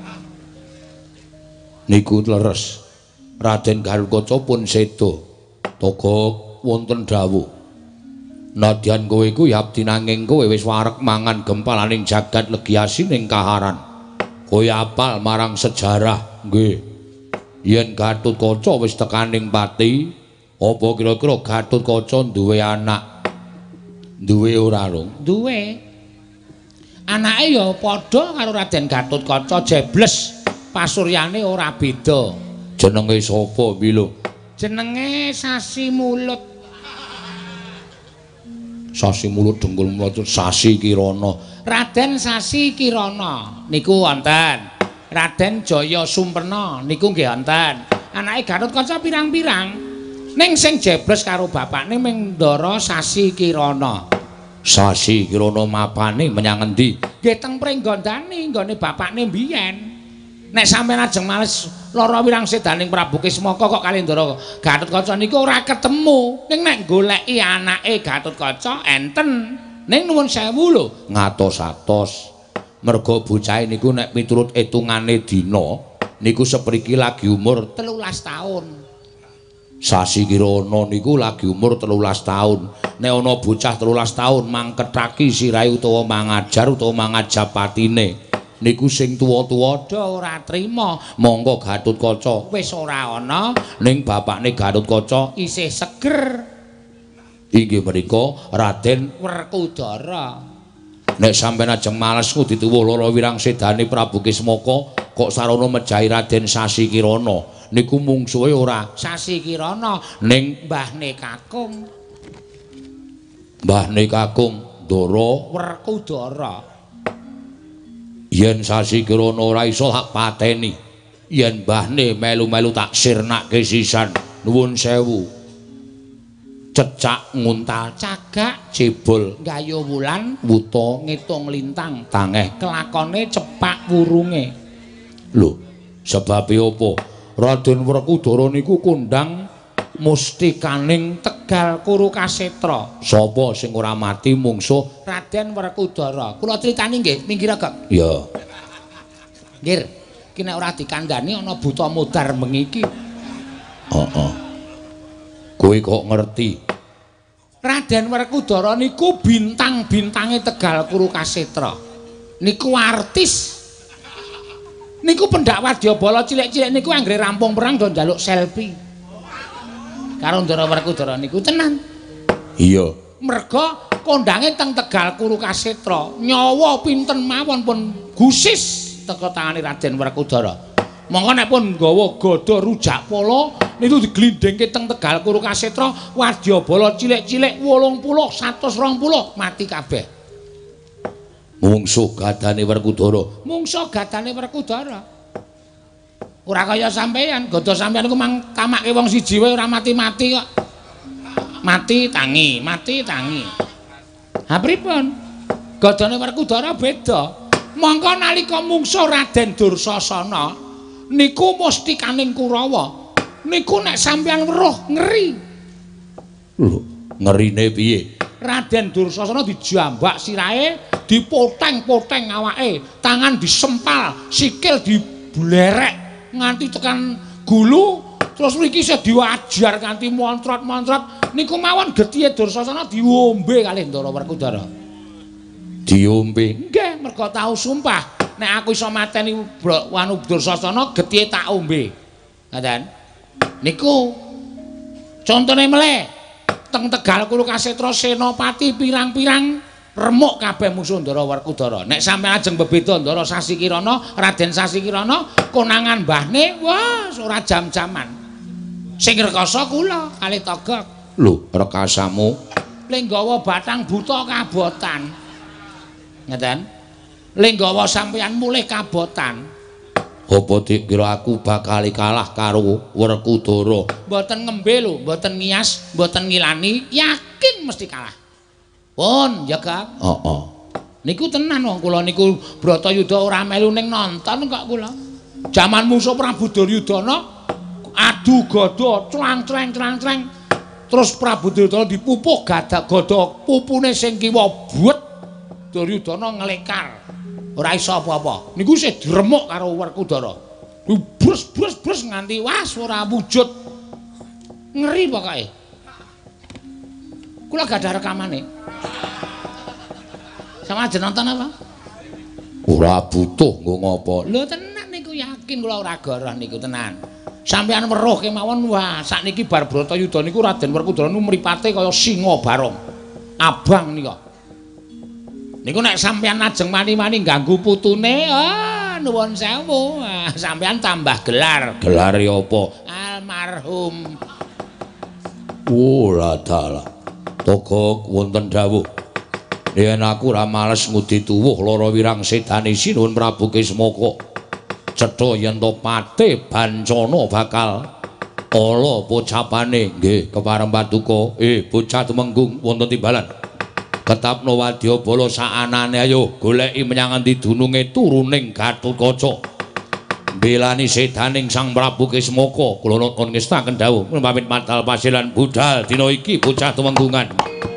Niku leres. Raden Gatotkaca pun seda. Togok wonten dawuh. Nadyan kowe iku yabdi nanging kowe wis wareg mangan gempalaning jagat legiasining kaharan. Kowe apal marang sejarah, nggih. Yen Gatotkaca wis tekaning pati, apa kira-kira Gatotkaca duwe anak? Duwe ora, Rung? Duwe. Anake ya padha karo Raden Gatotkaca jebles. Pasuryane ora beda. Jenenge sapa pilo? Jenenge Sasi Mulut. Sasi mulut dengkul mulut Sasi Kirana. Raden Sasi Kirana niku wonten. Raden Jaya Sumperna niku nggih wonten. Anake Gatotkaca pirang-pirang. Ning sing jebles karo bapakne ming Ndara Sasi Kirana. Sasi Kirana mapane menyang endi? Nggih teng Pringgondani nggone bapakne mbiyen. Nek sampeyan ajeng males lara wirang sedaning Prabu Kismaka kok kalih Ndara Gatotkaca niku ora ketemu. Ning nek goleki anake Gatotkaca enten. Ning nuwun sewu lho, ngatos-atos. Merga bocah niku nek miturut etungane dina niku sepriki lagi umur 13 taun. Sasi Kirana niku lagi umur 13 taun. Nek ana bocah 13 taun mangkethaki sirahe utawa mangajar utawa mangajapatine niku sing tuwa-tuwa ora trima. Monggo Gatotkaca wis ora ana ning bapakne Gatotkaca isih seger. Inggih menika Raden Werkudara. Nek sampeyan ajeng males dituwuh lara wirang sedane Prabu Kismaka kok sarana mejahi Raden Sasi Kirana niku mungsuhe ora Sasi Kirana ning mbahne kakung. Mbahne kakung Ndara Werkudara. Yen Sasi Kirana ora iso tak pateni. Yen mbahne melu-melu tak sirnake sisan. Nuwun sewu. Cecak nguntal cagak jebol gayo wulan wuta ngitung lintang tangeh kelakone cepak wurunge. Lho, sebabe apa? Raden Werkudara niku kondang mustikaning Tegal Kurukasetra. Sapa sing ora mati mungsuh Raden Werkudara. Kula critani nggih, minggir agak. Ya. Nggih, iki nek ora dikandhani ana buta mudar bengi iki. Heeh. Kowe kok ngerti? Raden Werkudara niku bintang-bintange Tegal Kurukasetra. Niku artis. Niku pendak wadyabala cilik-cilik niku anggere rampung perang do njaluk selfie. Karo Ndara Werkudara niku tenan. Iya. Merga kondange teng Tegal Kurukasetra, nyawa pinten mawon pun gusis teka tangane Raden Werkudara. Monggo nek pun nggawa gada rujak polo niku diglindhengke teng Tegal Kurukasetra, wadyabala cilik-cilik 80, 120 mati kabeh. Mungsuh gadane Werkudara. Mungsuh gadane Werkudara. Ora kaya sampeyan, gada sampeyan iku mang tamake wong siji wae ora mati-mati kok. Mati tangi, mati tangi. Ha pripun? Gadane Werkudara beda. Monggo nalika mungsuh Raden Dursasana niku mustikaning Kurawa. Niku nek sampeyan weruh ngeri. Lho, ngerine piye? Raden Dursasana dijambak sirahe, dipoteng-poteng awake, tangan disempal, sikil diblerek nganti tekan gulu, terus mriki isih diwajar kanthi montrot-montrot. Niku mawon gethihe Dursasana diombe kalih Ndara Werkudara. Diombe? Nggih, merga tau sumpah. Nek aku iso mateni wanu Dursasana gethihe tak ombe. Ngoten. Niku contone meleh teng Tegal Kurukasetra senopati pirang-pirang remuk kabeh musuh Ndara Werkudara. Nek sampeyan ajeng bebeda Ndara Sasi Kirana, Raden Sasi Kirana konangan mbahne wah ora jam-jaman. Sing rekoso kula kalih Togog. Lho, rekasamu lenggawa batang buta kabotan. Ngoten. Lenggawa sampeyan mulih kabotan. Apa dikira aku bakal kalah karo Werkudara? Mboten ngembe lho, mboten ngias, mboten ngilani, yakin mesti kalah. Pun, ya Kang? Heeh. Niku tenan wong kula niku Bratayuda ora melu ning nonton kok kula. Jaman musuh Prabu Duryudana adu gada clang-clang. Terus Prabu Duryudana dipupuh gada pupune sing kiwa buet. Duryudana nglekar. Ora iso apa-apa. Niku isih diremuk karo Werkudara. Brus nganti was ora wujud. Ngeri pokoke. Kula gak ada rekamane. Sama aja nonton apa? Ora butuh nggo ngopo. Lho tenan niku yakin kula ora goroh niku tenan. Sampeyan weruh kemawon wah sakniki bar Bratayuda niku Raden Werkudara niku mripate kaya singa barong. Abang nika. Niku nek sampeyan ajeng mani-mani ganggu putune, nuwun sewu. Sampeyan tambah gelar. Gelar ya apa? Almarhum. Ora dalah. Togok wonten dawuh. Yen aku ora males ngudi tuwuh lara wirang sedane sinuwun Prabu Kismaka. Cetha yen to Patih Bancana bakal ala pocapane nggih kepareng paduka. Bocah Tumenggung wonten timbalan. Ketapno wadyabala saanane ayo goleki menyang endi dununge turuning Gatotkaca. Belani sedaning Sang Prabu Kismaka kula nuwun ngestaken dawuh pamit matal pasilan budal dina iki bocah Tumenggungan.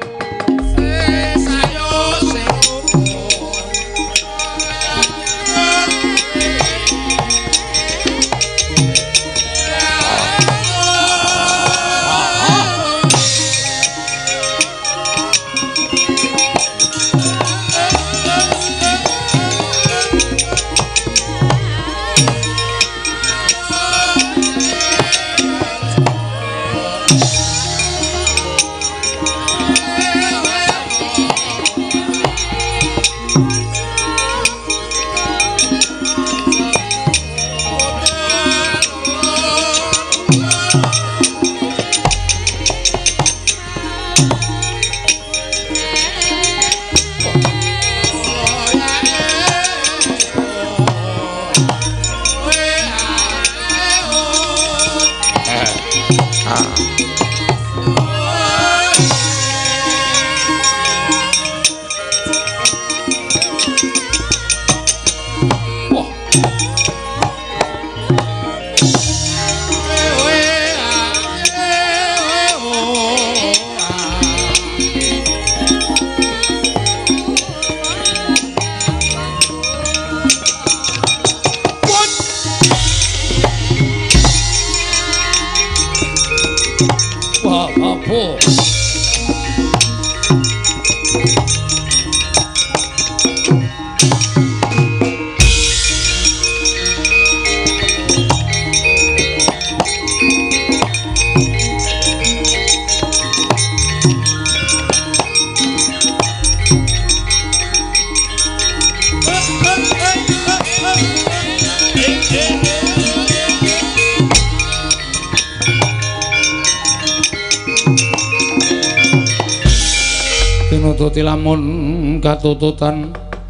Lamun katututan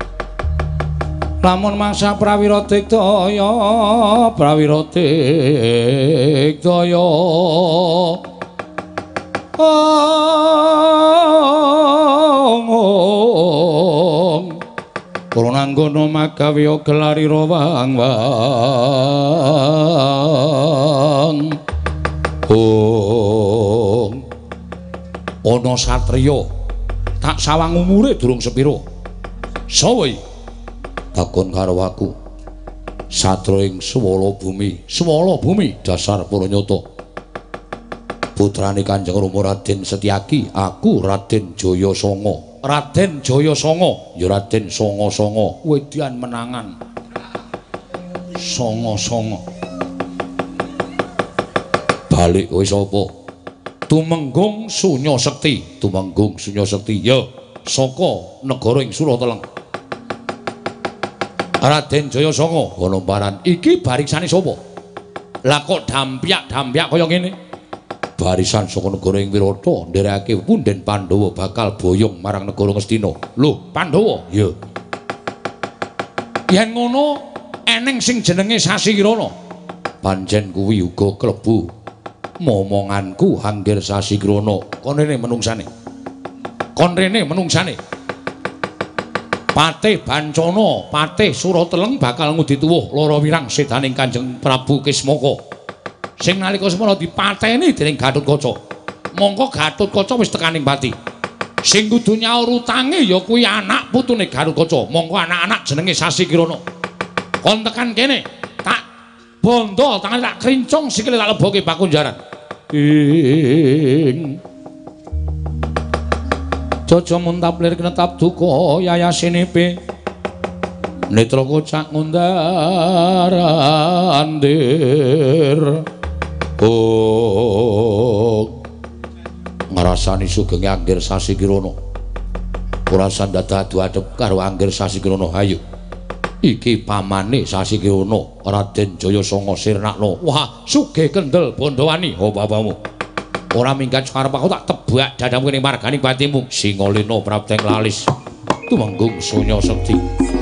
lamun mangsa prawira digdaya kula nanggono magawe gelarira wang ana satriya tak sawang umure durung sepiro. Sawa iki? Takon karo aku. Satria ing Swala Bumi dasar Puranyata. Putrane Kanjeng Rama Raden Setyaki, aku Raden Jayasanga. Raden Jayasanga, ya Raden Sanga-sanga, wedian menangan. Sanga-sanga. Balik kowe sapa? Tumenggung Sunya Sekti ya saka negara ing Surateleng. Raden Jayasanga Gonombaran iki barisane sapa? Lah kok dampyak kaya ngene? Barisan saka negara ing Wirata nderekake punden Pandhawa bakal boyong marang negara Ngastina. Lho, Pandhawa? Ya. Yen ngono eneng sing jenenge Sasikirana. Pancen kuwi uga klebu momonganku Anggir Sasikirana. Kon rene menungsane. Patih Bancana, Patih Surateleng bakal ngudi tuwuh lara wirang sedaning Kanjeng Prabu Kismaka. Sing nalika semana dipateni dening Gatotkaca. Mongko Gatotkaca wis tekaning pati. Sing kudu nyaur utange ya kuwi anak putune Gatotkaca. Mongko anak-anak jenenge Sasikirana. Kon tekan kene, tak bondo tangan tak krincong sikile tak leboke Pakunjaran. Jaja muntaplir kinetap duka yayasinepe netra kocak ngundarandir ngrasani sugenge Anggir Sasikirana ora sandada adu-adep karo Anggir Sasikirana. Hayo iki pamane Sasikirana Raden Jayasanga Sirnakna. Wah sugih kendel Bandawani bapamu. ora minggat karep aku tak tebak dadamu ning marganing batimu. Singolena prapteng lalis. Tumenggung sunya sekti.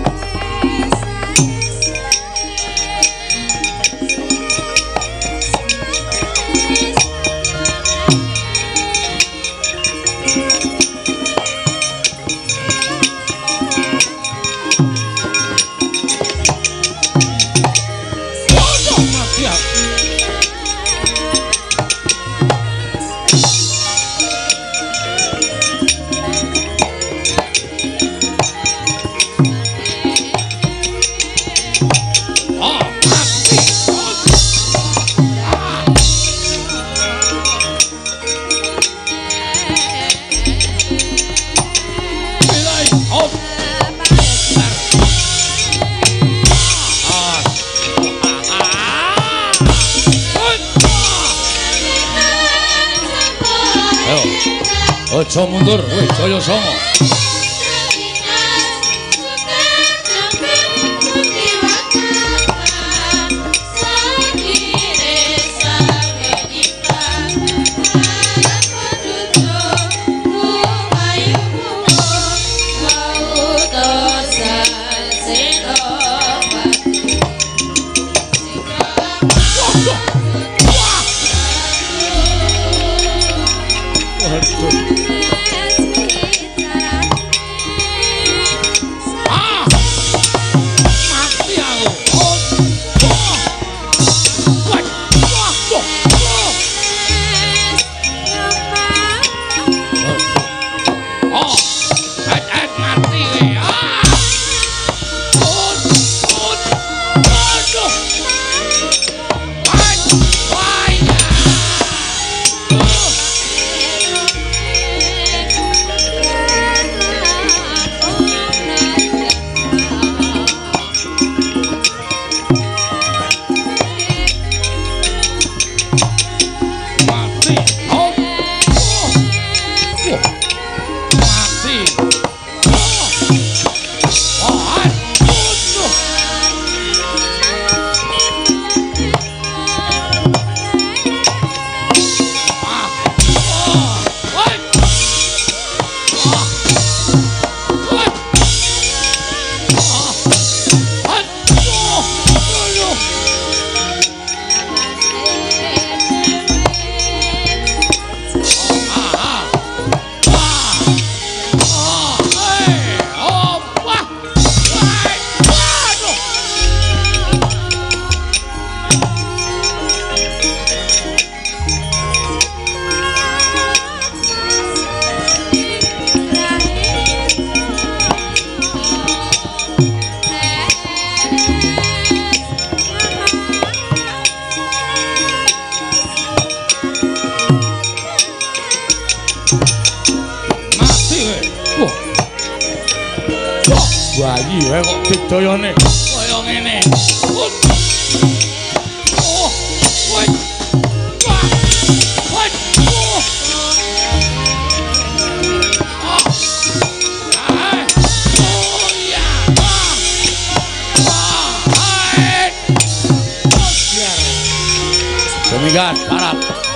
Aja mundur, weh Jaya Sanga. Bayi wae kok digdayane kaya ngene. Semigat parat.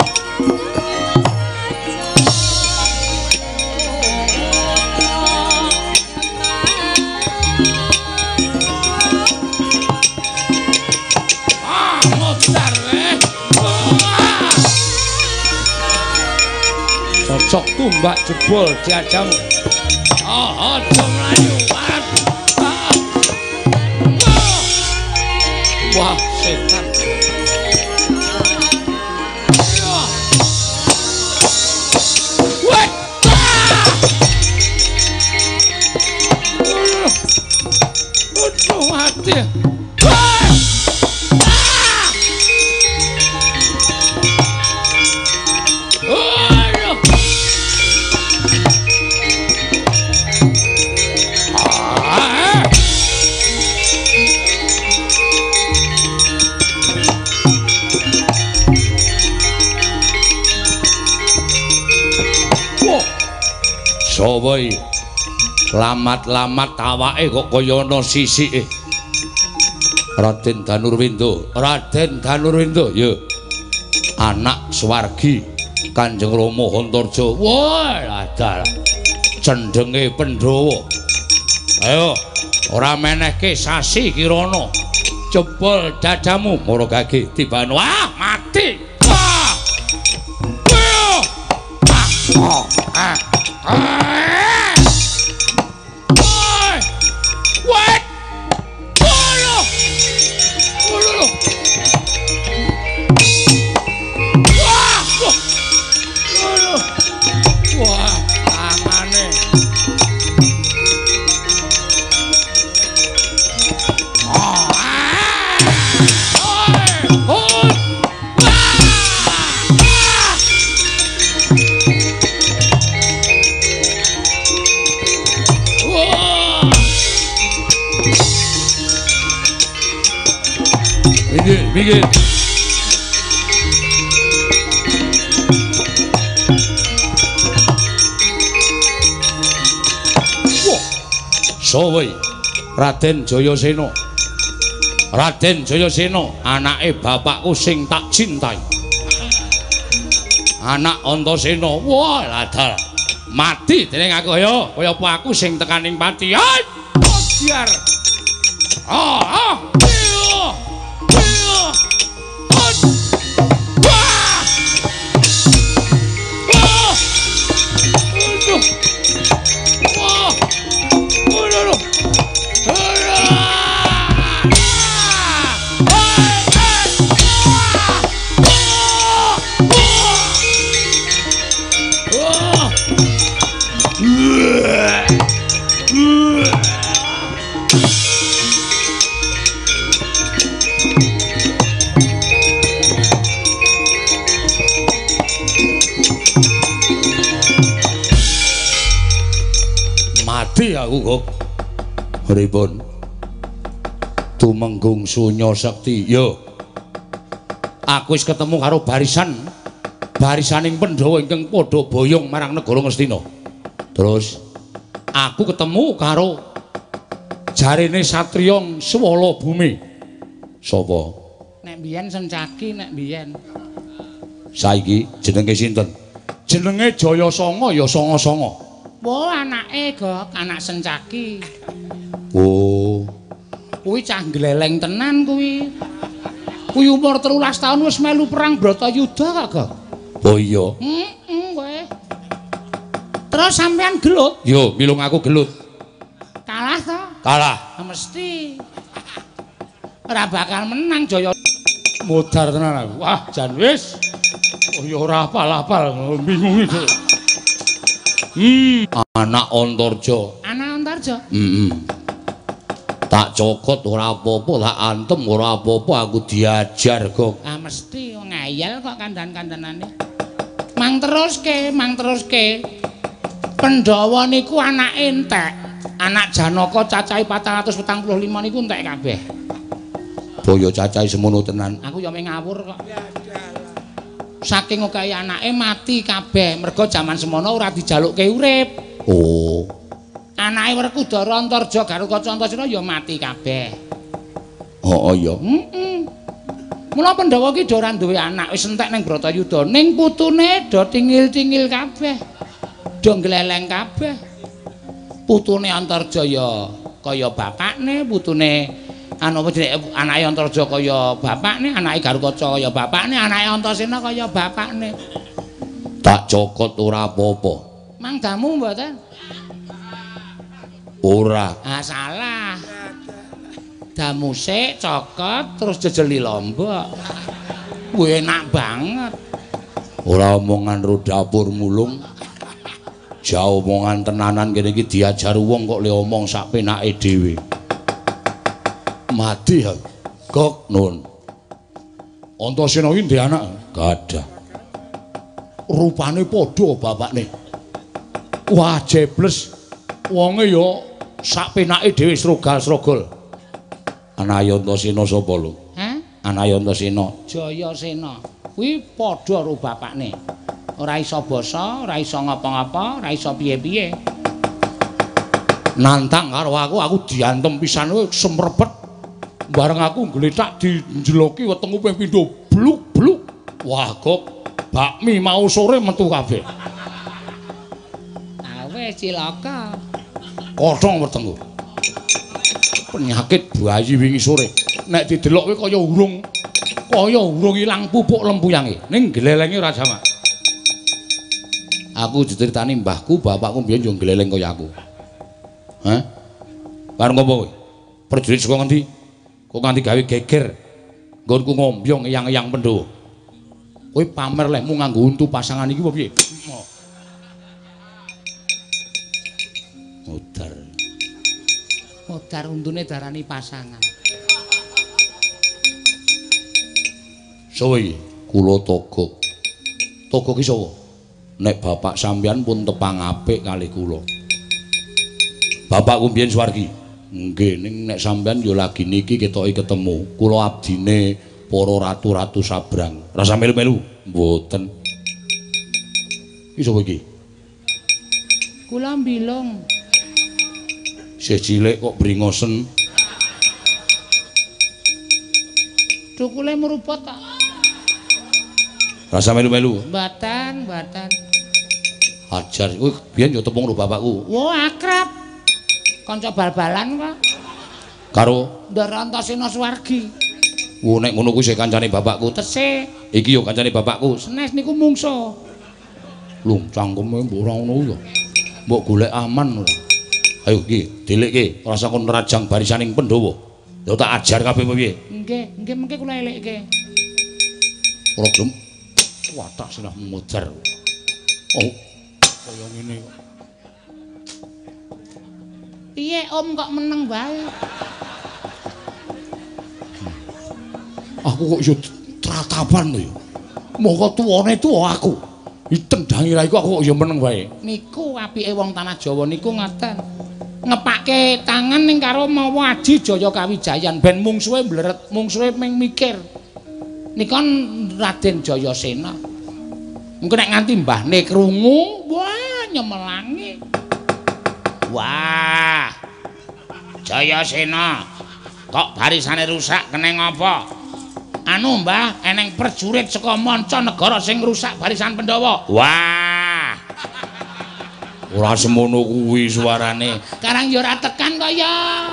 Cocok tumbak jebol diajam. Aja mlayu. Wah, setan. Wah. Aduh, mati. Sapa iki? Lamat-lamat awake kok kaya ana sisike. Raden Danurwindo, Raden Danurwindo, ya. Anak Swargi. Kanjeng Rama Antarja. Wah, ladal. Cendenge Pandhawa. Ayo, ora menehke Sasi Kirana. Jebol dadamu mara gage tibane. Wah, mati. Wah. What? Wah, tangane. Minggir. Wah, sawai Raden Jayasena. Raden Jayasena, anake bapakku sing tak cintai. Anak Antasena. Wah, ladal. Mati dening aku ya, kaya apa aku sing tekaning pati. Biar. Aku kok pripun tumenggung sunya sekti yo aku wis ketemu karo barisaning Pandhawa ingkang padha boyong marang negara Ngastina. Terus aku ketemu karo jarene satriya Swala Bumi. Sapa? Nek biyen Sencaki, nek biyen. Saiki jenenge sinten? Jenenge Jayasanga ya Sanga-sanga. Oh, anake Gok, anak Sencaki. Oh. Kuwi cah gleleng tenan kuwi. Kuwi umur 13 tahun wis melu perang Bratayuda kok, Gok. Oh iya. Kowe. Terus sampean gelut? Yo, milung aku gelut. Kalah to? Kalah. Mesti. Ora bakal menang Jaya. Modar tenan aku. Wah, jan wis. Oh ya ora apal-apal, bingung iki. Anak Antarja. Anak Antarja? Tak cokot ora apa-apa, tak antem ora apa-apa, aku diajar kok. Ah mesti ngayal kok kandan-kandanane. Mang teruske. Pandhawa niku anake entek. Anak Janaka cacahe 445 niku entek kabeh. Boyo cacahe semono tenan. Aku ya meh ngawur kok. Saking okehe anake mati kabeh, merga jaman semono ora dijalukke urip. Oh. Anake Werkudara Antarja Garukaca Antasena ya mati kabeh. Oh iya. Mula Pandhawa ki do ora duwe anak, wis entek ning Bratayuda, ning putune do tingil-tingil kabeh. Do gleleng kabeh. Putune Antarja ya kaya bapakne, putune anu anake Antarja kaya bapakne, anake Garukaca kaya bapakne, anake Antasena kaya bapakne. Tak cokot ora apa-apa. Mangdamu mboten? Ora. Ah salah. Damu sik cokot terus jejeli lombok. Kuwi enak banget. Ora omongan ro dapur mulung. Jauh omongan tenanan kene iki diajar wong kok le omong sak penake dhewe. Mati ya. Gok nun. Antasena iki ndek anak gadah. Rupane padha bapakne. Wah jebles. Wonge ya sak penake dhewe srogal-srogol. Anake Antasena sapa lho? Hah? Anake Antasena Jayasena. Kuwi padha karo bapakne. Ora iso basa, ora iso ngapa-ngapa, ora iso piye-piye. Nantang karo aku diantem pisan kowe semrebet. Bareng aku ngletak dijeloki wetengku ping pindho bluk-bluk. Wah, kok bakmi mau sore metu kabeh. Awe cilaka. Kosong wetengku. Penyakit bayi wingi sore. Nek didelok kowe kaya urung ilang pupuk lempuyange. Ning glelenge ora jamak. Aku diceritani mbahku, bapakku mbiyen yo gleleng kaya aku. Hah? Karo ngopo kowe? Prajurit saka ngendi? Kok nganti gawe geger. Nggonku ngombyong eyang-eyang Pandhawa. Kowe pamer lehmu nganggo untu pasangan iki apa piye? Modar untune darani pasangan. Sowe iki? Kula Togo. Togo ki sapa? Nek bapak sampeyan pun tepang apik kalih kula. Bapakku mbiyen suwargi. Nggih, ning nek sampeyan yo lagi niki ketoki ketemu. Kula abdine para ratu-ratu sabrang. Rasa melu-melu? Mboten. Iki sapa iki? Kula mbilung. Sih cilik kok bringosen. Cukule meruput tak. Rasa melu-melu? Mboten. Ajar, kowe biyen yo tepung karo bapakku. Wah, akrab. Kanca bal-balan kok. Karo Ndara Antasena Suwargi. Wo nek ngono kuwi sik kancane bapakku. Tesih. Iki yo kancane bapakku. Senes niku mungsuh. Lho, cangkeme mbok ora ngono ya. Mbok golek aman ora. Ayo iki, dilikke rasa kon nerajang barisaning Pandhawa. Ya tak ajar kabeh piye. Nggih mengke kula elikke. Ora gelem. Watak sinah modar. Oh. Kaya ngene kok. Piye Om kok meneng wae? Aku kok yo tratapan lho ya. Moko tuwane tuwa aku. Ditendangi ra iku aku kok yo meneng wae. Niku apike wong tanah Jawa niku ngoten. Ngepake tangan ning karo mawa aji Jaya Kawijayan ben mungsuhe mbleret, mungsuhe ming mikir. Nikon Raden Jayasena. Engko nek nganti mbahne krungu, wah nyemelangi. Wah. Jayasena. Kok barisane rusak keneng apa? Anu Mbah, eneng prajurit saka manca negara sing ngrusak barisan Pandhawa. Wah. Ora semono kuwi suarane. Karang ya ora tekan kaya.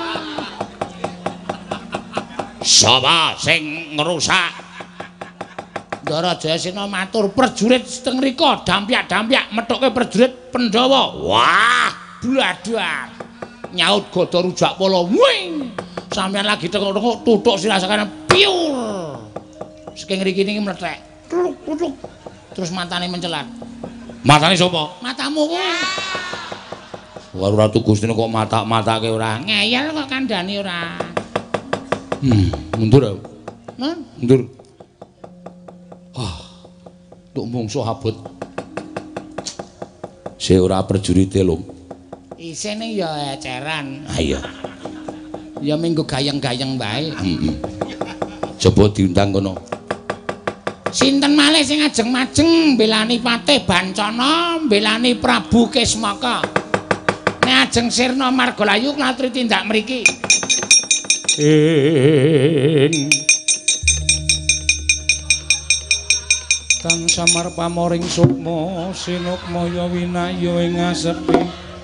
Sapa sing ngrusak? Ndara Jayasena matur prajurit teng mriko dampyak-dampyak methuke prajurit Pandhawa. Wah, bladar. Nyaut gada rujak pala. Wing. Sampeyan lagi tengok-tengok tutuk sirah sakane piur. Saking ngriki niki mlethek. Tutuk. Terus matane mencelat. Matane sapa? Matamu kuwi. Karo Ratu Gustine kok matak-matake ora ngeyel kok kandhane ora. Mundur. Mundur. Tuk mungsuh abot. Sing ora prajurite lho. Isine ya eceran. Ha iya. Ya minggu gayeng-gayeng wae. Coba diundang kono. Sinten malih sing ajeng-majeng mbelani Patih Bancana, mbelani Prabu Kismaka. Nek ajeng sirna Margalayu klatri tindak mriki. Kang samar pamoring sukma sinukmaya winaya ing asepi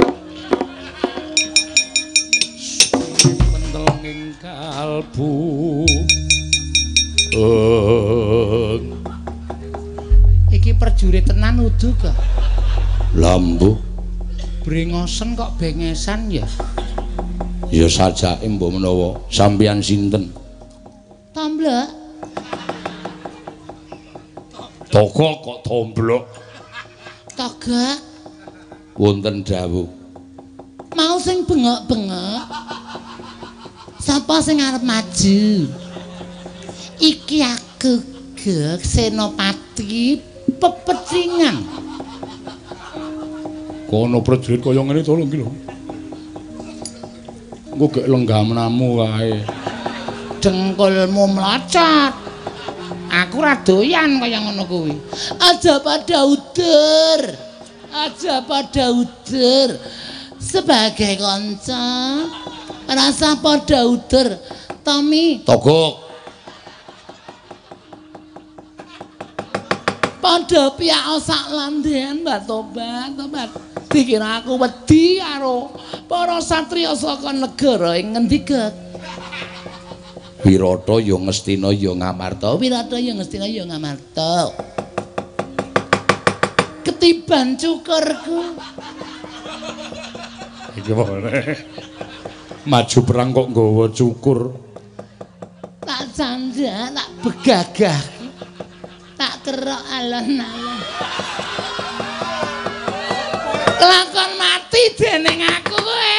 penteleng ing kalbu iki prajurit tenan udu kok lambu bringosen kok bengesan ya ya sajake mbok menawa sampeyan sinten Tomblok Toga kok tomblok. Toga. Wonten dawuh. Mau sing bengok-bengok. Sapa sing arep maju? Iki aku Gek Senopati Pepecingan. Kono prajurit kaya ngene to lho iki lho. Engko gek lenggamnamu wae. Dengkulmu mlocot. Aku ora doyan kaya ngono kuwi. Aja pada udur. Sebagai kanca rasa pada udur. Tommy. Togok. Padha piyak sak landean Mbak Tobat. Dikira aku wedi karo para satriya saka negara ing ngendi Gek? Wirata ya Ngastina ya Ngamarta. Wirata ya Ngastina ya Ngamarta. Ketiban cukurku. Iki mana? Maju perang kok nggawa cukur. Tak canda, tak begagah. Tak kerok alon-alon. Kelakon mati dening aku kowe.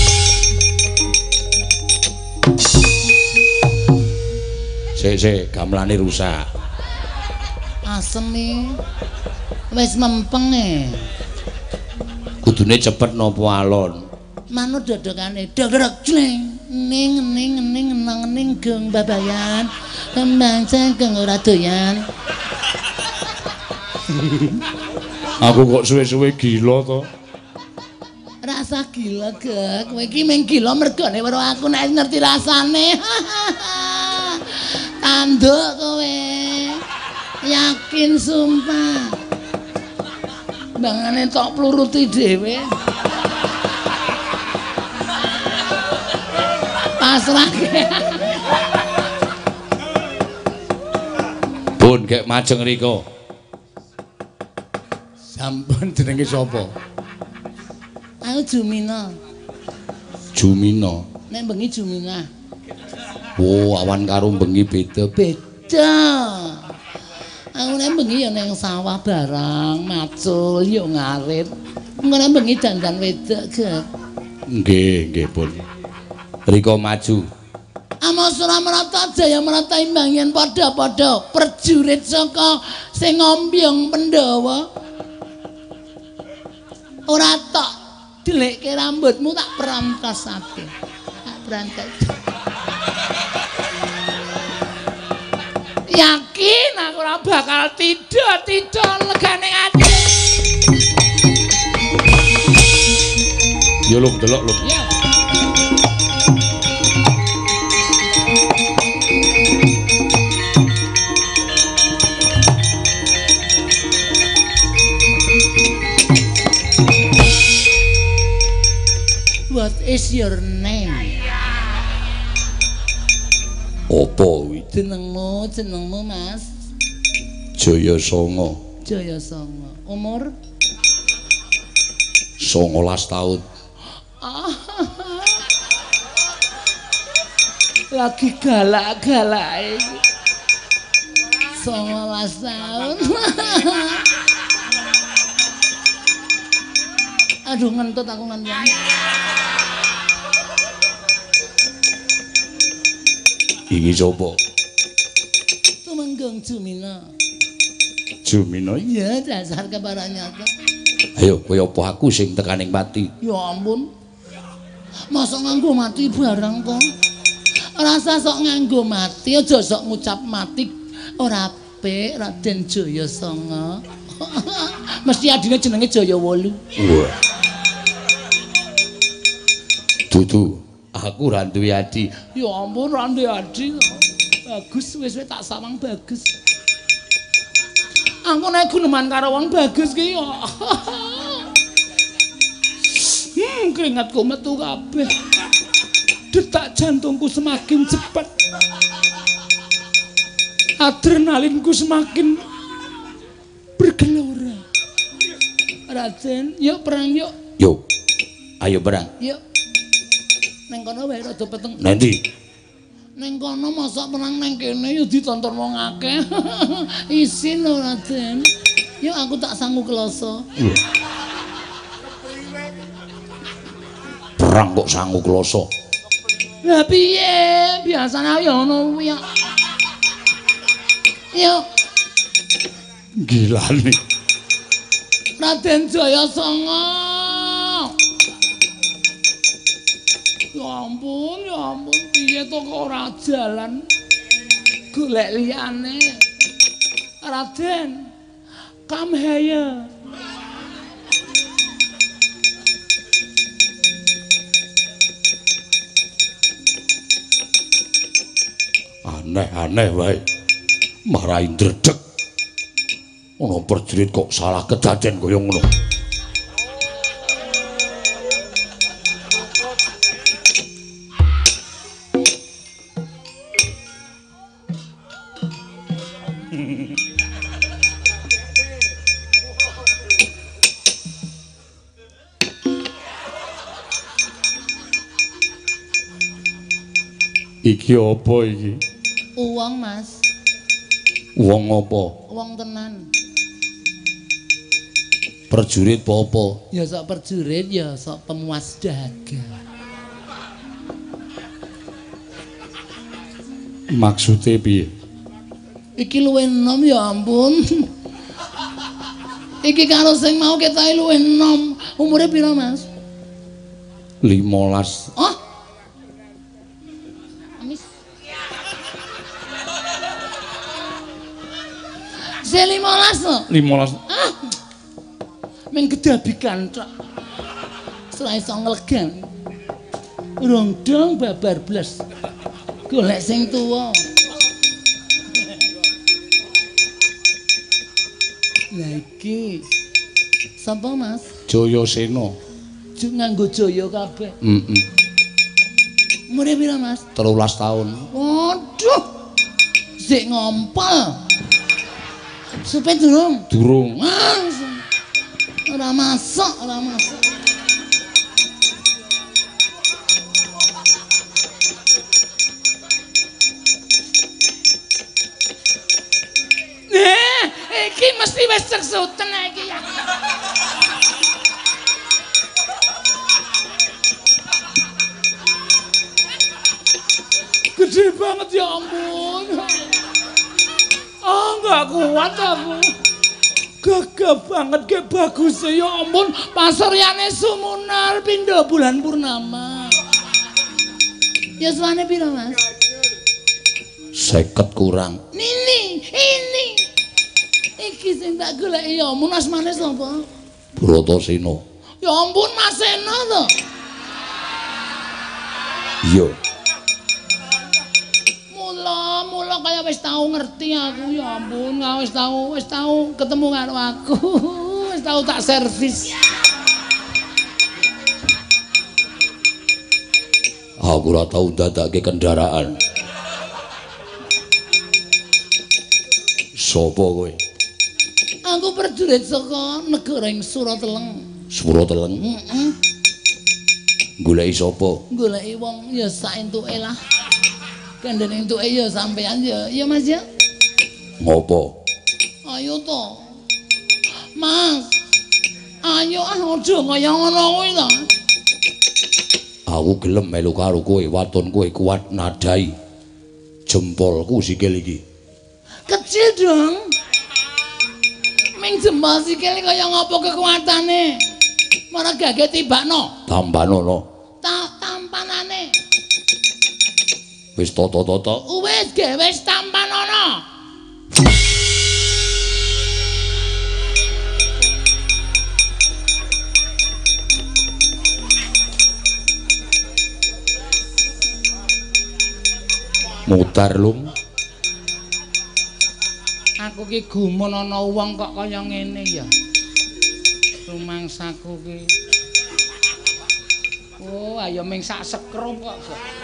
Sik, gamelane rusak. Asem iki. Wis mempeng e. Kudune cepet napa alon? Manut dodokane dodok jleng ning enang geng babayan kembang geng ora doyan. Aku kok suwe-suwe gila to. Rasa gila Gek, kowe iki mung gila mergone karo aku nek ngerti rasane. Tanduk kowe. Yakin sumpah. Bangane tok pluruti dhewe. Pasrahke. Pun gek majeng rika. Sampun jenenge sapa? Aku Jumina. Jumina. Nek bengi Jumina. Oh, awan karo bengi beda. Beda. Aku nek bengi ya ning sawah barang, macul ya ngarit. Engko nek bengi dandan wedok, Gek. Nggih, pun. Rika maju. Amasura merata jaya merata imbang yen padha-padha perjurit saka sing ngombyong Pandhawa. Ora tok delekke rambutmu tak perantasake. Tak berantas. Yakin aku ora bakal tidur legane ati. Yo lho delok lho. Ya. What is your name? Apa kuwi? Jenengmu Mas? Jaya Sanga. Jaya Sanga. Umur? 19 taun. Lagi galak-galak iki. 19 taun. Aduh ngentut aku ngentut. Iki sapa? Tumenggung Jumina. Jumina. Iya, dasar kepara nyata. Ayo, kaya apa aku sing tekaning pati? Ya ampun. Masa nganggo mati barang to? Rasa sok nganggo mati, aja sok ngucap mati. Ora apik, Raden Jaya Sanga. Mesti adine jenenge Jaya 8. Wah. Dudu, aku ra duwe adi. Ya ampun, ra duwe adi. Bagus wis tak sawang bagus. Aku nek guneman karo wong bagus ki ya. Keringatku metu kabeh. Detak jantungku semakin cepat. Adrenalinku semakin bergelora. Raden, yuk perang yuk. Yuk. Ayo perang. Yuk. Neng kono wae rada peteng. Nanti. Neng kono masa perang neng kene ya ditonton wong akeh. Isin lho Raden. Yuk aku tak sanggup kloso. Perang kok sangu kloso. Lah piye? Biasane ya ngono kuwi. Yuk. Gilane. Raden Jaya Sanga. Ya ampun, piye to kok ora jalan? Golek liyane. Raden, come here. Aneh-aneh wae. Marahi ndredeg. Ono prajurit kok salah kedaden kaya ngono. Iki apa iki? Uwong, Mas. Wong apa? Wong tenan. Prajurit apa? Ya sok prajurit ya sok pemuas dagang. Maksude piye? Iki luwih enom ya ampun. Iki karo sing mau ketoke luwih enom. Umure pira, Mas? 15. Oh. Se 15 to? 15. Ah. Men gedabikan tok. Ora iso nglegan. Rondong babar blas. Golek sing tuwa. Lah iki sapa, Mas? Jayasena. Nganggo jaya kabeh. Heeh. Umure pira, Mas? 13 taun. Waduh. Sik ngompol. Supe durung? Durung. Ora masuk, ora masuk. Iki mesti wis ceksuten iki ya. Gede banget ya ampun. Enggak kuat aku. Gagah banget ke bagus ya ampun. Pasaryane sumunar pindho bulan purnama. Ya suwane pira, Mas? 50 kurang. Ini. Iki sing tak goleki ya ampun asmane sapa? Bratasena. Ya ampun Mas Sena to. Iya. Mula kaya wis tau ngerti aku ya ampun, wis tau ketemu karo aku. Wis tau tak servis. Aku ora tau dadake kendaraan. Sopo kowe? Aku prajurit saka negara ing Surateleng. Surateleng. Heeh. Goleki sapa? Goleki wong ya sak entuke lah. Kandhane entuke ya sampean ya. Ya Mas ya. Ngopo? Ayo to. Mas. Ayo aja kaya ngono kuwi to. Aku gelem melu karo kowe, waton kowe kuat nadai. Jempolku sikil iki. Kecil dong. Ming jempol sikil kaya ngopo kekuatane? Mana gage tibakno. Tampanono. Tampanane. Wis toto-toto. Wis ge wis tampanono. Mutar lung. Aku ki gumun ana wong kok kaya ngene ya. Rumangsaku ki. Oh, ayo ming sak sekrup kok.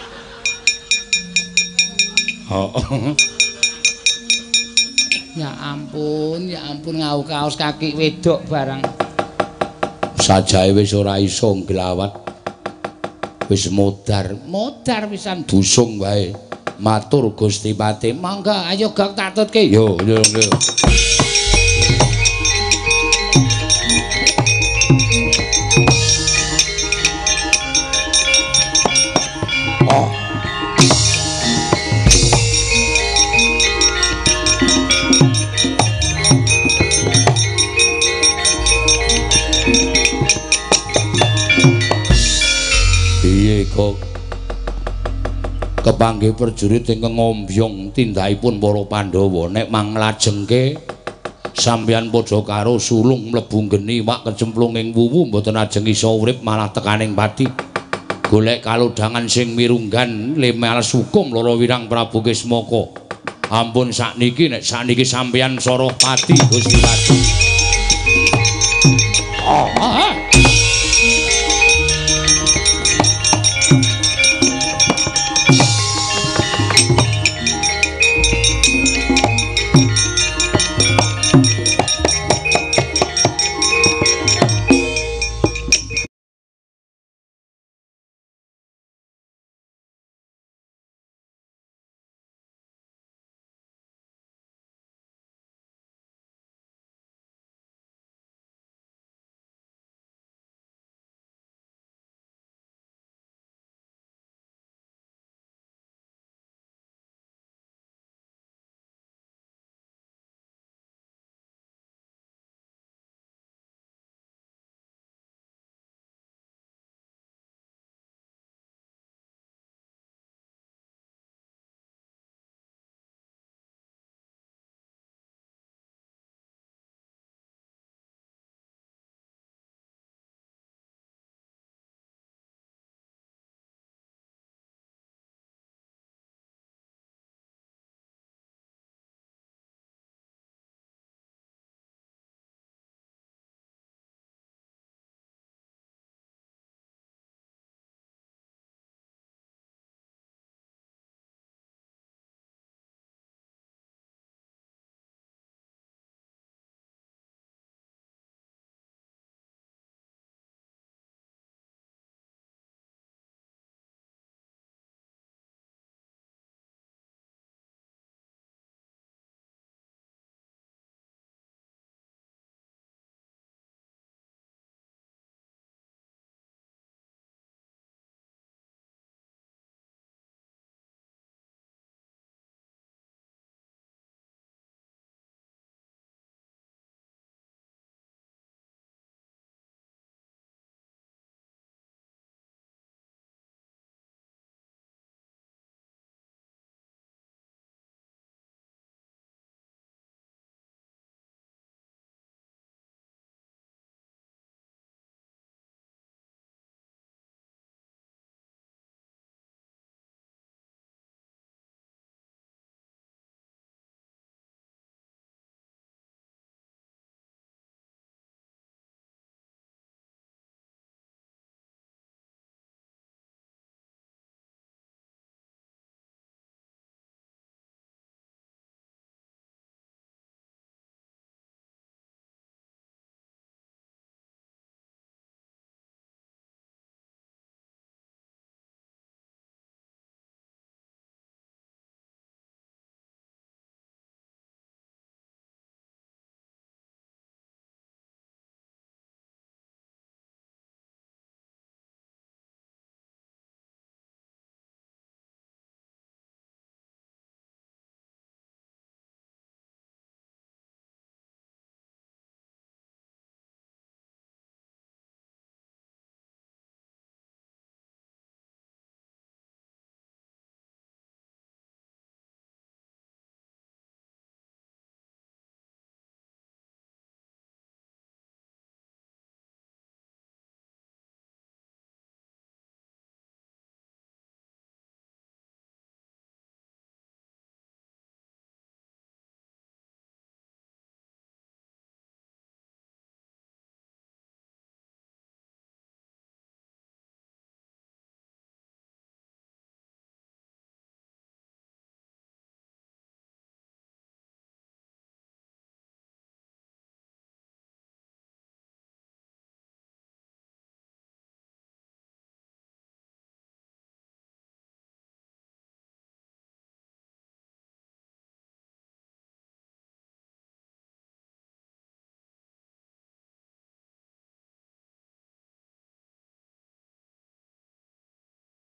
Heeh. Ya ampun ngau kaos kaki wedok barang. Sajae wis ora iso nglawat. Wis modar Pisan. busung wae. Matur Gusti Pati. Monggo ayo gak tak tutke. Yo. Oh. Piye kok kepanggih prajurit ingkang ngombyong tindakipun para Pandhawa nek manglajengke sampeyan padha karo sulung mlebu geni wak kecemplung ing wuwu mboten ajeng iso urip malah tekaning pati golek kalodhangan sing mirunggan lemal sukum lara wirang Prabu Kismaka Ampun sakniki nek sakniki sampeyan Sarapati Gusti Ratu.